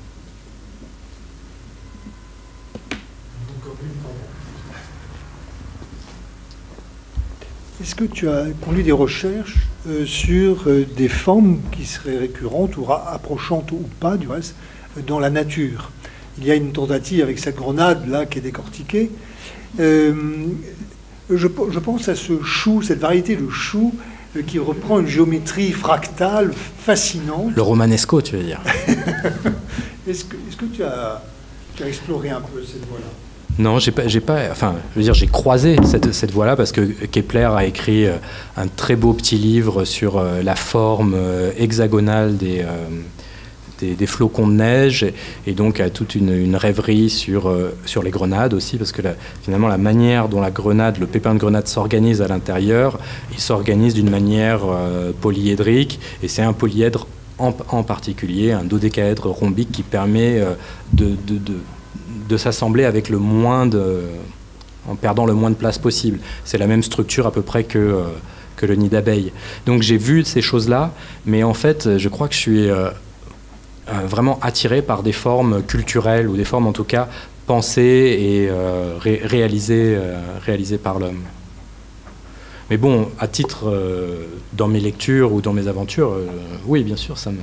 Est-ce que tu as conduit des recherches euh, sur euh, des formes qui seraient récurrentes ou approchantes ou pas, du reste, euh, dans la nature? Il y a une tentative avec cette grenade là qui est décortiquée. Euh, je, je pense à ce chou, cette variété de chou qui reprend une géométrie fractale fascinante. Le romanesco, tu veux dire. Est-ce que, est-ce que tu, as, tu as exploré un peu cette voie-là? Non, j'ai pas, j'ai pas, enfin, je veux dire, j'ai croisé cette, cette voie-là parce que Kepler a écrit un très beau petit livre sur la forme hexagonale des, des, des flocons de neige, et, et donc à toute une, une rêverie sur, euh, sur les grenades aussi, parce que la, finalement la manière dont la grenade, le pépin de grenade s'organise à l'intérieur, il s'organise d'une manière euh, polyédrique, et c'est un polyèdre en, en particulier, un dodécaèdre rhombique qui permet euh, de, de, de, de s'assembler avec le moins de, en perdant le moins de place possible. C'est la même structure à peu près que... Euh, que le nid d'abeille. Donc j'ai vu ces choses-là, mais en fait, je crois que je suis euh, euh, vraiment attiré par des formes culturelles, ou des formes en tout cas pensées et euh, ré réalisées, euh, réalisées par l'homme. Mais bon, à titre, euh, dans mes lectures ou dans mes aventures, euh, oui, bien sûr, ça me...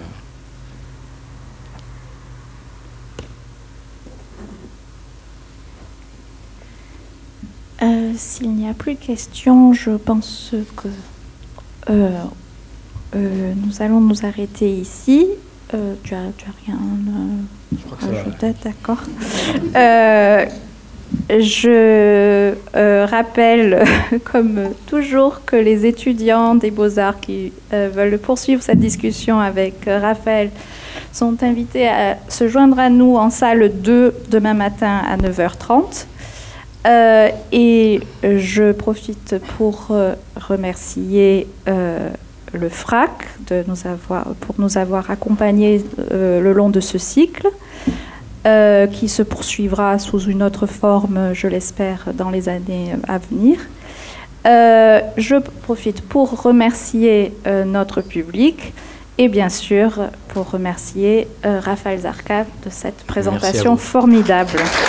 Euh, S'il n'y a plus de questions, je pense que euh, euh, nous allons nous arrêter ici. Euh, tu as, tu as rien à ajouter, d'accord. Euh, je euh, rappelle, comme toujours, que les étudiants des Beaux-Arts qui euh, veulent poursuivre cette discussion avec euh, Raphaël sont invités à se joindre à nous en salle deux demain matin à neuf heures trente. Euh, et je profite pour euh, remercier euh, le F R A C de nous avoir, pour nous avoir accompagnés euh, le long de ce cycle, euh, qui se poursuivra sous une autre forme, je l'espère, dans les années à venir. Euh, je profite pour remercier euh, notre public et bien sûr pour remercier euh, Raphaël Zarka de cette présentation formidable.